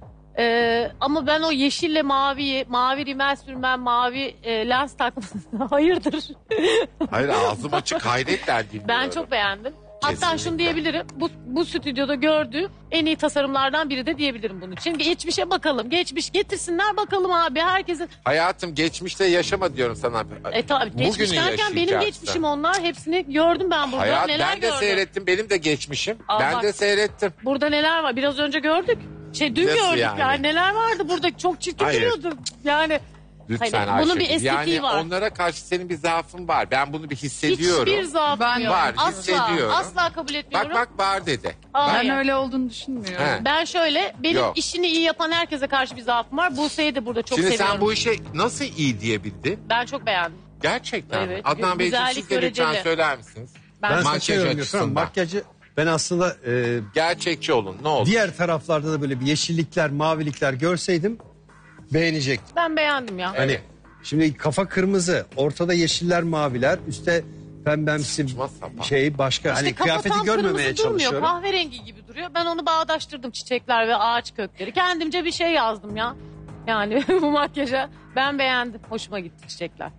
Speaker 21: Ee, ama ben o yeşille maviyi, mavi rimel sürmem, mavi e, lens takmam. Hayırdır?
Speaker 7: Hayır ağzım açık hayretle dinliyorum.
Speaker 21: Ben çok beğendim. Hatta
Speaker 7: Kesinlikle.
Speaker 21: şunu diyebilirim. Bu, bu stüdyoda gördüğüm en iyi tasarımlardan biri de diyebilirim bunun için. Geçmişe bakalım. Geçmiş getirsinler bakalım abi. Herkesin...
Speaker 7: Hayatım geçmişte yaşama diyorum sana.
Speaker 21: E tabii geçmiş
Speaker 7: Bugünü
Speaker 21: derken benim
Speaker 7: yaşayacaksın.
Speaker 21: geçmişim onlar. Hepsini gördüm ben burada.
Speaker 7: Hayat
Speaker 21: neler
Speaker 7: ben de
Speaker 21: gördüm.
Speaker 7: seyrettim. Benim de geçmişim.
Speaker 21: Aa,
Speaker 7: ben
Speaker 21: bak.
Speaker 7: de seyrettim.
Speaker 21: Burada neler var? Biraz önce gördük. Şey dün
Speaker 7: Nasıl
Speaker 21: gördük
Speaker 7: yani?
Speaker 21: yani? Neler vardı burada? Çok çirkin
Speaker 7: Hayır.
Speaker 21: duruyordu. Yani
Speaker 7: Lütfen
Speaker 21: hani, bunun bir
Speaker 7: Ayşegül.
Speaker 21: estetiği
Speaker 7: Yani
Speaker 21: var.
Speaker 7: onlara karşı senin bir zaafın var. Ben bunu bir hissediyorum.
Speaker 21: Hiçbir zaafım yok.
Speaker 7: Var
Speaker 21: asla,
Speaker 7: hissediyorum.
Speaker 21: asla kabul etmiyorum.
Speaker 7: Bak bak var dedi.
Speaker 21: Hayır.
Speaker 17: Ben öyle olduğunu düşünmüyorum.
Speaker 7: He.
Speaker 21: Ben şöyle, benim
Speaker 7: Yok.
Speaker 21: işini iyi yapan herkese karşı bir zaafım var. Buse'yi de burada çok
Speaker 7: Şimdi
Speaker 21: seviyorum.
Speaker 7: sen bu işe nasıl iyi diyebildin?
Speaker 21: Ben çok beğendim.
Speaker 7: Gerçekten mi?
Speaker 21: Evet.
Speaker 7: Adnan Beyciğim
Speaker 21: Güzellik
Speaker 7: siz de lütfen
Speaker 21: göreceli.
Speaker 7: söyler misiniz?
Speaker 21: Ben-
Speaker 22: Ben
Speaker 7: Makyaj
Speaker 22: saça yorum yapıyorum.
Speaker 7: açısından.
Speaker 22: Makyajı ben aslında e,
Speaker 7: gerçekçi olun ne olur.
Speaker 22: Diğer taraflarda da böyle bir yeşillikler, mavilikler görseydim beğenecektim.
Speaker 21: Ben beğendim ya.
Speaker 22: Hani şimdi kafa kırmızı, ortada yeşiller, maviler, üstte pembemsi şey başka.
Speaker 21: İşte
Speaker 22: hani
Speaker 21: kafa
Speaker 22: kıyafeti
Speaker 21: tam
Speaker 22: görmemeye
Speaker 21: kırmızı durmuyor.
Speaker 22: çalışıyorum.
Speaker 21: Kahverengi gibi duruyor. Ben onu bağdaştırdım, çiçekler ve ağaç kökleri. Kendimce bir şey yazdım ya. Yani bu makyaja ben beğendim. Hoşuma gitti çiçekler.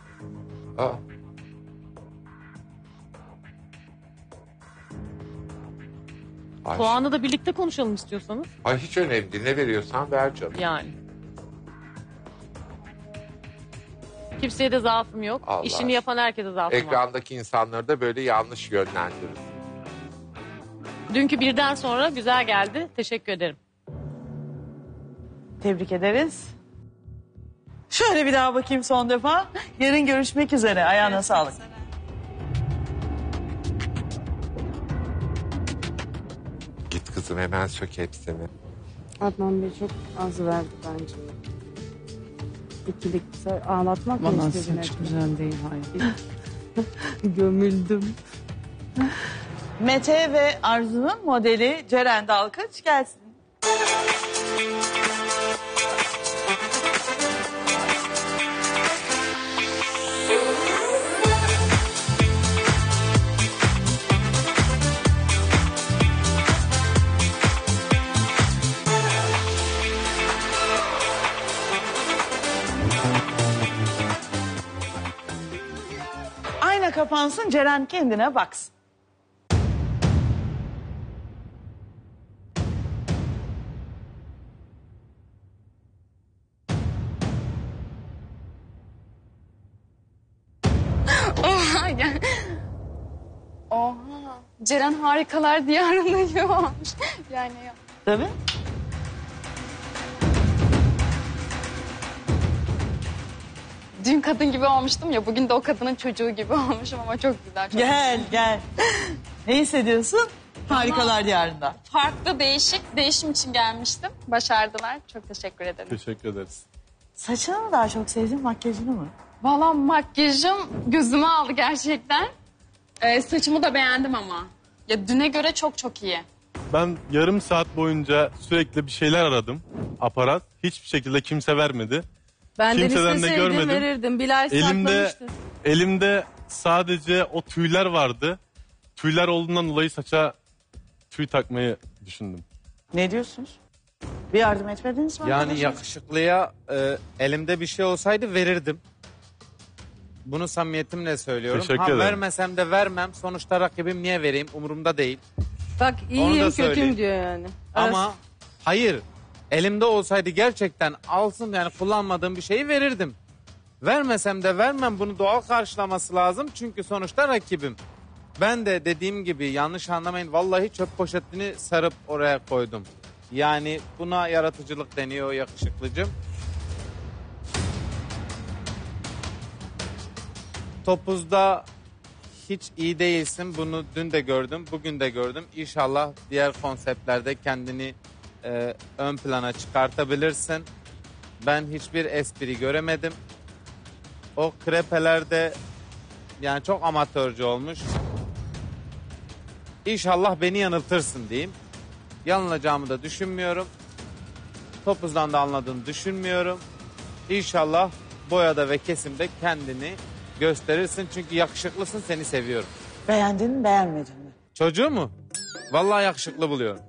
Speaker 7: Aa. Ay,
Speaker 21: Puanı da birlikte konuşalım istiyorsanız.
Speaker 7: ay hiç önemli değil. Ne veriyorsan ver canım.
Speaker 21: Yani. Kimseye de zaafım yok.
Speaker 7: Allah
Speaker 21: İşini
Speaker 7: aşkına.
Speaker 21: yapan herkese zaafım var.
Speaker 7: Ekrandaki insanları da böyle yanlış yönlendirir.
Speaker 21: Dünkü birden sonra güzel geldi. Teşekkür ederim.
Speaker 9: Tebrik ederiz. Şöyle bir daha bakayım son defa. Yarın görüşmek üzere. Ayağına sağlık.
Speaker 7: Git kızım hemen sök hepsini.
Speaker 12: Adnan Bey çok az verdi bence. İkilik ağlatmak mı
Speaker 17: Bana
Speaker 12: istedin
Speaker 17: saç
Speaker 12: acaba?
Speaker 17: güzel değil, hayır.
Speaker 12: Gömüldüm.
Speaker 9: Mete ve Arzu'nun modeli Ceren Dalkıç gelsin. Ayna kapansın, Ceren kendine baksın.
Speaker 18: Oha ya. Oha. Ceren harikalar diyarında olmuş. Yani ya.
Speaker 9: Tabii.
Speaker 13: dün kadın gibi olmuştum ya, bugün de o kadının çocuğu gibi olmuşum ama çok güzel. Çok
Speaker 9: Gel
Speaker 13: güzel.
Speaker 9: gel. Ne hissediyorsun? Harikalar Diyarı'nda.
Speaker 13: Farklı, değişik, değişim için gelmiştim. Başardılar. Çok teşekkür ederim.
Speaker 4: Teşekkür ederiz.
Speaker 9: Saçını mı daha çok sevdin, makyajını mı?
Speaker 13: Valla makyajım gözümü aldı gerçekten. Ee, saçımı da beğendim ama. Ya düne göre çok çok iyi.
Speaker 4: Ben yarım saat boyunca sürekli bir şeyler aradım. Aparat. Hiçbir şekilde kimse vermedi.
Speaker 11: Ben de
Speaker 4: Kimseden de
Speaker 11: isteseydim
Speaker 4: görmedim.
Speaker 11: verirdim. Bilal
Speaker 4: Elimde,
Speaker 11: saklamıştı.
Speaker 4: elimde sadece o tüyler vardı. Tüyler olduğundan dolayı saça tüy takmayı düşündüm.
Speaker 9: Ne diyorsunuz? Bir yardım etmediniz mi?
Speaker 2: Yani
Speaker 9: arkadaşlar?
Speaker 2: yakışıklıya e, elimde bir şey olsaydı verirdim. Bunu samimiyetimle söylüyorum.
Speaker 4: Teşekkür
Speaker 2: ha,
Speaker 4: ederim.
Speaker 2: vermesem de vermem. Sonuçta rakibim niye vereyim? Umurumda değil.
Speaker 11: Bak
Speaker 2: Onu da
Speaker 11: iyiyim kötüyüm
Speaker 2: söyleyeyim.
Speaker 11: diyor yani.
Speaker 2: Ama hayır. Elimde olsaydı gerçekten alsın, yani kullanmadığım bir şeyi verirdim. Vermesem de vermem. Bunu doğal karşılaması lazım. Çünkü sonuçta rakibim. Ben de dediğim gibi, yanlış anlamayın, vallahi çöp poşetini sarıp oraya koydum. Yani buna yaratıcılık deniyor yakışıklıcım. Topuzda hiç iyi değilsin. Bunu dün de gördüm, bugün de gördüm. İnşallah diğer konseptlerde kendini e, ön plana çıkartabilirsin. Ben hiçbir espri göremedim. O krepelerde yani çok amatörce olmuş. İnşallah beni yanıltırsın diyeyim. Yanılacağımı da düşünmüyorum. Topuzdan da anladığını düşünmüyorum. İnşallah boyada ve kesimde kendini gösterirsin. Çünkü yakışıklısın, seni seviyorum.
Speaker 9: Beğendin mi, beğenmedin mi?
Speaker 2: Çocuğu mu? Vallahi yakışıklı buluyorum.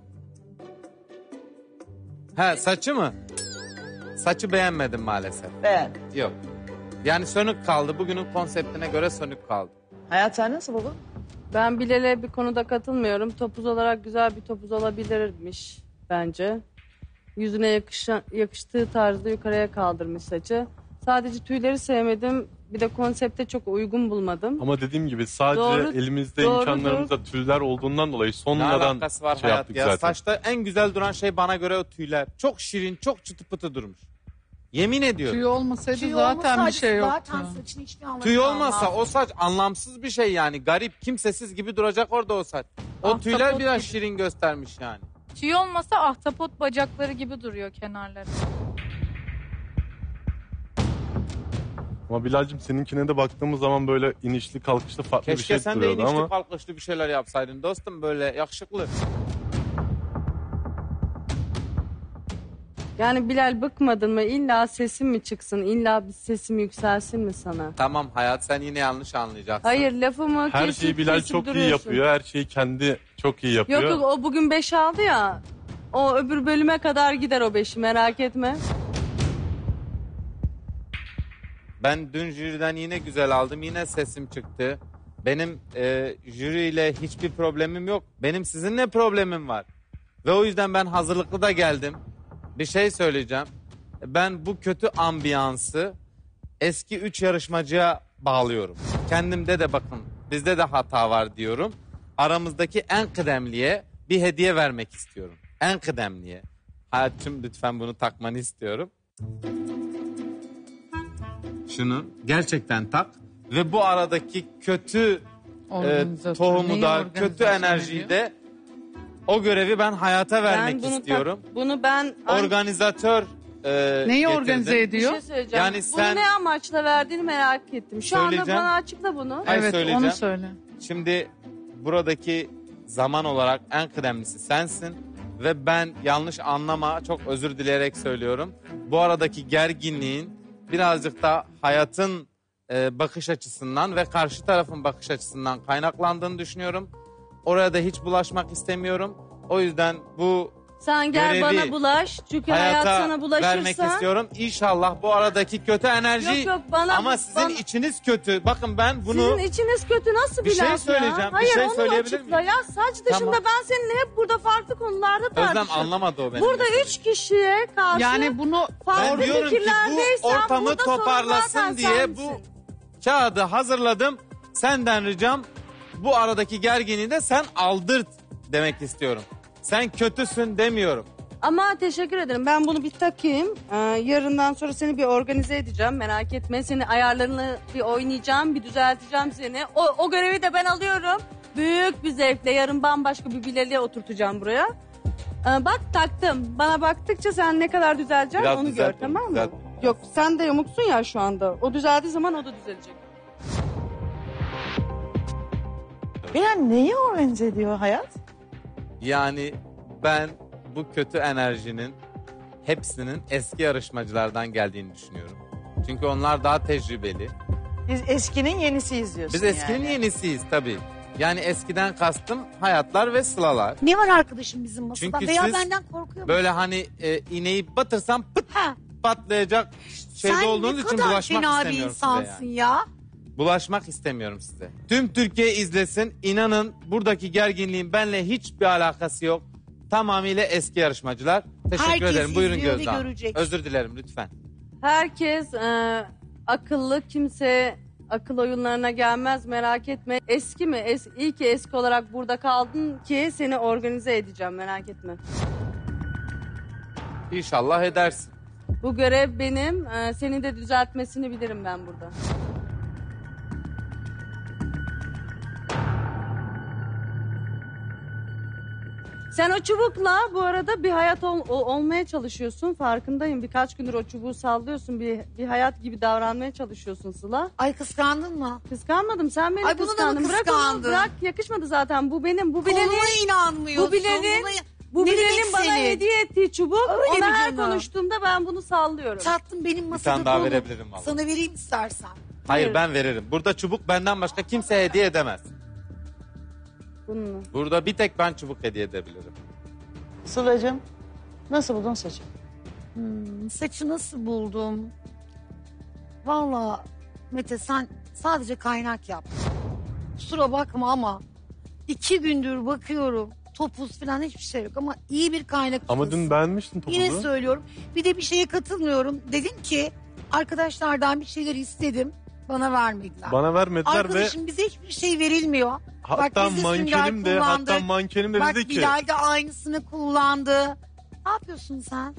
Speaker 2: He, saçı mı? Saçı beğenmedim maalesef.
Speaker 9: Beğendim.
Speaker 2: Yok. Yani sönük kaldı. Bugünün konseptine göre sönük kaldı.
Speaker 9: Hayat sen nasıl buldun?
Speaker 11: Ben Bilal'e bir konuda katılmıyorum. Topuz olarak güzel bir topuz olabilirmiş bence. Yüzüne yakışan, yakıştığı tarzda yukarıya kaldırmış saçı. Sadece tüyleri sevmedim. Bir de konsepte çok uygun bulmadım.
Speaker 4: Ama dediğim gibi sadece
Speaker 11: Doğru,
Speaker 4: elimizde
Speaker 11: doğru,
Speaker 4: imkanlarımızda tüyler olduğundan dolayı
Speaker 2: Ne
Speaker 4: sonradan
Speaker 2: alakası var
Speaker 4: şey
Speaker 2: hayat
Speaker 4: yaptık
Speaker 2: ya?
Speaker 4: zaten.
Speaker 2: Saçta en güzel duran şey bana göre o tüyler. Çok şirin, çok çıtı pıtı durmuş. Yemin ediyorum.
Speaker 3: Tüy olmasaydı
Speaker 10: Tüy
Speaker 3: zaten
Speaker 10: olmasaydı
Speaker 3: bir şey yoktu.
Speaker 10: Zaten saçın hiçbir anlamı
Speaker 2: Tüy olmasa
Speaker 10: kalmaz.
Speaker 2: o saç anlamsız bir şey yani. Garip, kimsesiz gibi duracak orada o saç. O
Speaker 20: Ahtapot
Speaker 2: tüyler biraz
Speaker 20: gibi.
Speaker 2: şirin göstermiş yani.
Speaker 20: Tüy olmasa ahtapot bacakları gibi duruyor kenarları.
Speaker 4: Ama Bilal'cim seninkine de baktığımız zaman böyle inişli kalkışlı farklı bir
Speaker 2: Keşke
Speaker 4: şey
Speaker 2: sen de
Speaker 4: duruyordu
Speaker 2: inişli
Speaker 4: ama.
Speaker 2: kalkışlı bir şeyler yapsaydın dostum, böyle yakışıklı.
Speaker 11: Yani Bilal bıkmadın mı? İlla sesim mi çıksın? İlla bir sesim yükselsin mi sana?
Speaker 2: Tamam hayat, sen yine yanlış anlayacaksın.
Speaker 11: Hayır, lafımı
Speaker 4: Her
Speaker 11: kesip
Speaker 4: şeyi Bilal
Speaker 11: kesip
Speaker 4: çok iyi
Speaker 11: duruyorsun.
Speaker 4: yapıyor. Her şeyi kendi çok iyi yapıyor.
Speaker 11: Yok yok, o bugün beş aldı ya. O öbür bölüme kadar gider o beşi, merak etme.
Speaker 2: Ben dün jüriden yine güzel aldım. Yine sesim çıktı. Benim e, jüriyle hiçbir problemim yok. Benim sizinle problemim var. Ve o yüzden ben hazırlıklı da geldim. Bir şey söyleyeceğim. Ben bu kötü ambiyansı eski üç yarışmacıya bağlıyorum. Kendimde de bakın, bizde de hata var diyorum. Aramızdaki en kıdemliye bir hediye vermek istiyorum. En kıdemliye. Hayatım lütfen bunu takmanı istiyorum. Şunu gerçekten tak ve bu aradaki kötü e,
Speaker 3: Organizatör.
Speaker 2: tohumu
Speaker 3: Neyi
Speaker 2: da
Speaker 3: organizasyon
Speaker 2: kötü enerjiyi de, o görevi ben hayata vermek
Speaker 11: Ben bunu
Speaker 2: istiyorum.
Speaker 11: tak- bunu ben
Speaker 2: Organizatör e,
Speaker 3: Neyi
Speaker 2: getirdim.
Speaker 3: organize
Speaker 11: bir
Speaker 3: ediyor?
Speaker 11: şey söyleyeceğim.
Speaker 2: Yani sen-
Speaker 11: Bunu ne amaçla verdiğini merak ettim. Şu anda
Speaker 2: Söyleyeceğim.
Speaker 11: bana açıkla bunu.
Speaker 2: Hayır,
Speaker 3: Evet,
Speaker 2: söyleyeceğim.
Speaker 3: onu söyle.
Speaker 2: Şimdi buradaki zaman olarak en kıdemlisi sensin ve ben, yanlış anlama, çok özür dileyerek söylüyorum. Bu aradaki gerginliğin birazcık da hayatın e, bakış açısından ve karşı tarafın bakış açısından kaynaklandığını düşünüyorum. Oraya da hiç bulaşmak istemiyorum. O yüzden bu
Speaker 11: Sen gel
Speaker 2: görevi
Speaker 11: bana bulaş. Çünkü hayat
Speaker 2: hayata
Speaker 11: sana bulaşırsa.
Speaker 2: vermek istiyorum. İnşallah bu aradaki kötü enerji,
Speaker 11: Yok yok, bana
Speaker 2: ama sizin
Speaker 11: bana-
Speaker 2: içiniz kötü. Bakın ben bunu
Speaker 11: Sizin içiniz kötü, nasıl bir,
Speaker 2: Bir şey
Speaker 11: laf ya?
Speaker 2: söyleyeceğim, bir
Speaker 11: Hayır,
Speaker 2: şey
Speaker 11: onu
Speaker 2: söyleyebilir
Speaker 11: açıkla
Speaker 2: miyim?
Speaker 11: ya. Saç dışında
Speaker 2: Tamam.
Speaker 11: ben seninle hep burada farklı konularda
Speaker 2: Özlem
Speaker 11: tartışıyorum.
Speaker 2: anlamadı o benim.
Speaker 11: Burada üç kişiye karşı
Speaker 3: Yani bunu
Speaker 11: farklı
Speaker 2: Ben diyorum ki
Speaker 11: fikirlerdeysen
Speaker 2: bu ortamı
Speaker 11: burada sorun zaten
Speaker 2: toparlasın diye
Speaker 11: sensin.
Speaker 2: bu kağıdı hazırladım. Senden ricam bu aradaki gerginliği de sen aldırt demek istiyorum. Sen kötüsün demiyorum.
Speaker 12: Ama teşekkür ederim. Ben bunu bir takayım. Ee, yarından sonra seni bir organize edeceğim. Merak etme. Seni ayarlarını bir oynayacağım, bir düzelteceğim seni. O, o görevi de ben alıyorum. Büyük bir zevkle yarın bambaşka bir bileliğe oturtacağım buraya. Ee, bak taktım. Bana baktıkça sen ne kadar düzeleceksin
Speaker 2: Biraz
Speaker 12: onu gör,
Speaker 2: düzelt
Speaker 12: tamam mı?
Speaker 2: düzelt.
Speaker 12: Yok, sen de yamuksun ya şu anda. O düzeldiği zaman o da düzelecek.
Speaker 9: Miran neyi organize ediyor hayat?
Speaker 2: Yani ben bu kötü enerjinin hepsinin eski yarışmacılardan geldiğini düşünüyorum. Çünkü onlar daha tecrübeli.
Speaker 9: Biz eskinin yenisiyiz diyorsun
Speaker 2: Biz eskinin
Speaker 9: yani.
Speaker 2: yenisiyiz tabii. Yani eskiden kastım hayatlar ve sılalar.
Speaker 10: Ne var arkadaşım bizim masada?
Speaker 2: Çünkü
Speaker 10: Veya
Speaker 2: siz
Speaker 10: benden korkuyor musun?
Speaker 2: Böyle hani e, iğneyi batırsam pıt patlayacak şeyde
Speaker 10: Sen
Speaker 2: olduğunuz
Speaker 10: ne
Speaker 2: için
Speaker 10: kadar
Speaker 2: bulaşmak
Speaker 10: fena bir
Speaker 2: istemiyorum size
Speaker 10: insansın
Speaker 2: yani.
Speaker 10: ya.
Speaker 2: Bulaşmak istemiyorum size. Tüm Türkiye izlesin. İnanın buradaki gerginliğin benimle hiçbir alakası yok. Tamamıyla eski yarışmacılar. Teşekkür
Speaker 12: Herkes
Speaker 2: ederim. Buyurun
Speaker 12: izliyor ve
Speaker 2: Gözde Hanım.
Speaker 12: görecek.
Speaker 2: Özür dilerim lütfen.
Speaker 12: Herkes e, akıllı, kimse akıl oyunlarına gelmez, merak etme. Eski mi? Es, iyi ki eski olarak burada kaldın ki seni organize edeceğim, merak etme.
Speaker 2: İnşallah edersin.
Speaker 12: Bu görev benim, e, seni de düzeltmesini bilirim ben burada. Sen o çubukla bu arada bir hayat ol- ol- olmaya çalışıyorsun. Farkındayım. Birkaç gündür o çubuğu sallıyorsun. Bir, bir hayat gibi davranmaya çalışıyorsun Sıla.
Speaker 10: Ay kıskandın mı?
Speaker 12: Kıskanmadım. Sen beni
Speaker 10: Ay bunu da mı
Speaker 12: kıskandın. Bırak onu,
Speaker 10: kıskandın?
Speaker 12: bırak. Yakışmadı zaten. Bu benim. Bu
Speaker 10: Koluna
Speaker 12: Bilal'in.
Speaker 10: inanmıyorsun.
Speaker 12: Bu Bilal'in.
Speaker 10: Buna-
Speaker 12: Bu
Speaker 10: Ne
Speaker 12: Bilal'in
Speaker 10: demek
Speaker 12: bana
Speaker 10: senin?
Speaker 12: hediye ettiği çubuk.
Speaker 10: Öyle
Speaker 12: Ona
Speaker 10: mi
Speaker 12: her
Speaker 10: canım?
Speaker 12: konuştuğumda ben bunu sallıyorum.
Speaker 10: Tatlım benim
Speaker 2: Bir
Speaker 10: masada
Speaker 2: tane daha
Speaker 10: dolu.
Speaker 2: verebilirim valla.
Speaker 10: Sana vereyim istersen.
Speaker 2: Hayır ben veririm. Burada çubuk benden başka kimse hediye edemez.
Speaker 12: Bunu.
Speaker 2: Burada bir tek ben çubuk hediye edebilirim.
Speaker 9: Sıla'cığım nasıl buldun saçı?
Speaker 10: Hmm, saçı nasıl buldum? Valla Mete sen sadece kaynak yap. Kusura bakma ama iki gündür bakıyorum. Topuz falan hiçbir şey yok ama iyi bir kaynak
Speaker 4: Ama
Speaker 10: ustası.
Speaker 4: dün beğenmiştin topuzu.
Speaker 10: Yine söylüyorum. Bir de bir şeye katılmıyorum. Dedim ki arkadaşlardan bir şeyler istedim. Bana vermediler.
Speaker 4: Bana vermediler ve
Speaker 10: Arkadaşım bize hiçbir şey verilmiyor.
Speaker 4: hatta
Speaker 10: Bak, biz de sünger
Speaker 4: mankenim de hatta
Speaker 10: kullandık.
Speaker 4: mankenim de
Speaker 10: Bak
Speaker 4: dedi ki
Speaker 10: Bilal de aynısını kullandı. Ne yapıyorsun sen?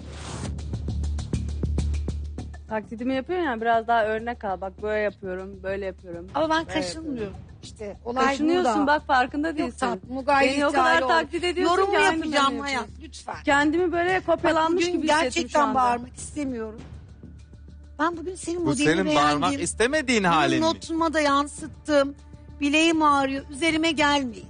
Speaker 12: Taklidimi yapıyorsun ya, biraz daha örnek al. Bak böyle yapıyorum, böyle yapıyorum.
Speaker 10: Ama ben
Speaker 12: böyle
Speaker 10: kaşınmıyorum.
Speaker 12: yapıyorum.
Speaker 10: İşte olay
Speaker 12: Kaşınıyorsun
Speaker 10: burada.
Speaker 12: bak, farkında
Speaker 10: Yok
Speaker 12: değilsin.
Speaker 10: tatlım, o gayet
Speaker 12: Beni o kadar
Speaker 10: iddialı
Speaker 12: taklit
Speaker 10: oldu.
Speaker 12: ediyorsun
Speaker 10: Yorum
Speaker 12: ki aynı
Speaker 10: yapacağım
Speaker 12: beni
Speaker 10: hayat
Speaker 12: yapıyorsun.
Speaker 10: lütfen.
Speaker 12: Kendimi böyle kopyalanmış
Speaker 10: Bak, bugün
Speaker 12: gibi hissettim şu
Speaker 10: gerçekten
Speaker 12: anda.
Speaker 10: bağırmak istemiyorum. Ben bugün senin
Speaker 2: Bu
Speaker 10: modelini
Speaker 2: senin
Speaker 10: beğendim.
Speaker 2: bağırmak istemediğin
Speaker 10: Bunu
Speaker 2: halin mi?
Speaker 10: notuma da yansıttım. Bileğim ağrıyor. Üzerime gelmeyin.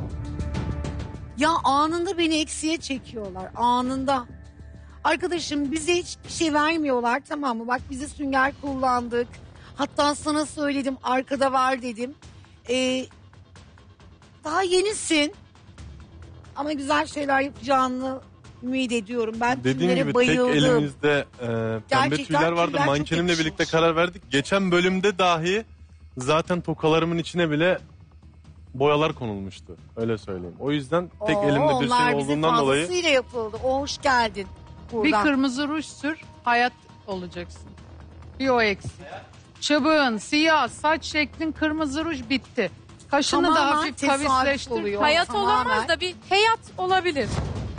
Speaker 10: Ya anında beni eksiye çekiyorlar. Anında. Arkadaşım bize hiçbir şey vermiyorlar, tamam mı? Bak bize sünger kullandık. Hatta sana söyledim, arkada var dedim. Ee, daha yenisin. Ama güzel şeyler yapacağını ümit ediyorum. Ben
Speaker 4: dediğim
Speaker 10: tüylere
Speaker 4: gibi
Speaker 10: bayıldım.
Speaker 4: tek elimizde e, pembe
Speaker 10: Gerçekten
Speaker 4: tüyler vardı.
Speaker 10: tüyler çok
Speaker 4: Mankenimle
Speaker 10: yakışmış.
Speaker 4: birlikte karar verdik. Geçen bölümde dahi zaten tokalarımın içine bile boyalar konulmuştu. Öyle söyleyeyim. O yüzden tek
Speaker 10: Oo,
Speaker 4: elimde bir
Speaker 10: onlar
Speaker 4: şey
Speaker 10: bize
Speaker 4: olduğundan dolayı
Speaker 10: fazlasıyla yapıldı. O hoş geldin.
Speaker 3: Bir
Speaker 10: Buradan.
Speaker 3: kırmızı ruj sür, hayat olacaksın. Bir o eksik. Çubuğun, siyah, saç şeklin kırmızı ruj bitti. Kaşını da
Speaker 10: Tamamen
Speaker 3: hafif
Speaker 10: tesadüf
Speaker 3: kavisleştir.
Speaker 10: oluyor,
Speaker 3: Hayat
Speaker 10: tamamen.
Speaker 3: olamaz da bir hayat olabilir.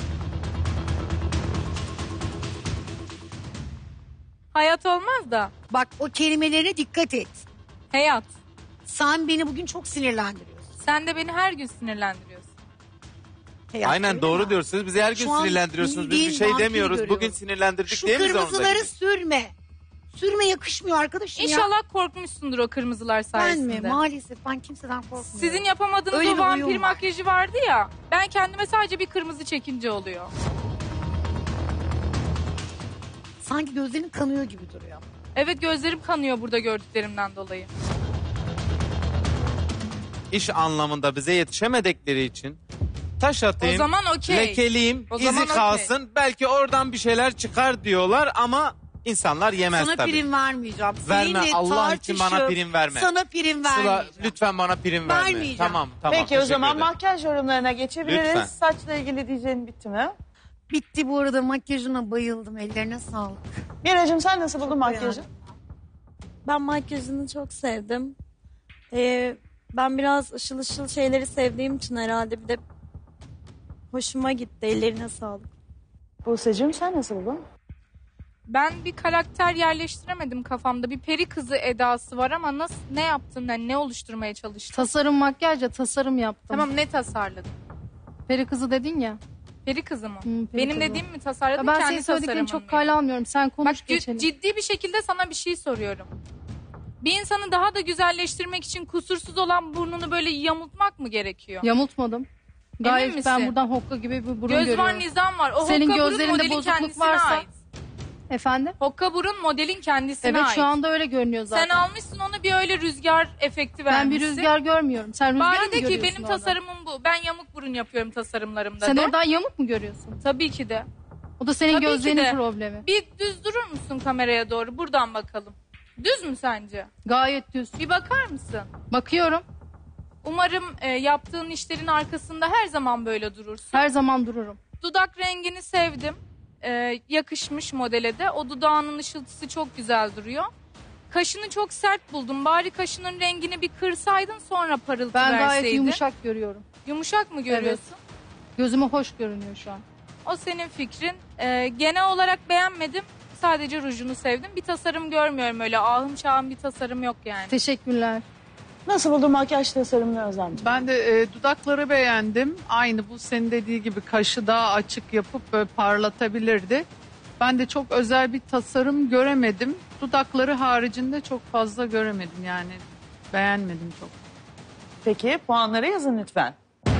Speaker 3: Hayat olmaz da.
Speaker 10: Bak o kelimelerine dikkat et.
Speaker 3: Hayat.
Speaker 10: Sen beni bugün çok sinirlendiriyorsun.
Speaker 18: Sen de beni her gün sinirlendiriyorsun.
Speaker 10: Hayat,
Speaker 2: Aynen
Speaker 10: öyle
Speaker 2: doğru
Speaker 10: mi?
Speaker 2: diyorsunuz. Bizi her gün
Speaker 10: Şu an
Speaker 2: sinirlendiriyorsunuz. Biz bir
Speaker 10: bildiğin
Speaker 2: şey
Speaker 10: vampir
Speaker 2: demiyoruz.
Speaker 10: görüyorum.
Speaker 2: Bugün sinirlendirdik
Speaker 10: Şu
Speaker 2: diye mi
Speaker 10: kırmızıları
Speaker 2: zorundayız?
Speaker 10: sürme. Sürme yakışmıyor arkadaşım ya.
Speaker 18: İnşallah korkmuşsundur o kırmızılar
Speaker 10: Ben
Speaker 18: sayesinde.
Speaker 10: mi? Maalesef ben kimseden korkmuyorum.
Speaker 18: Sizin yapamadığınız
Speaker 10: Öyle
Speaker 18: o
Speaker 10: bir huyum
Speaker 18: vampir
Speaker 10: var.
Speaker 18: makyajı vardı ya. Ben kendime sadece bir kırmızı çekince oluyor.
Speaker 10: Sanki gözlerin kanıyor gibi duruyor.
Speaker 18: Evet, gözlerim kanıyor burada gördüklerimden dolayı.
Speaker 2: İş anlamında bize yetişemedikleri için taş atayım,
Speaker 18: O zaman okey.
Speaker 2: lekeleyim,
Speaker 18: O zaman
Speaker 2: izi
Speaker 18: okey.
Speaker 2: kalsın. Belki oradan bir şeyler çıkar diyorlar ama insanlar yemez
Speaker 10: Sana
Speaker 2: tabii.
Speaker 10: prim vermeyeceğim.
Speaker 2: Verme,
Speaker 10: Seninle
Speaker 2: Allah için bana
Speaker 10: tartışıp
Speaker 2: prim verme.
Speaker 10: Sana prim
Speaker 2: Sıla,
Speaker 10: vermeyeceğim.
Speaker 2: lütfen bana prim verme.
Speaker 10: Vermeyeceğim.
Speaker 2: Tamam, tamam.
Speaker 9: Peki o
Speaker 2: teşekkür
Speaker 9: zaman
Speaker 2: ederim.
Speaker 9: makyaj yorumlarına geçebiliriz.
Speaker 2: Lütfen.
Speaker 9: Saçla ilgili diyeceğin bitti mi?
Speaker 10: Bitti bu arada, makyajına bayıldım. Ellerine sağlık.
Speaker 9: Miracığım sen nasıl buldun makyajı?
Speaker 1: Ben makyajını çok sevdim. Ee, ben biraz ışıl ışıl şeyleri sevdiğim için herhalde bir de hoşuma gitti. Ellerine sağlık.
Speaker 9: Buse'cim sen nasıl buldun?
Speaker 18: Ben bir karakter yerleştiremedim kafamda. Bir peri kızı edası var ama nasıl ne yaptın? Yani ne oluşturmaya çalıştın?
Speaker 20: Tasarım makyajla tasarım yaptım.
Speaker 18: Tamam, ne tasarladın?
Speaker 20: Peri kızı dedin ya.
Speaker 18: Peri kızı mı?
Speaker 20: Hı, peri
Speaker 18: Benim
Speaker 20: kızı.
Speaker 18: dediğim mi tasarladın?
Speaker 20: Ya ben
Speaker 18: kendi
Speaker 20: senin söylediklerini
Speaker 18: tasarımın
Speaker 20: çok
Speaker 18: mıydı?
Speaker 20: kale almıyorum. Sen konuş
Speaker 18: Bak
Speaker 20: geçelim.
Speaker 18: ciddi bir şekilde sana bir şey soruyorum. Bir insanı daha da güzelleştirmek için kusursuz olan burnunu böyle yamultmak mı gerekiyor?
Speaker 20: Yamultmadım. Gayet
Speaker 18: misin?
Speaker 20: ben buradan hokka gibi bir burun
Speaker 18: Göz
Speaker 20: görüyorum.
Speaker 18: var, nizam var. O
Speaker 20: Senin
Speaker 18: hokka burun
Speaker 20: gözlerinde
Speaker 18: modelin
Speaker 20: bozukluk
Speaker 18: kendisine
Speaker 20: varsa.
Speaker 18: ait.
Speaker 20: Efendim?
Speaker 18: Hokka burun modelin kendisine
Speaker 20: Evet
Speaker 18: ait.
Speaker 20: şu anda öyle görünüyor zaten.
Speaker 18: Sen almışsın onu, bir öyle rüzgar efekti vermişsin.
Speaker 20: Ben bir rüzgar görmüyorum. Sen rüzgar
Speaker 18: Bari
Speaker 20: mı
Speaker 18: de ki
Speaker 20: görüyorsun
Speaker 18: benim
Speaker 20: orada?
Speaker 18: tasarımım bu. Ben yamuk burun yapıyorum tasarımlarımda
Speaker 20: Sen
Speaker 18: de.
Speaker 20: oradan yamuk mu görüyorsun?
Speaker 18: Tabii ki de.
Speaker 20: O da senin
Speaker 18: Tabii ki
Speaker 20: gözlerinin
Speaker 18: de.
Speaker 20: problemi.
Speaker 18: Bir düz durur musun kameraya doğru? Buradan bakalım. Düz mü sence?
Speaker 20: Gayet düz.
Speaker 18: Bir bakar mısın?
Speaker 20: Bakıyorum.
Speaker 18: Umarım e, yaptığın işlerin arkasında her zaman böyle durursun.
Speaker 20: Her zaman dururum.
Speaker 18: Dudak rengini sevdim. E, yakışmış modele de. O dudağının ışıltısı çok güzel duruyor. Kaşını çok sert buldum. Bari kaşının rengini bir kırsaydın sonra parıltı
Speaker 20: Ben
Speaker 18: verseydin.
Speaker 20: gayet yumuşak görüyorum.
Speaker 18: Yumuşak mı görüyorsun?
Speaker 20: Gözüme hoş görünüyor şu an.
Speaker 18: O senin fikrin. E, genel olarak beğenmedim. Sadece rujunu sevdim. Bir tasarım görmüyorum öyle. Ahım şahım bir tasarım yok yani.
Speaker 20: Teşekkürler.
Speaker 9: Nasıl buldun makyaj tasarımını Özlemciğim?
Speaker 17: Ben de e, dudakları beğendim. Aynı bu senin dediği gibi kaşı daha açık yapıp böyle parlatabilirdi. Ben de çok özel bir tasarım göremedim. Dudakları haricinde çok fazla göremedim yani. Beğenmedim çok.
Speaker 9: Peki puanları yazın lütfen.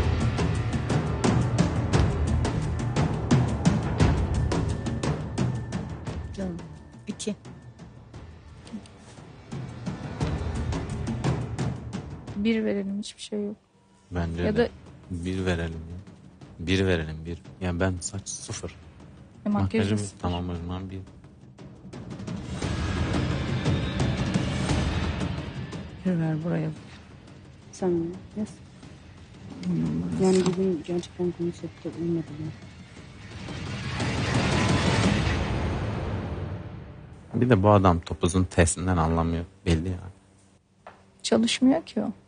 Speaker 1: Canım. İki.
Speaker 18: Bir verelim, hiçbir şey yok.
Speaker 2: Bence
Speaker 18: Ya
Speaker 2: de
Speaker 18: da-
Speaker 2: bir verelim ya. Bir verelim bir. Yani ben saç sıfır.
Speaker 18: E, makyajı
Speaker 2: Makyajım
Speaker 18: sıfır.
Speaker 2: tamam o zaman bir.
Speaker 14: Bir ver buraya.
Speaker 8: Sen yaz. Yani bugün gerçekten konsepte uymadı ya.
Speaker 2: Bir de bu adam topuzun testinden anlamıyor. Belli yani.
Speaker 18: Çalışmıyor ki o.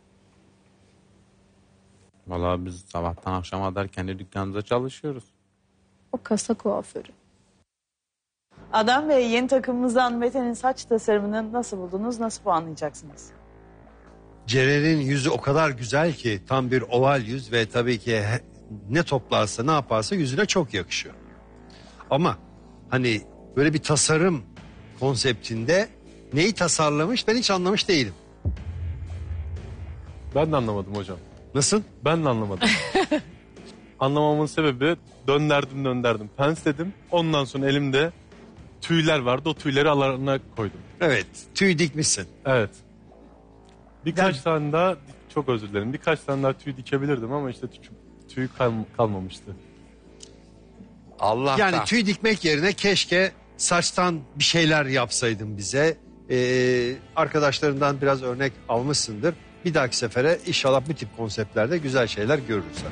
Speaker 2: Vallahi biz sabahtan akşama kadar kendi dükkanımızda çalışıyoruz.
Speaker 18: O kasa kuaförü.
Speaker 9: Adam Bey, yeni takımımızdan Mete'nin saç tasarımını nasıl buldunuz? Nasıl puanlayacaksınız?
Speaker 22: Ceren'in yüzü o kadar güzel ki tam bir oval yüz ve tabii ki he- ne toplarsa ne yaparsa yüzüne çok yakışıyor. Ama hani böyle bir tasarım konseptinde neyi tasarlamış ben hiç anlamış değilim.
Speaker 4: Ben de anlamadım hocam.
Speaker 22: Nasıl?
Speaker 4: Ben de anlamadım. Anlamamın sebebi dönderdim dönderdim. Pensledim. Ondan sonra elimde tüyler vardı. O tüyleri aralarına koydum.
Speaker 22: Evet. Tüy dikmişsin.
Speaker 4: Evet. Birkaç tane daha çok özür dilerim. Birkaç tane daha tüy dikebilirdim ama işte tüy, tüy kal, kalmamıştı.
Speaker 7: Allah
Speaker 22: Yani tüy dikmek yerine keşke saçtan bir şeyler yapsaydın bize. Ee, arkadaşlarından biraz örnek almışsındır. Bir dahaki sefere inşallah bu tip konseptlerde güzel şeyler görürüz.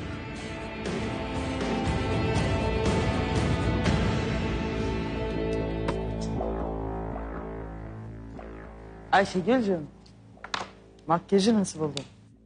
Speaker 9: Ayşegül'cüğüm, makyajı nasıl buldun?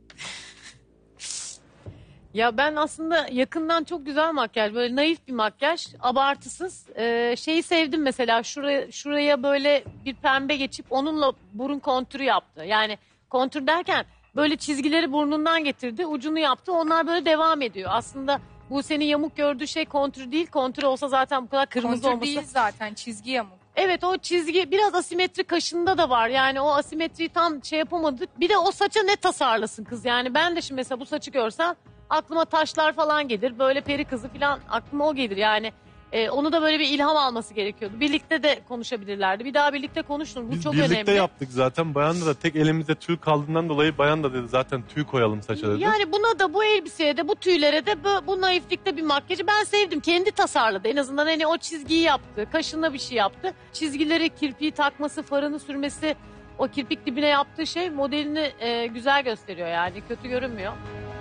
Speaker 21: Ya ben aslında yakından çok güzel makyaj, böyle naif bir makyaj, abartısız. Ee, şeyi sevdim mesela, şuraya şuraya böyle bir pembe geçip onunla burun kontürü yaptı. Yani kontür derken böyle çizgileri burnundan getirdi, ucunu yaptı. Onlar böyle devam ediyor. Aslında bu senin yamuk gördüğü şey kontür değil. Kontür olsa zaten bu kadar kırmızı
Speaker 18: Kontür
Speaker 21: olması.
Speaker 18: değil zaten, çizgi yamuk.
Speaker 21: Evet, o çizgi biraz asimetri kaşında da var. Yani o asimetriyi tam şey yapamadık. Bir de o saça ne tasarlasın kız. Yani ben de şimdi mesela bu saçı görsem aklıma taşlar falan gelir. Böyle peri kızı falan aklıma o gelir. Yani e, onu da böyle bir ilham alması gerekiyordu. Birlikte de konuşabilirlerdi. Bir daha birlikte konuşun. Bu
Speaker 4: Biz
Speaker 21: çok
Speaker 4: birlikte
Speaker 21: önemli.
Speaker 4: yaptık zaten. Bayan da tek elimizde tüy kaldığından dolayı bayan da dedi zaten tüy koyalım saça dedi.
Speaker 21: Yani buna da bu elbiseye de bu tüylere de bu, bu naiflikte bir makyajı ben sevdim. Kendi tasarladı. En azından hani o çizgiyi yaptı. Kaşına bir şey yaptı. Çizgileri, kirpiği takması, farını sürmesi, o kirpik dibine yaptığı şey modelini e, güzel gösteriyor yani. Kötü görünmüyor.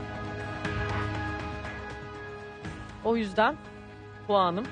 Speaker 21: O yüzden puanım.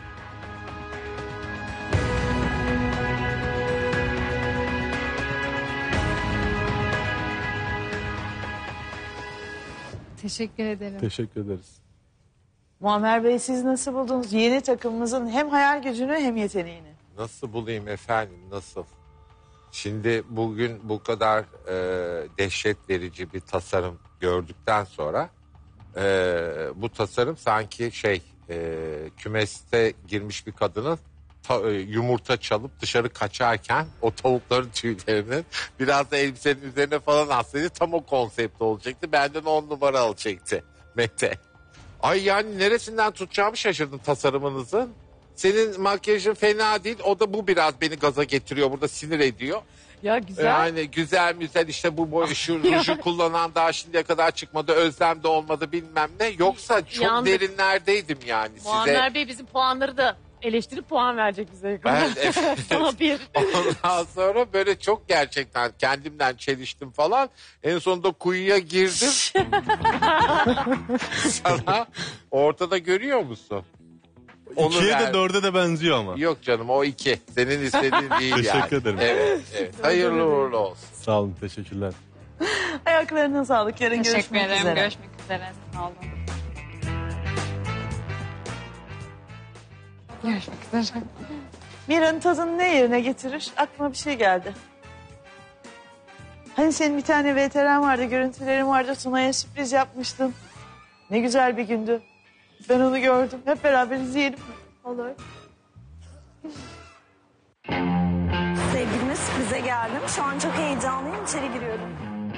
Speaker 20: Teşekkür ederim.
Speaker 4: Teşekkür ederiz.
Speaker 9: Muammer Bey siz nasıl buldunuz yeni takımımızın hem hayal gücünü hem yeteneğini?
Speaker 7: Nasıl bulayım efendim, nasıl? Şimdi bugün bu kadar e, dehşet verici bir tasarım gördükten sonra e, bu tasarım sanki şey e, kümeste girmiş bir kadının ta- e, yumurta çalıp dışarı kaçarken o tavukların tüylerinin biraz da elbisenin üzerine falan atsaydı tam o konsept olacaktı. Benden on numara alacaktı Mete. Ay yani neresinden tutacağımı şaşırdım tasarımınızın. Senin makyajın fena değil. O da bu biraz beni gaza getiriyor. Burada sinir ediyor.
Speaker 21: Ya güzel.
Speaker 7: Yani güzel güzel işte bu boy şu ruju kullanan daha şimdiye kadar çıkmadı. Özlem de olmadı bilmem ne. Yoksa çok
Speaker 21: Yandık.
Speaker 7: derinlerdeydim yani size.
Speaker 21: Muammer Bey bizim puanları da eleştirip puan verecek bize.
Speaker 7: Ben, evet.
Speaker 21: Ama bir.
Speaker 7: Ondan sonra böyle çok gerçekten kendimden çeliştim falan. En sonunda kuyuya girdim. Sana ortada görüyor musun? Onu
Speaker 4: İkiye
Speaker 7: ver.
Speaker 4: de dörde de benziyor ama.
Speaker 7: Yok canım o iki. Senin istediğin değil yani.
Speaker 4: Teşekkür ederim.
Speaker 7: Evet, evet. Hayırlı uğurlu olsun.
Speaker 4: Sağ olun, teşekkürler.
Speaker 9: Ayaklarına sağlık. Yarın
Speaker 13: Teşekkür
Speaker 9: görüşmek
Speaker 13: ederim.
Speaker 9: üzere.
Speaker 13: Görüşmek üzere. Sağ olun. Görüşmek üzere.
Speaker 9: Mira'nın tadını ne yerine getirir? Aklıma bir şey geldi. Hani senin bir tane V T R'n vardı, görüntülerin vardı. Tuna'ya sürpriz yapmıştın. Ne güzel bir gündü. Ben onu gördüm. Hep beraber izleyelim mi? Olur.
Speaker 19: Sevgilime sürprize geldim. Şu an çok heyecanlıyım. İçeri giriyorum.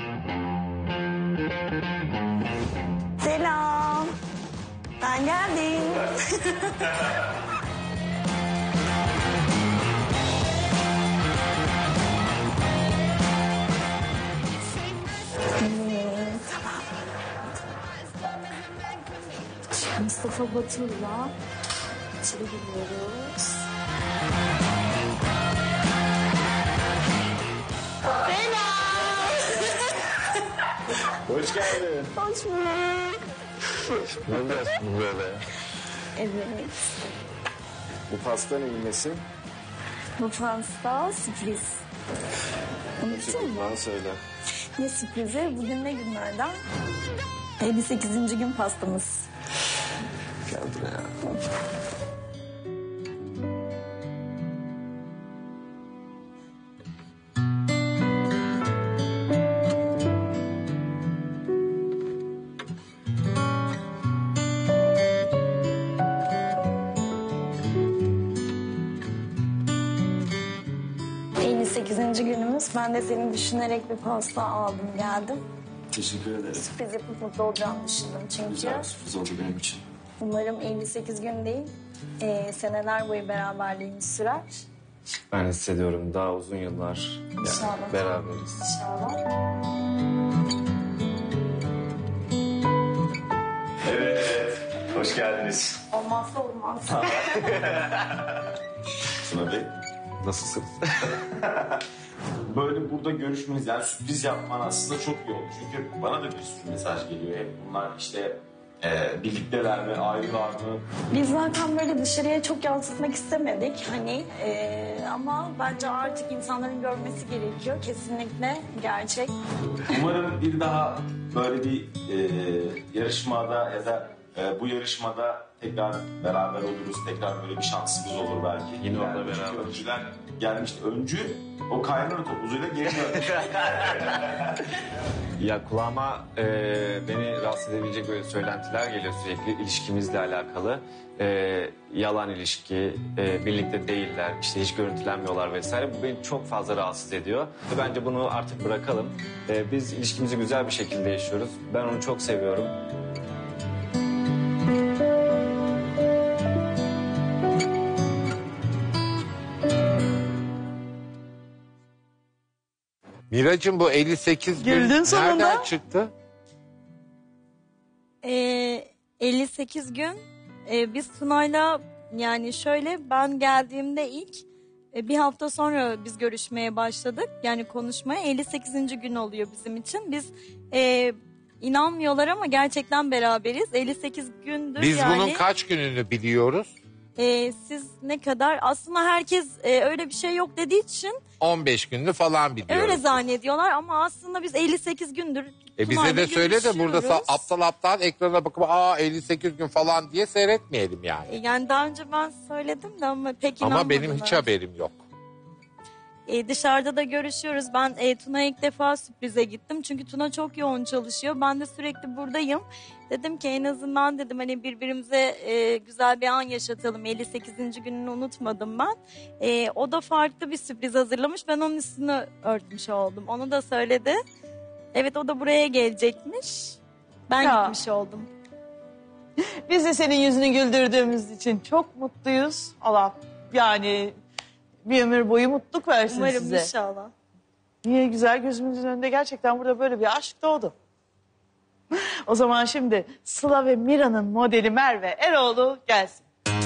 Speaker 19: Selam. Ben geldim. Mustafa Batur'la içeri giriyoruz.
Speaker 6: Hoş geldin.
Speaker 19: Hoş bulduk.
Speaker 6: Ne yapıyorsun böyle?
Speaker 19: Evet.
Speaker 6: Bu pasta neyin nesi?
Speaker 19: Bu pasta sürpriz. Unuttun mu?
Speaker 6: Bana söyle.
Speaker 19: Ne sürprizi? Bugün ne günlerden? elli sekizinci gün pastamız.
Speaker 6: Gel buraya.
Speaker 19: elli sekizinci günümüz. Ben de seni düşünerek bir pasta aldım geldim.
Speaker 6: Teşekkür ederim.
Speaker 19: Sürpriz yapıp mutlu olacağını düşündüm çünkü.
Speaker 6: Güzel bir sürpriz oldu benim için.
Speaker 19: Umarım elli sekiz gün değil, e, seneler boyu beraberliğimiz sürer.
Speaker 6: Ben hissediyorum daha uzun yıllar yani
Speaker 19: İnşallah.
Speaker 6: beraberiz.
Speaker 19: İnşallah.
Speaker 6: Evet, hoş geldiniz.
Speaker 19: Olmazsa olmaz.
Speaker 6: Tuna Bey, nasılsın? Böyle burada görüşmeniz, yani sürpriz yapman aslında çok iyi oldu. Çünkü bana da bir sürü mesaj geliyor hep. Bunlar işte e, birlikteler mi, ayrılar mı?
Speaker 19: Biz zaten böyle dışarıya çok yansıtmak istemedik hani e, ama bence artık insanların görmesi gerekiyor. Kesinlikle gerçek.
Speaker 6: Umarım bir daha böyle bir e, yarışmada ya da e, bu yarışmada tekrar beraber oluruz. Tekrar böyle bir şansımız olur belki. Yine onunla beraber. Çünkü öncüler gelmişti. Öncü o kaynana topuzuyla geri döndü.
Speaker 15: Ya kulağıma e, beni rahatsız edebilecek böyle söylentiler geliyor sürekli ilişkimizle alakalı. E, yalan ilişki, e, birlikte değiller, işte hiç görüntülenmiyorlar vesaire. Bu beni çok fazla rahatsız ediyor. Bence bunu artık bırakalım. E, biz ilişkimizi güzel bir şekilde yaşıyoruz. Ben onu çok seviyorum.
Speaker 7: Miracığım bu elli sekiz gün
Speaker 19: Güldün sonunda.
Speaker 7: nereden çıktı?
Speaker 19: Ee, elli sekiz gün ee, biz Tuna'yla yani şöyle ben geldiğimde ilk e, bir hafta sonra biz görüşmeye başladık. Yani konuşmaya elli sekizinci gün oluyor bizim için. Biz e, inanmıyorlar ama gerçekten beraberiz. elli sekiz gündür
Speaker 7: Biz
Speaker 19: yani.
Speaker 7: bunun kaç gününü biliyoruz?
Speaker 19: e, siz ne kadar aslında herkes e, öyle bir şey yok dediği için
Speaker 7: on beş günlü falan biliyoruz.
Speaker 19: öyle zannediyorlar ama aslında biz elli sekiz gündür
Speaker 7: E bize
Speaker 19: Tuna'yla
Speaker 7: de söyle de burada sa-
Speaker 19: görüşüyoruz.
Speaker 7: aptal aptal ekrana bakıp aa elli sekiz gün falan diye seyretmeyelim yani.
Speaker 19: E, Yani daha önce ben söyledim de ama pek
Speaker 7: Ama benim
Speaker 19: inanmadılar.
Speaker 7: hiç haberim yok.
Speaker 19: E, dışarıda da görüşüyoruz. Ben e, Tuna'ya ilk defa sürprize gittim. Çünkü Tuna çok yoğun çalışıyor. Ben de sürekli buradayım. Dedim ki en azından dedim hani birbirimize e, güzel bir an yaşatalım. elli sekizinci gününü unutmadım ben. E, o da farklı bir sürpriz hazırlamış. Ben onun üstünü örtmüş oldum. Onu da söyledi. Evet o da buraya gelecekmiş. Ben
Speaker 9: Ya.
Speaker 19: gitmiş oldum.
Speaker 9: Biz de senin yüzünü güldürdüğümüz için çok mutluyuz. Allah yani bir ömür boyu mutluluk versin
Speaker 19: Umarım
Speaker 9: size.
Speaker 19: inşallah.
Speaker 9: Niye güzel gözümüzün önünde gerçekten burada böyle bir aşk doğdu. O zaman şimdi Sıla ve Mira'nın modeli Merve Eroğlu gelsin.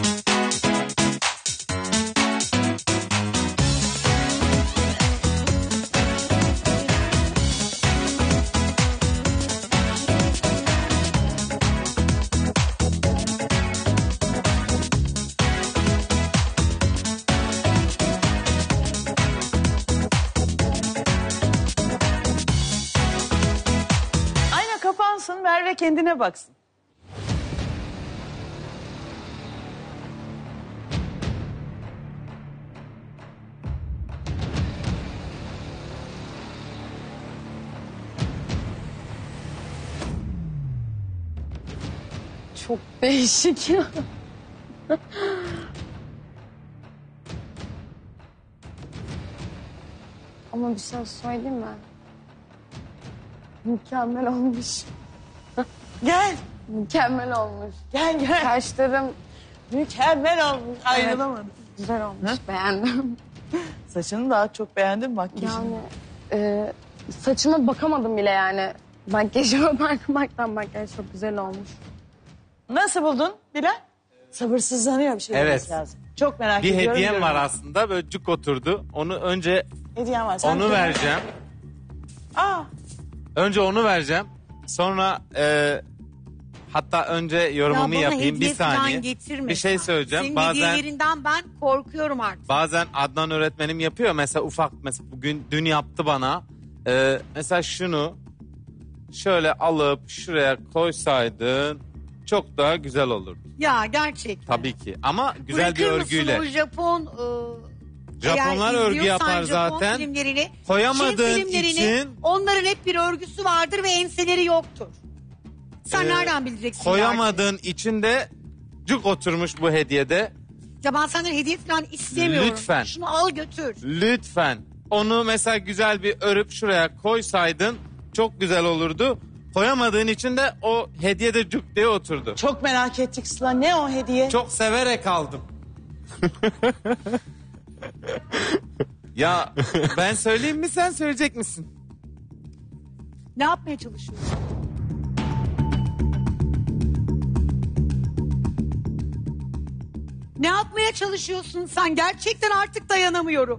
Speaker 9: Ayna kapansın, Merve kendine baksın.
Speaker 11: Çok değişik ya.
Speaker 5: Ama bir şey söyleyeyim mi? Mükemmel olmuş.
Speaker 9: Gel.
Speaker 5: Mükemmel olmuş.
Speaker 9: Gel gel.
Speaker 5: Saçlarım
Speaker 9: mükemmel olmuş. Ayrılamadım.
Speaker 5: Güzel olmuş. Beğendim.
Speaker 9: Saçını daha çok beğendim makyajını.
Speaker 5: Yani e, saçıma bakamadım bile yani. Makyajıma bakmaktan makyaj çok güzel olmuş.
Speaker 9: Nasıl buldun Bilal? Sabırsızlanıyor bir şey
Speaker 2: Evet.
Speaker 9: demesi lazım. Çok merak
Speaker 2: Bir
Speaker 9: ediyorum.
Speaker 2: hediyem
Speaker 9: diyorum.
Speaker 2: var aslında böyle cuk oturdu. Onu önce
Speaker 9: Hediyem var. Sen
Speaker 2: onu
Speaker 9: kendin-
Speaker 2: vereceğim.
Speaker 9: Aa,
Speaker 2: Önce onu vereceğim. Sonra e, hatta önce yorumumu
Speaker 10: Ya bana
Speaker 2: yapayım bir
Speaker 10: hediye falan
Speaker 2: saniye.
Speaker 10: getirme
Speaker 2: Bir şey
Speaker 10: sen.
Speaker 2: söyleyeceğim.
Speaker 10: Senin
Speaker 2: Bazen
Speaker 10: hediyelerinden ben korkuyorum artık.
Speaker 2: bazen Adnan öğretmenim yapıyor. Mesela ufak mesela bugün dün yaptı bana. E, mesela şunu şöyle alıp şuraya koysaydın çok daha güzel olurdu.
Speaker 10: Ya gerçek.
Speaker 2: Tabii ki. Ama güzel bir
Speaker 10: Bırakır mısın
Speaker 2: örgüyle.
Speaker 10: o Japon e,
Speaker 2: Japonlar
Speaker 10: eğer
Speaker 2: örgü
Speaker 10: izliyorsan
Speaker 2: yapar
Speaker 10: Japon
Speaker 2: zaten.
Speaker 10: Filmlerini,
Speaker 2: Koyamadığın
Speaker 10: Çin filmlerini,
Speaker 2: için-
Speaker 10: onların hep bir örgüsü vardır ve enseleri yoktur. Sen
Speaker 2: Ee,
Speaker 10: nereden bileceksin?
Speaker 2: Koyamadığın için de cuk oturmuş bu hediyede.
Speaker 10: Ya ben senden hediye falan istemiyorum.
Speaker 2: Lütfen.
Speaker 10: Şunu al götür.
Speaker 2: Lütfen. Onu mesela güzel bir örüp şuraya koysaydın çok güzel olurdu. Koyamadığın için de o hediye de cuk diye oturdu.
Speaker 9: çok merak ettik Sıla. Ne o hediye?
Speaker 2: Çok severek aldım. Ya ben söyleyeyim mi sen söyleyecek misin?
Speaker 10: Ne yapmaya çalışıyorsun? Ne yapmaya çalışıyorsun sen? Gerçekten artık dayanamıyorum.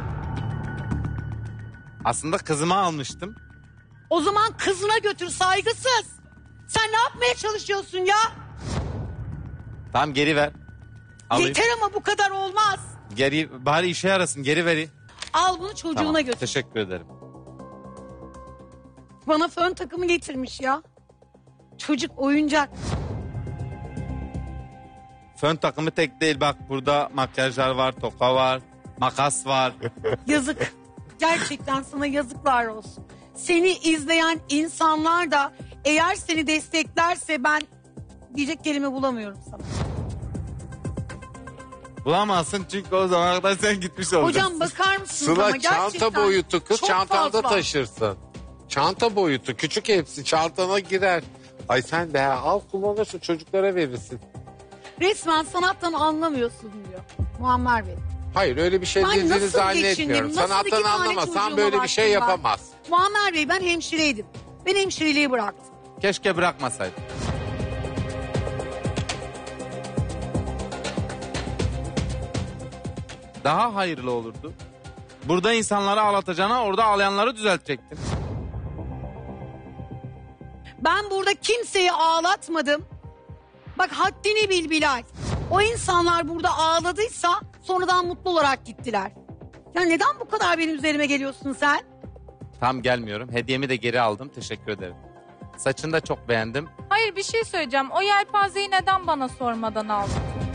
Speaker 2: Aslında kızıma almıştım.
Speaker 10: O zaman kızına götür, saygısız. Sen ne yapmaya çalışıyorsun ya?
Speaker 2: Tamam geri ver. Alayım.
Speaker 10: Yeter ama bu kadar olmaz.
Speaker 2: Geri, bari işe yarasın geri veri.
Speaker 10: Al bunu çocuğuna
Speaker 2: Tamam,
Speaker 10: götür.
Speaker 2: teşekkür ederim.
Speaker 10: Bana fön takımı getirmiş ya. Çocuk oyuncak.
Speaker 2: Fön takımı tek değil bak burada makyajlar var, toka var, makas var.
Speaker 10: Yazık. Gerçekten sana yazıklar olsun. Seni izleyen insanlar da eğer seni desteklerse ben diyecek kelime bulamıyorum sana.
Speaker 2: Bulamazsın çünkü o zamana kadar sen gitmiş olacaksın.
Speaker 10: Hocam bakar mısınız ama
Speaker 7: Sıla
Speaker 10: gerçekten
Speaker 7: çanta boyutu kız
Speaker 10: çok
Speaker 7: çantanda
Speaker 10: fazla.
Speaker 7: taşırsın. Çanta boyutu küçük hepsi çantana girer. Ay sen de al kullanırsın çocuklara verirsin.
Speaker 10: Resmen sanattan anlamıyorsun diyor Muammer Bey.
Speaker 7: Hayır öyle bir şey
Speaker 10: Ben
Speaker 7: dediğini
Speaker 10: nasıl
Speaker 7: zannetmiyorum.
Speaker 10: geçindim, nasıl iki
Speaker 7: Sanattan
Speaker 10: tane
Speaker 7: anlamasan
Speaker 10: çocuğuma
Speaker 7: böyle bir şey
Speaker 10: baktım ben?
Speaker 7: yapamaz.
Speaker 10: Muammer Bey ben hemşireydim. Ben hemşireliği bıraktım.
Speaker 2: Keşke bırakmasaydın. Daha hayırlı olurdu. Burada insanları ağlatacağına orada ağlayanları düzeltecektin.
Speaker 10: Ben burada kimseyi ağlatmadım. Bak haddini bil Bilal. O insanlar burada ağladıysa sonradan mutlu olarak gittiler. Ya neden bu kadar benim üzerime geliyorsun sen?
Speaker 2: Tam gelmiyorum. Hediyemi de geri aldım. Teşekkür ederim. Saçını da çok beğendim.
Speaker 20: Hayır bir şey söyleyeceğim. O yelpazeyi neden bana sormadan aldın?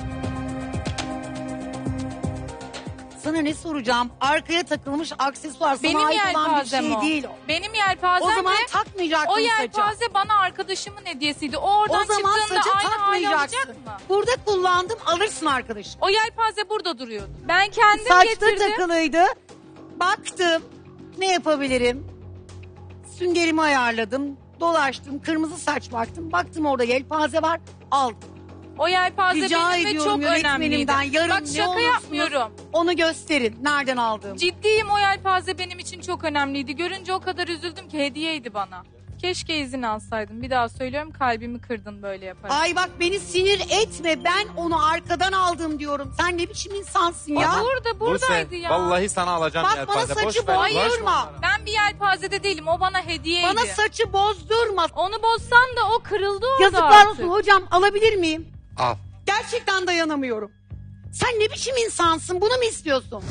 Speaker 10: Sana ne soracağım? Arkaya takılmış aksesuar. Sana
Speaker 20: Benim
Speaker 10: ait olan bir
Speaker 20: yelpazem
Speaker 10: şey
Speaker 20: o.
Speaker 10: değil o.
Speaker 20: Benim yelpazem
Speaker 10: O zaman
Speaker 20: ve
Speaker 10: takmayacaktın
Speaker 20: o
Speaker 10: saça.
Speaker 20: yelpaze bana arkadaşımın hediyesiydi. O oradan
Speaker 10: O zaman
Speaker 20: çıktığında
Speaker 10: saça
Speaker 20: aynı hali
Speaker 10: takmayacaksın.
Speaker 20: alacak mı?
Speaker 10: Burada kullandım alırsın arkadaşım.
Speaker 20: O yelpaze burada duruyordu. Ben kendim
Speaker 10: Saçta
Speaker 20: getirdim.
Speaker 10: takılıydı. Baktım ne yapabilirim? Süngerimi ayarladım. Dolaştım. Kırmızı saç baktım. Baktım orada yelpaze var. Aldım.
Speaker 20: O yelpaze
Speaker 10: Rica
Speaker 20: benim ve
Speaker 10: ediyorum
Speaker 20: çok önemliydi.
Speaker 10: yönetmenimden yarın
Speaker 20: Bak
Speaker 10: ne
Speaker 20: şaka
Speaker 10: olursunuz
Speaker 20: yapmıyorum.
Speaker 10: onu gösterin. Nereden aldığım.
Speaker 20: Ciddiyim, o yelpaze benim için çok önemliydi. Görünce o kadar üzüldüm ki hediyeydi bana. Keşke izin alsaydım. Bir daha söylüyorum, kalbimi kırdın böyle yaparak.
Speaker 10: Ay bak beni sinir etme. Ben onu arkadan aldım diyorum. Sen ne biçim insansın ya?
Speaker 20: O burada buradaydı
Speaker 2: Buse,
Speaker 20: ya.
Speaker 2: vallahi sana alacağım
Speaker 10: Bak bana
Speaker 2: yelpaze.
Speaker 10: saçı
Speaker 2: Boş ver, boş ver.
Speaker 10: bozdurma.
Speaker 20: Ben bir yelpazede değilim. O bana hediyeydi.
Speaker 10: Bana saçı bozdurma.
Speaker 20: Onu bozsam da o kırıldı orada
Speaker 10: Yazıklar
Speaker 20: artık.
Speaker 10: olsun hocam, alabilir miyim?
Speaker 7: Al.
Speaker 10: Gerçekten dayanamıyorum. Sen ne biçim insansın? Bunu mu istiyorsun?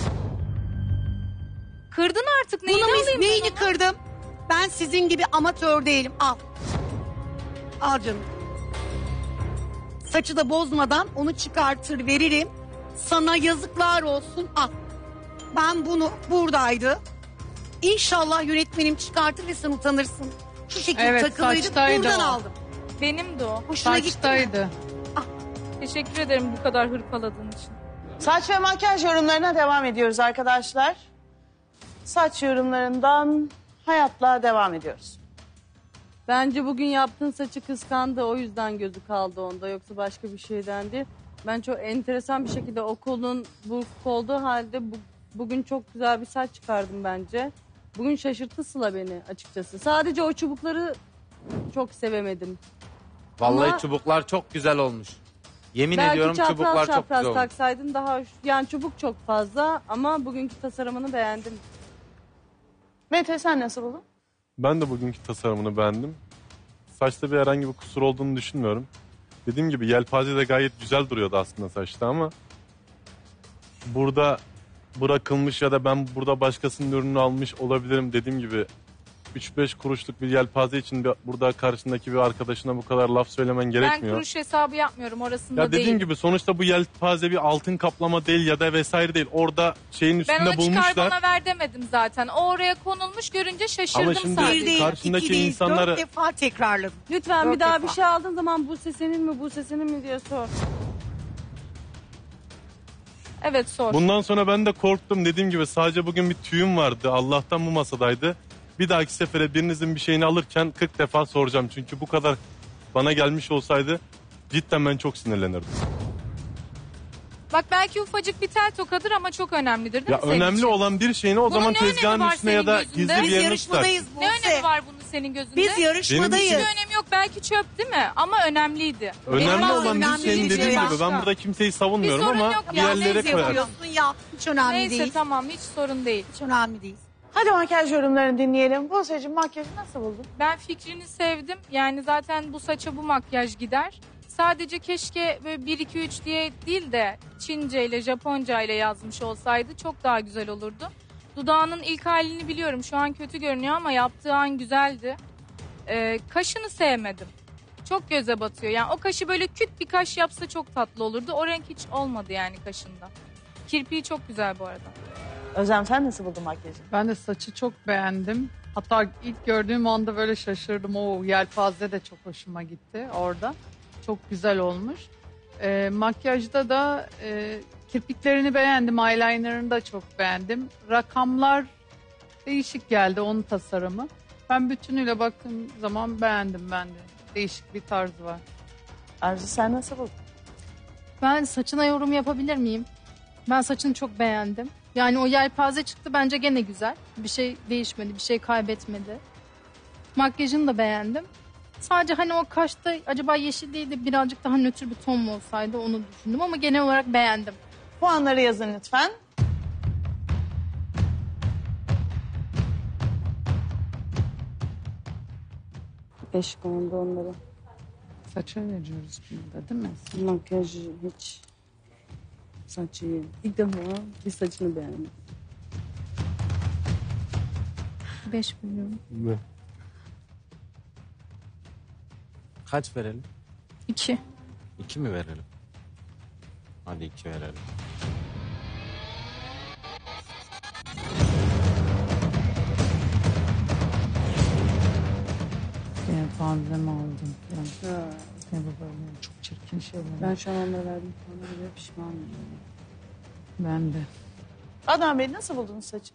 Speaker 20: Kırdın artık. Neyini
Speaker 10: Bunu mu is-
Speaker 20: alayım ben
Speaker 10: Neyini
Speaker 20: onu?
Speaker 10: kırdım? Ben sizin gibi amatör değilim. Al. Al canım. Saçı da bozmadan onu çıkartır veririm. Sana yazıklar olsun. Al. Ben bunu buradaydı. İnşallah yönetmenim çıkartır ve sen utanırsın. Şu şekilde
Speaker 17: Evet,
Speaker 10: takılıydı.
Speaker 17: saçtaydı
Speaker 10: Buradan
Speaker 17: o.
Speaker 10: aldım.
Speaker 20: Benim de o.
Speaker 10: Hoşuna gitti mi?
Speaker 17: Saçtaydı.
Speaker 20: Teşekkür ederim bu kadar hırpaladığın için.
Speaker 9: Saç ve makyaj yorumlarına devam ediyoruz arkadaşlar. Saç yorumlarından Hayat'la devam ediyoruz.
Speaker 11: Bence bugün yaptığın saçı kıskandı. O yüzden gözü kaldı onda. Yoksa başka bir şeyden değil. Ben çok enteresan bir şekilde o kolun buruk olduğu halde bu, bugün çok güzel bir saç çıkardım bence. Bugün şaşırttı Sıla beni açıkçası. Sadece o çubukları çok sevemedim.
Speaker 2: Vallahi
Speaker 11: Ama-
Speaker 2: çubuklar çok güzel olmuş. Yemin
Speaker 11: Belki
Speaker 2: ediyorum
Speaker 11: çapraz
Speaker 2: çubuklar çok
Speaker 11: çapraz
Speaker 2: güzel olmuş.
Speaker 11: taksaydın daha hoş. Yani çubuk çok fazla ama bugünkü tasarımını beğendim.
Speaker 9: Mete sen nasıl buldun?
Speaker 4: Ben de bugünkü tasarımını beğendim. Saçta bir herhangi bir kusur olduğunu düşünmüyorum. Dediğim gibi yelpaze de gayet güzel duruyordu aslında saçta ama burada bırakılmış ya da ben burada başkasının ürününü almış olabilirim dediğim gibi üç beş kuruşluk bir yelpaze için bir- burada karşındaki bir arkadaşına bu kadar laf söylemen
Speaker 20: Ben
Speaker 4: gerekmiyor.
Speaker 20: kuruş hesabı yapmıyorum orasında
Speaker 4: Ya dediğim
Speaker 20: değil.
Speaker 4: gibi sonuçta bu yelpaze bir altın kaplama değil ya da vesaire değil. Orada şeyin
Speaker 20: Ben
Speaker 4: üstünde
Speaker 20: ona çıkar
Speaker 4: bulmuşlar.
Speaker 20: bana ver demedim zaten. O oraya konulmuş görünce şaşırdım
Speaker 4: Ama şimdi
Speaker 20: sadece.
Speaker 10: Bir değil,
Speaker 4: karşındaki
Speaker 10: iki değil,
Speaker 4: insanları-
Speaker 10: dört defa tekrarladım.
Speaker 11: Lütfen
Speaker 10: Dört
Speaker 11: bir daha
Speaker 10: defa.
Speaker 11: bir şey aldığın zaman bu senin mi bu senin mi diye sor.
Speaker 20: Evet sor.
Speaker 4: Bundan sonra ben de korktum. Dediğim gibi sadece bugün bir tüyüm vardı. Allah'tan bu masadaydı. Bir dahaki sefere birinizin bir şeyini alırken kırk defa soracağım. Çünkü bu kadar bana gelmiş olsaydı cidden ben çok sinirlenirdim.
Speaker 20: Bak belki ufacık bir tel tokadır ama çok önemlidir değil
Speaker 4: Ya
Speaker 20: mi senin
Speaker 4: önemli
Speaker 20: için?
Speaker 4: olan bir şeyini o
Speaker 20: Bunun
Speaker 4: zaman
Speaker 20: ne önemi
Speaker 4: tezgahın
Speaker 20: var
Speaker 4: üstüne ya
Speaker 20: senin
Speaker 4: da
Speaker 20: gözünde?
Speaker 4: gizli
Speaker 20: Biz
Speaker 4: bir yerine
Speaker 10: yarışmadayız
Speaker 4: tutarsın.
Speaker 10: bu.
Speaker 20: Ne
Speaker 10: Buse.
Speaker 20: önemi var bunun senin gözünde?
Speaker 10: Biz yarışmadayız.
Speaker 20: Hiçbir önemi yok. Belki çöp değil mi? Ama önemliydi.
Speaker 4: Önemli
Speaker 10: Benim
Speaker 4: olan bir
Speaker 10: önemli
Speaker 4: şeyin
Speaker 10: bir
Speaker 4: dediğim
Speaker 10: şey
Speaker 4: gibi ben
Speaker 10: başka.
Speaker 4: burada kimseyi
Speaker 20: Bir
Speaker 4: savunmuyorum
Speaker 20: sorun
Speaker 4: ama
Speaker 20: yok
Speaker 4: bir
Speaker 20: ya.
Speaker 4: yerlere
Speaker 20: Neyse,
Speaker 4: koyar.
Speaker 10: Yapıyorsun ya. Hiç önemli
Speaker 20: Neyse
Speaker 10: değil.
Speaker 20: tamam hiç sorun değil.
Speaker 10: Hiç önemli değil.
Speaker 9: Hadi makyaj yorumlarını dinleyelim. Buse'cim makyajı nasıl buldun?
Speaker 20: Ben fikrini sevdim. Yani zaten bu saça bu makyaj gider. Sadece keşke böyle bir iki üç diye değil de Çince ile Japonca ile yazmış olsaydı çok daha güzel olurdu. Dudağının ilk halini biliyorum. Şu an kötü görünüyor ama yaptığı an güzeldi. Ee, kaşını sevmedim. Çok göze batıyor. Yani o kaşı böyle küt bir kaş yapsa çok tatlı olurdu. O renk hiç olmadı yani kaşında. Kirpiği çok güzel bu arada.
Speaker 9: Özlem sen nasıl buldun makyajı?
Speaker 17: Ben de saçı çok beğendim. Hatta ilk gördüğüm anda böyle şaşırdım. O yelpaze de çok hoşuma gitti orada. Çok güzel olmuş. Ee, makyajda da e, kirpiklerini beğendim. Eyelinerını da çok beğendim. Rakamlar değişik geldi onun tasarımı. Ben bütünüyle baktığım zaman beğendim ben de. Değişik bir tarzı var.
Speaker 9: Arzu sen nasıl buldun?
Speaker 18: Ben saçına yorum yapabilir miyim? Ben saçını çok beğendim. Yani o yelpaze çıktı bence gene güzel. Bir şey değişmedi, bir şey kaybetmedi. Makyajını da beğendim. Sadece hani o kaşta acaba yeşil değil de birazcık daha nötr bir ton mu olsaydı onu düşündüm ama genel olarak beğendim.
Speaker 9: Puanları yazın lütfen.
Speaker 8: Beş kondu onlara.
Speaker 17: Saça veriyoruz burada değil mi?
Speaker 8: Makyaj hiç Saçı ilk defa bir saçını beğendim.
Speaker 18: Beş veriyorum.
Speaker 12: Kaç verelim?
Speaker 18: İki.
Speaker 12: İki mi verelim? Hadi iki verelim.
Speaker 17: Yine fazla aldım? Yani.
Speaker 8: Ha.
Speaker 17: Ne bu böyle çok çirkin şeyler.
Speaker 8: Ben şu an onlara verdiğim puanlara göre pişmanım.
Speaker 17: Ben de.
Speaker 9: Adnan Bey nasıl buldunuz saçı?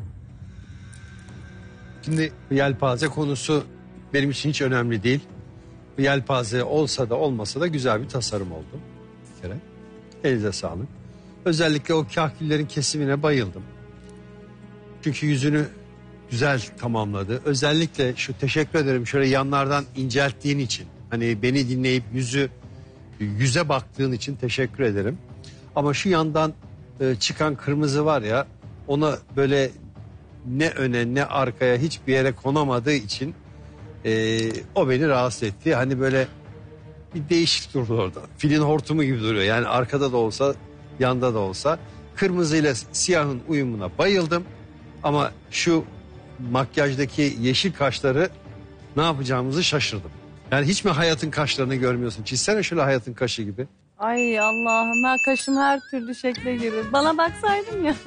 Speaker 22: Şimdi yelpaze konusu benim için hiç önemli değil. Yelpaze olsa da olmasa da güzel bir tasarım oldu. Bir kere. Elinize sağlık. Özellikle o kahküllerin kesimine bayıldım. Çünkü yüzünü güzel tamamladı. Özellikle şu teşekkür ederim şöyle yanlardan incelttiğin için. Hani beni dinleyip yüzü yüze baktığın için teşekkür ederim. Ama şu yandan e, çıkan kırmızı var ya ona böyle ne öne ne arkaya hiçbir yere konamadığı için e, o beni rahatsız etti. Hani böyle bir değişik durdu orada. Filin hortumu gibi duruyor. Yani arkada da olsa yanda da olsa. Kırmızıyla siyahın uyumuna bayıldım. Ama şu makyajdaki yeşil kaşları ne yapacağımızı şaşırdım. Yani hiç mi Hayat'ın kaşlarını görmüyorsun? Çizsene şöyle Hayat'ın kaşı gibi.
Speaker 11: Ay Allah'ım her kaşım her türlü şekle girir. Bana baksaydın ya.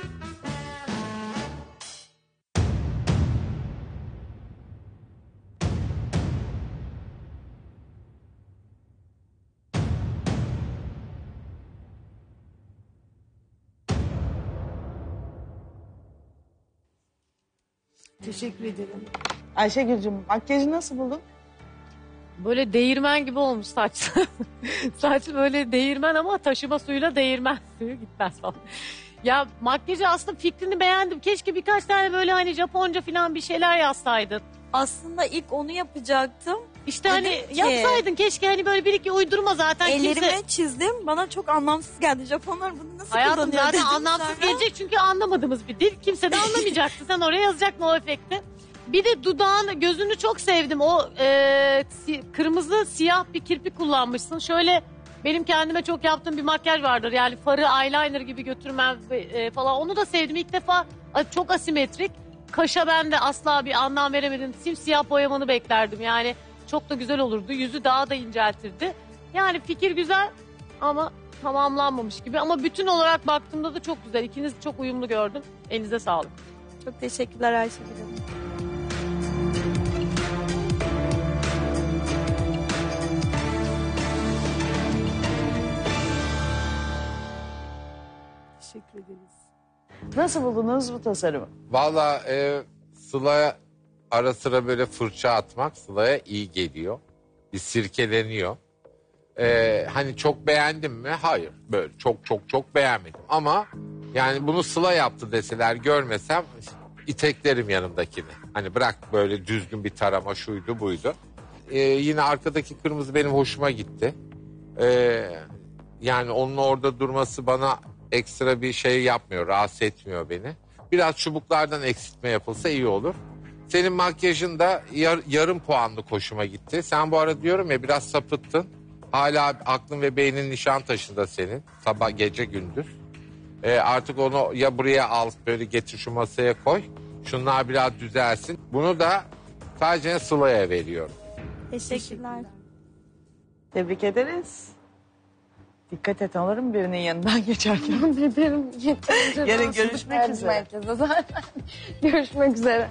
Speaker 10: Teşekkür ederim.
Speaker 9: Ayşegül'cüm makyajı nasıl buldun?
Speaker 21: Böyle değirmen gibi olmuş saç. Saç böyle değirmen ama taşıma suyuyla değirmen suyu gitmez falan. Ya makyajı aslında fikrini beğendim. Keşke birkaç tane böyle hani Japonca falan bir şeyler yazsaydın.
Speaker 19: Aslında ilk onu yapacaktım.
Speaker 21: İşte hani
Speaker 19: Dedim ki,
Speaker 21: yapsaydın keşke hani böyle bir iki uydurma zaten.
Speaker 19: ellerime
Speaker 21: kimse...
Speaker 19: çizdim. Bana çok anlamsız geldi. Japonlar bunu nasıl
Speaker 21: Hayatım
Speaker 19: kullanıyor
Speaker 21: zaten
Speaker 19: dedim
Speaker 21: anlamsız
Speaker 19: sonra.
Speaker 21: gelecek çünkü anlamadığımız bir dil. Kimse de anlamayacaktı. Sen oraya yazacaktın o efekti. Bir de dudağın gözünü çok sevdim. O e, si- kırmızı siyah bir kirpik kullanmışsın. Şöyle benim kendime çok yaptığım bir makyaj vardır. Yani farı eyeliner gibi götürmem e, falan. Onu da sevdim. İlk defa çok asimetrik. Kaşa ben de asla bir anlam veremedim. Simsiyah boyamanı beklerdim. Yani çok da güzel olurdu. Yüzü daha da inceltirdi. Yani fikir güzel ama tamamlanmamış gibi. Ama bütün olarak baktığımda da çok güzel. İkiniz çok uyumlu gördüm. Elinize sağlık.
Speaker 19: Çok teşekkürler Ayşegül Hanım.
Speaker 10: Teşekkür ederiz.
Speaker 9: Nasıl buldunuz bu tasarımı?
Speaker 7: Valla e, Sıla'ya ara sıra böyle fırça atmak Sıla'ya iyi geliyor. Bir sirkeleniyor. E, hani çok beğendim mi? Hayır. Böyle çok çok çok beğenmedim. Ama yani bunu Sıla yaptı deseler görmesem iteklerim yanımdakini. Hani bırak böyle düzgün bir tarama şuydu buydu. E, yine arkadaki kırmızı benim hoşuma gitti. E, yani onun orada durması bana ekstra bir şey yapmıyor, rahatsız etmiyor beni. Biraz çubuklardan eksiltme yapılsa iyi olur. Senin makyajın da yar, yarım puanlık hoşuma gitti. Sen bu ara diyorum ya biraz sapıttın. Hala aklın ve beynin Nişantaşı'nda senin. Sabah, gece, gündüz. Ee, artık onu ya buraya al, böyle getir şu masaya koy. Şunlar biraz düzelsin. Bunu da sadece Sıla'ya veriyorum.
Speaker 19: Teşekkürler.
Speaker 9: Tebrik ederiz. Dikkat et olur mu birinin yanından geçerken?
Speaker 5: Ederim.
Speaker 9: Yarın görüşmek üzere.
Speaker 5: Herkese zaten. Görüşmek üzere.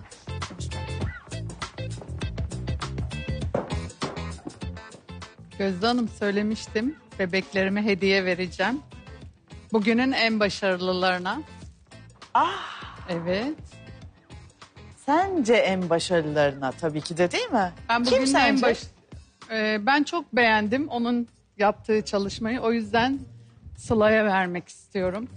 Speaker 17: Gözde Hanım söylemiştim. Bebeklerime hediye vereceğim. Bugünün en başarılılarına.
Speaker 9: Ah!
Speaker 17: Evet.
Speaker 9: Sence en başarılılarına tabii ki de değil mi?
Speaker 17: Ben
Speaker 9: Kim
Speaker 17: bugün en
Speaker 9: sence?
Speaker 17: baş... Ee, ben çok beğendim onun yaptığı çalışmayı. O yüzden Sıla'ya vermek istiyorum.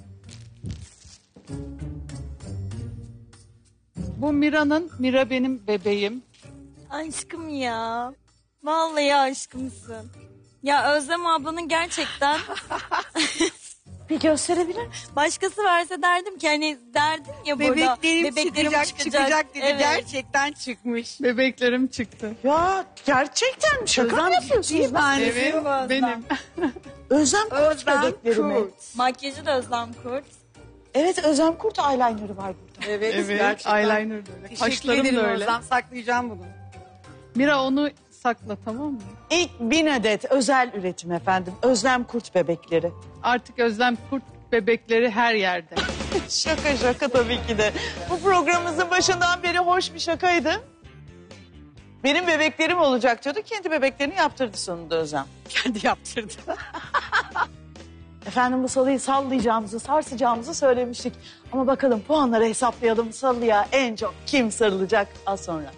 Speaker 17: Bu Mira'nın, Mira benim bebeğim.
Speaker 19: Aşkım ya. Vallahi aşkımsın. Ya Özlem ablanın gerçekten...
Speaker 5: Bir gösterebilir misin?
Speaker 19: Başkası verse derdim ki hani derdim ya burada.
Speaker 10: Bebeklerim, çıkacak, çıkacak dedi.
Speaker 19: Evet.
Speaker 10: Gerçekten çıkmış.
Speaker 17: Bebeklerim çıktı.
Speaker 9: Ya gerçekten mi? Şaka mı
Speaker 10: Özlem
Speaker 9: yapıyorsunuz?
Speaker 10: ciddi ben.
Speaker 17: Evet, benim.
Speaker 9: Özlem Kurt
Speaker 10: Özlem
Speaker 9: bebekleri mi?
Speaker 10: Kurt.
Speaker 19: Makyajı da Özlem Kurt.
Speaker 9: Evet, Özlem Kurt eyeliner'ı var burada.
Speaker 10: Evet,
Speaker 17: Evet,
Speaker 10: gerçekten.
Speaker 17: eyeliner da öyle.
Speaker 10: Teşekkür
Speaker 17: Kaşlarım
Speaker 10: ederim
Speaker 17: da öyle.
Speaker 10: Özlem, saklayacağım bunu.
Speaker 17: Mira onu sakla, tamam mı?
Speaker 9: İlk bin adet özel üretim efendim. Özlem Kurt bebekleri.
Speaker 17: Artık Özlem Kurt bebekleri her yerde.
Speaker 9: Şaka şaka tabii ki de. Bu programımızın başından beri hoş bir şakaydı. Benim bebeklerim olacak diyordu. Kendi bebeklerini yaptırdı sonunda Özlem.
Speaker 10: Kendi yaptırdı.
Speaker 9: Efendim bu salıyı sallayacağımızı, sarsacağımızı söylemiştik. Ama bakalım puanları hesaplayalım. Salıya en çok kim sarılacak az sonra.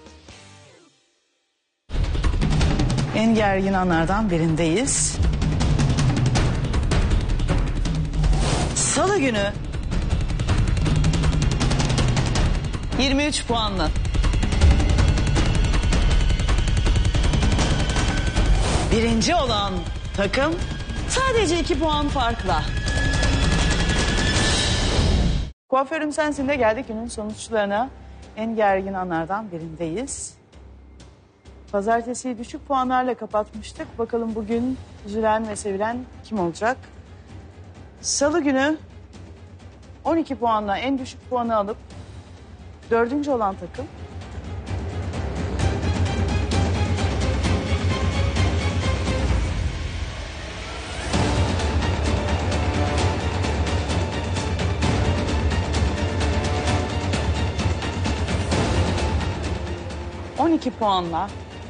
Speaker 9: En gergin anlardan birindeyiz. Salı günü yirmi üç puanla. Birinci olan takım sadece iki puan farkla. Kuaförüm sensin de geldik günün sonuçlarına. En gergin anlardan birindeyiz. Pazartesiyi düşük puanlarla kapatmıştık. Bakalım bugün üzülen ve sevilen kim olacak? Salı günü on iki puanla en düşük puanı alıp dördüncü olan takım. on iki puanla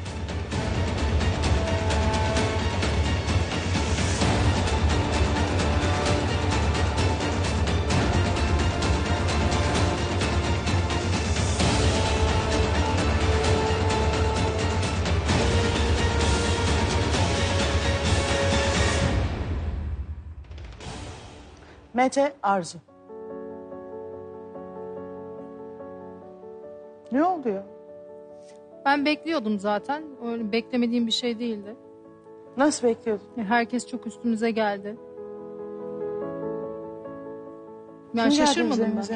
Speaker 9: Mete Arzu. Ne oldu ya?
Speaker 18: Ben bekliyordum zaten. Öyle beklemediğim bir şey değildi.
Speaker 9: Nasıl bekliyordun?
Speaker 18: Herkes çok üstümüze geldi.
Speaker 9: Kim
Speaker 18: Ben
Speaker 9: geldi
Speaker 18: şaşırmadım
Speaker 9: üzerinize?
Speaker 18: ben.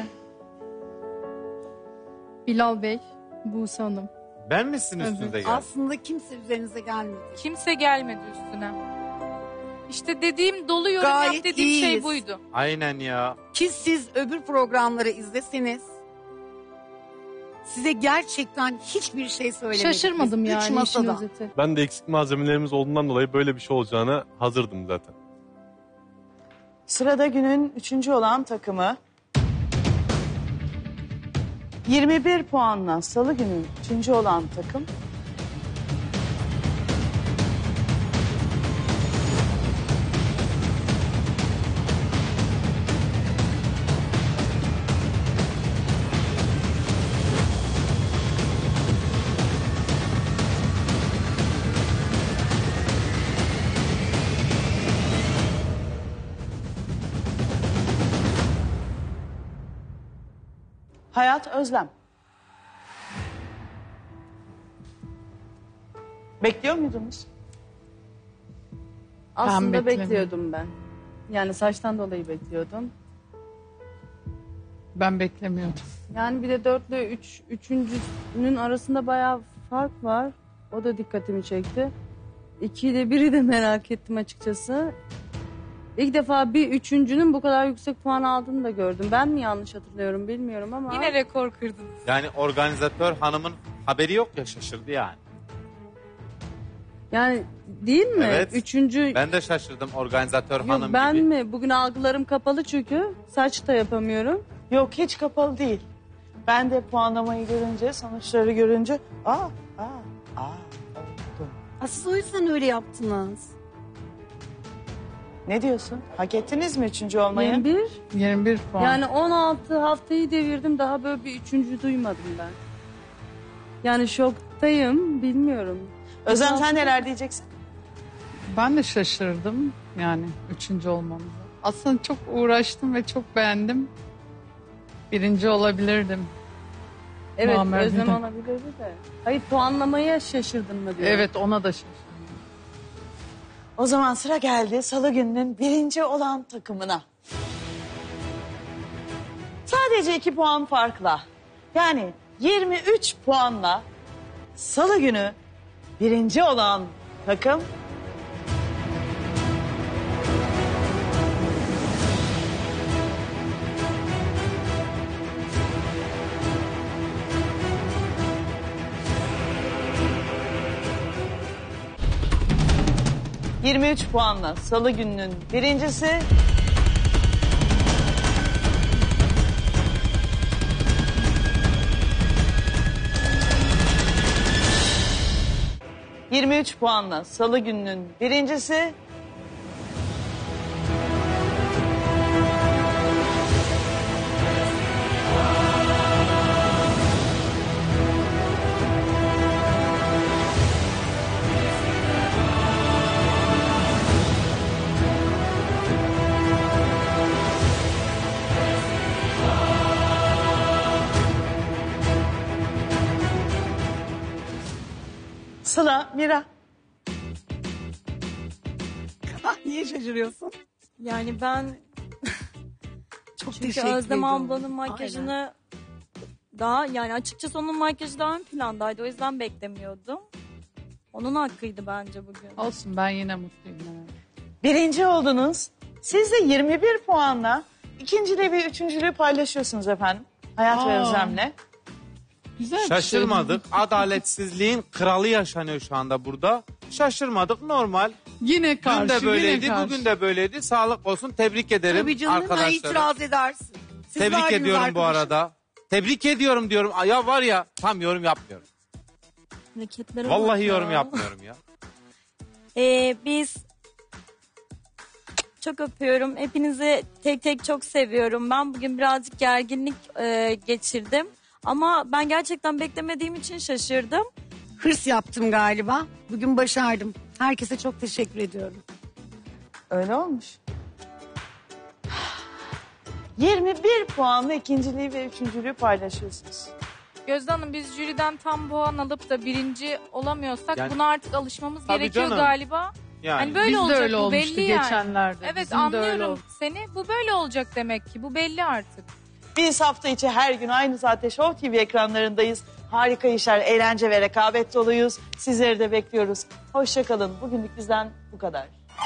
Speaker 18: Bilal Bey, Buse Hanım.
Speaker 2: Ben misin üstünde gel?
Speaker 10: Aslında kimse üzerinize gelmedi.
Speaker 20: Kimse gelmedi üstüne. İşte dediğim dolu yorum
Speaker 10: Gayet
Speaker 20: yap dediğim şey
Speaker 10: iyiyiz.
Speaker 20: buydu.
Speaker 2: Aynen ya.
Speaker 10: Ki siz öbür programları izleseniz size gerçekten hiçbir şey söylemedik.
Speaker 18: Şaşırmadım
Speaker 10: Biz
Speaker 18: yani
Speaker 10: Üç
Speaker 18: işin
Speaker 10: masada.
Speaker 18: özeti.
Speaker 4: Ben de eksik malzemelerimiz olduğundan dolayı böyle bir şey olacağına hazırdım zaten.
Speaker 9: Sırada günün üçüncü olan takımı yirmi bir puanla salı günü üçüncü olan takım. Hayat Özlem. Bekliyor muydunuz?
Speaker 11: Aslında
Speaker 17: beklemiyorum.
Speaker 11: bekliyordum ben. Yani saçtan dolayı bekliyordum.
Speaker 17: Ben beklemiyordum.
Speaker 11: Yani bir de dörtle üç, üçüncünün arasında bayağı fark var. O da dikkatimi çekti. İki ile biri de merak ettim açıkçası. İlk defa bir üçüncünün bu kadar yüksek puan aldığını da gördüm. Ben mi yanlış hatırlıyorum bilmiyorum ama.
Speaker 20: Yine rekor kırdınız.
Speaker 2: Yani organizatör hanımın haberi yok ya, şaşırdı yani.
Speaker 11: Yani değil mi?
Speaker 2: Evet.
Speaker 11: Üçüncü...
Speaker 2: Ben de şaşırdım organizatör
Speaker 11: Yok,
Speaker 2: hanım
Speaker 11: ben
Speaker 2: gibi.
Speaker 11: mi? Bugün algılarım kapalı çünkü. Saç da yapamıyorum.
Speaker 9: Yok, hiç kapalı değil. Ben de puanlamayı görünce, sonuçları görünce aa, aa, aa oldu.
Speaker 10: Ha, siz o yüzden öyle yaptınız.
Speaker 9: Ne diyorsun? Hak ettiniz mi üçüncü olmayı?
Speaker 11: yirmi bir.
Speaker 17: yirmi bir puan.
Speaker 11: Yani on altı haftayı devirdim. Daha böyle bir üçüncü duymadım ben. Yani şoktayım. Bilmiyorum.
Speaker 9: Özlem sen neler diyeceksin?
Speaker 17: Ben de şaşırdım yani üçüncü olmamıza. Aslında çok uğraştım ve çok beğendim. Birinci olabilirdim.
Speaker 11: Evet,
Speaker 17: Muammer
Speaker 11: Özlem
Speaker 17: Bey'den.
Speaker 11: olabilirdi de. Hayır, puanlamaya şaşırdın mı diyor.
Speaker 17: Evet, ona da şaşırdım.
Speaker 9: O zaman sıra geldi salı gününün birinci olan takımına. Sadece iki puan farkla. Yani yirmi üç puanla salı günü birinci olan takım yirmi üç puanla salı gününün birincisi. yirmi üç puanla salı gününün birincisi. Sıla, Mira.
Speaker 10: Niye şaşırıyorsun?
Speaker 1: Yani ben
Speaker 10: Çok
Speaker 1: çünkü
Speaker 10: teşekkür
Speaker 1: Özlem
Speaker 10: ediyorum.
Speaker 1: ablanın makyajını daha yani açıkçası onun makyajı daha ön plandaydı. O yüzden beklemiyordum. Onun hakkıydı bence bugün.
Speaker 17: Olsun, ben yine mutluyum.
Speaker 9: Birinci oldunuz. Siz de yirmi bir puanla ikinciliği ve üçüncülüğü paylaşıyorsunuz efendim. Hayat ve
Speaker 2: Aa.
Speaker 9: Özlem'le.
Speaker 17: Güzel.
Speaker 2: Şaşırmadık. Adaletsizliğin kralı yaşanıyor şu anda burada. Şaşırmadık, normal.
Speaker 17: Yine karşı,
Speaker 2: Dün de böyleydi,
Speaker 17: yine karşı.
Speaker 2: bugün de böyleydi. Sağlık olsun, tebrik ederim
Speaker 10: Tabii canım,
Speaker 2: arkadaşlar.
Speaker 10: itiraz edersin. Siz
Speaker 2: Tebrik
Speaker 10: verdiniz
Speaker 2: ediyorum bu
Speaker 10: arkadaşım.
Speaker 2: arada. Tebrik ediyorum diyorum. Ay Ya var ya, tam yorum yapmıyorum.
Speaker 1: Hareketlere
Speaker 2: Vallahi
Speaker 1: bak ya.
Speaker 2: yorum yapmıyorum ya.
Speaker 1: Ee, biz çok öpüyorum. Hepinizi tek tek çok seviyorum. Ben bugün birazcık gerginlik e, geçirdim. Ama ben gerçekten beklemediğim için şaşırdım.
Speaker 10: Hırs yaptım galiba. Bugün başardım. Herkese çok teşekkür ediyorum.
Speaker 9: Öyle olmuş. yirmi bir puanla ikinciliği ve üçüncülüğü paylaşıyorsunuz.
Speaker 20: Gözde Hanım, biz jüriden tam puan alıp da birinci olamıyorsak
Speaker 2: Yani-
Speaker 20: buna artık alışmamız
Speaker 2: Tabii
Speaker 20: gerekiyor
Speaker 2: canım.
Speaker 20: galiba.
Speaker 2: Yani.
Speaker 20: Hani böyle
Speaker 17: Biz de
Speaker 20: olacak,
Speaker 17: öyle
Speaker 20: bu
Speaker 17: olmuştu
Speaker 20: belli yani.
Speaker 17: geçenlerde.
Speaker 20: Evet,
Speaker 17: Bizim de öyle
Speaker 20: anlıyorum
Speaker 17: oldu.
Speaker 20: seni. Bu böyle olacak demek ki. Bu belli artık.
Speaker 9: Biz hafta içi her gün aynı saatte Show T V ekranlarındayız. Harika işler, eğlence ve rekabet doluyuz. Sizleri de bekliyoruz. Hoşça kalın. Bugünlük bizden bu kadar.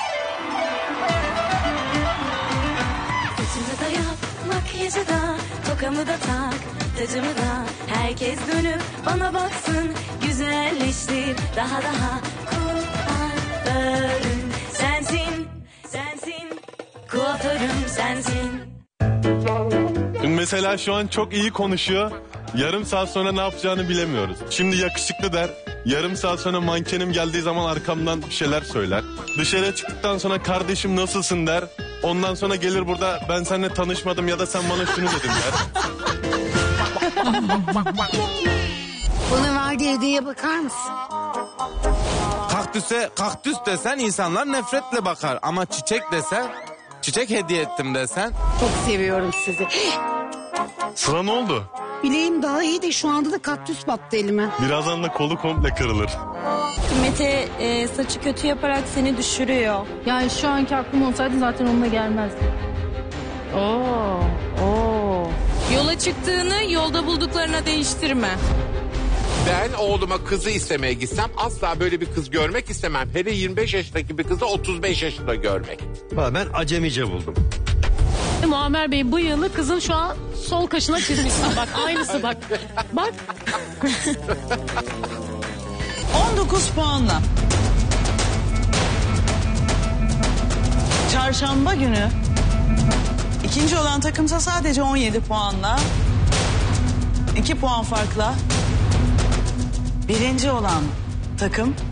Speaker 3: Saçımı da yap, makyajı da, tokamı da tak, tacımı da. Herkes dönüp bana baksın, güzelleştir daha daha. Kuaförüm sensin, sensin, kuaförüm sensin.
Speaker 4: Mesela şu an çok iyi konuşuyor. Yarım saat sonra ne yapacağını bilemiyoruz. Şimdi yakışıklı der. Yarım saat sonra mankenim geldiği zaman arkamdan bir şeyler söyler. Dışarıya çıktıktan sonra kardeşim nasılsın der. Ondan sonra gelir burada ben seninle tanışmadım ya da sen bana şunu dedin der.
Speaker 10: Bana verdiği hediyeye bakar mısın?
Speaker 2: Kaktüse kaktüs desen insanlar nefretle bakar. Ama çiçek desen, çiçek hediye ettim desen.
Speaker 10: Çok seviyorum sizi.
Speaker 4: Sıra ne oldu?
Speaker 10: Bileğim daha iyi de şu anda da kaktüs battı elime.
Speaker 4: Birazdan da kolu komple kırılır.
Speaker 1: Mete e, saçı kötü yaparak seni düşürüyor.
Speaker 18: Yani şu anki aklım olsaydı zaten onunla gelmezdi.
Speaker 11: Oo, oo.
Speaker 13: Yola çıktığını yolda bulduklarına değiştirme.
Speaker 7: Ben oğluma kızı istemeye gitsem asla böyle bir kız görmek istemem. Hele yirmi beş yaşındaki bir kızı otuz beş yaşında görmek.
Speaker 22: Valla ben acemice buldum.
Speaker 21: Muammer Bey bıyığını kızın şu an sol kaşına çizmişsin. Bak aynısı bak. Bak.
Speaker 9: on dokuz puanla. Çarşamba günü ikinci olan takımsa sadece on yedi puanla. iki puan farkla birinci olan takım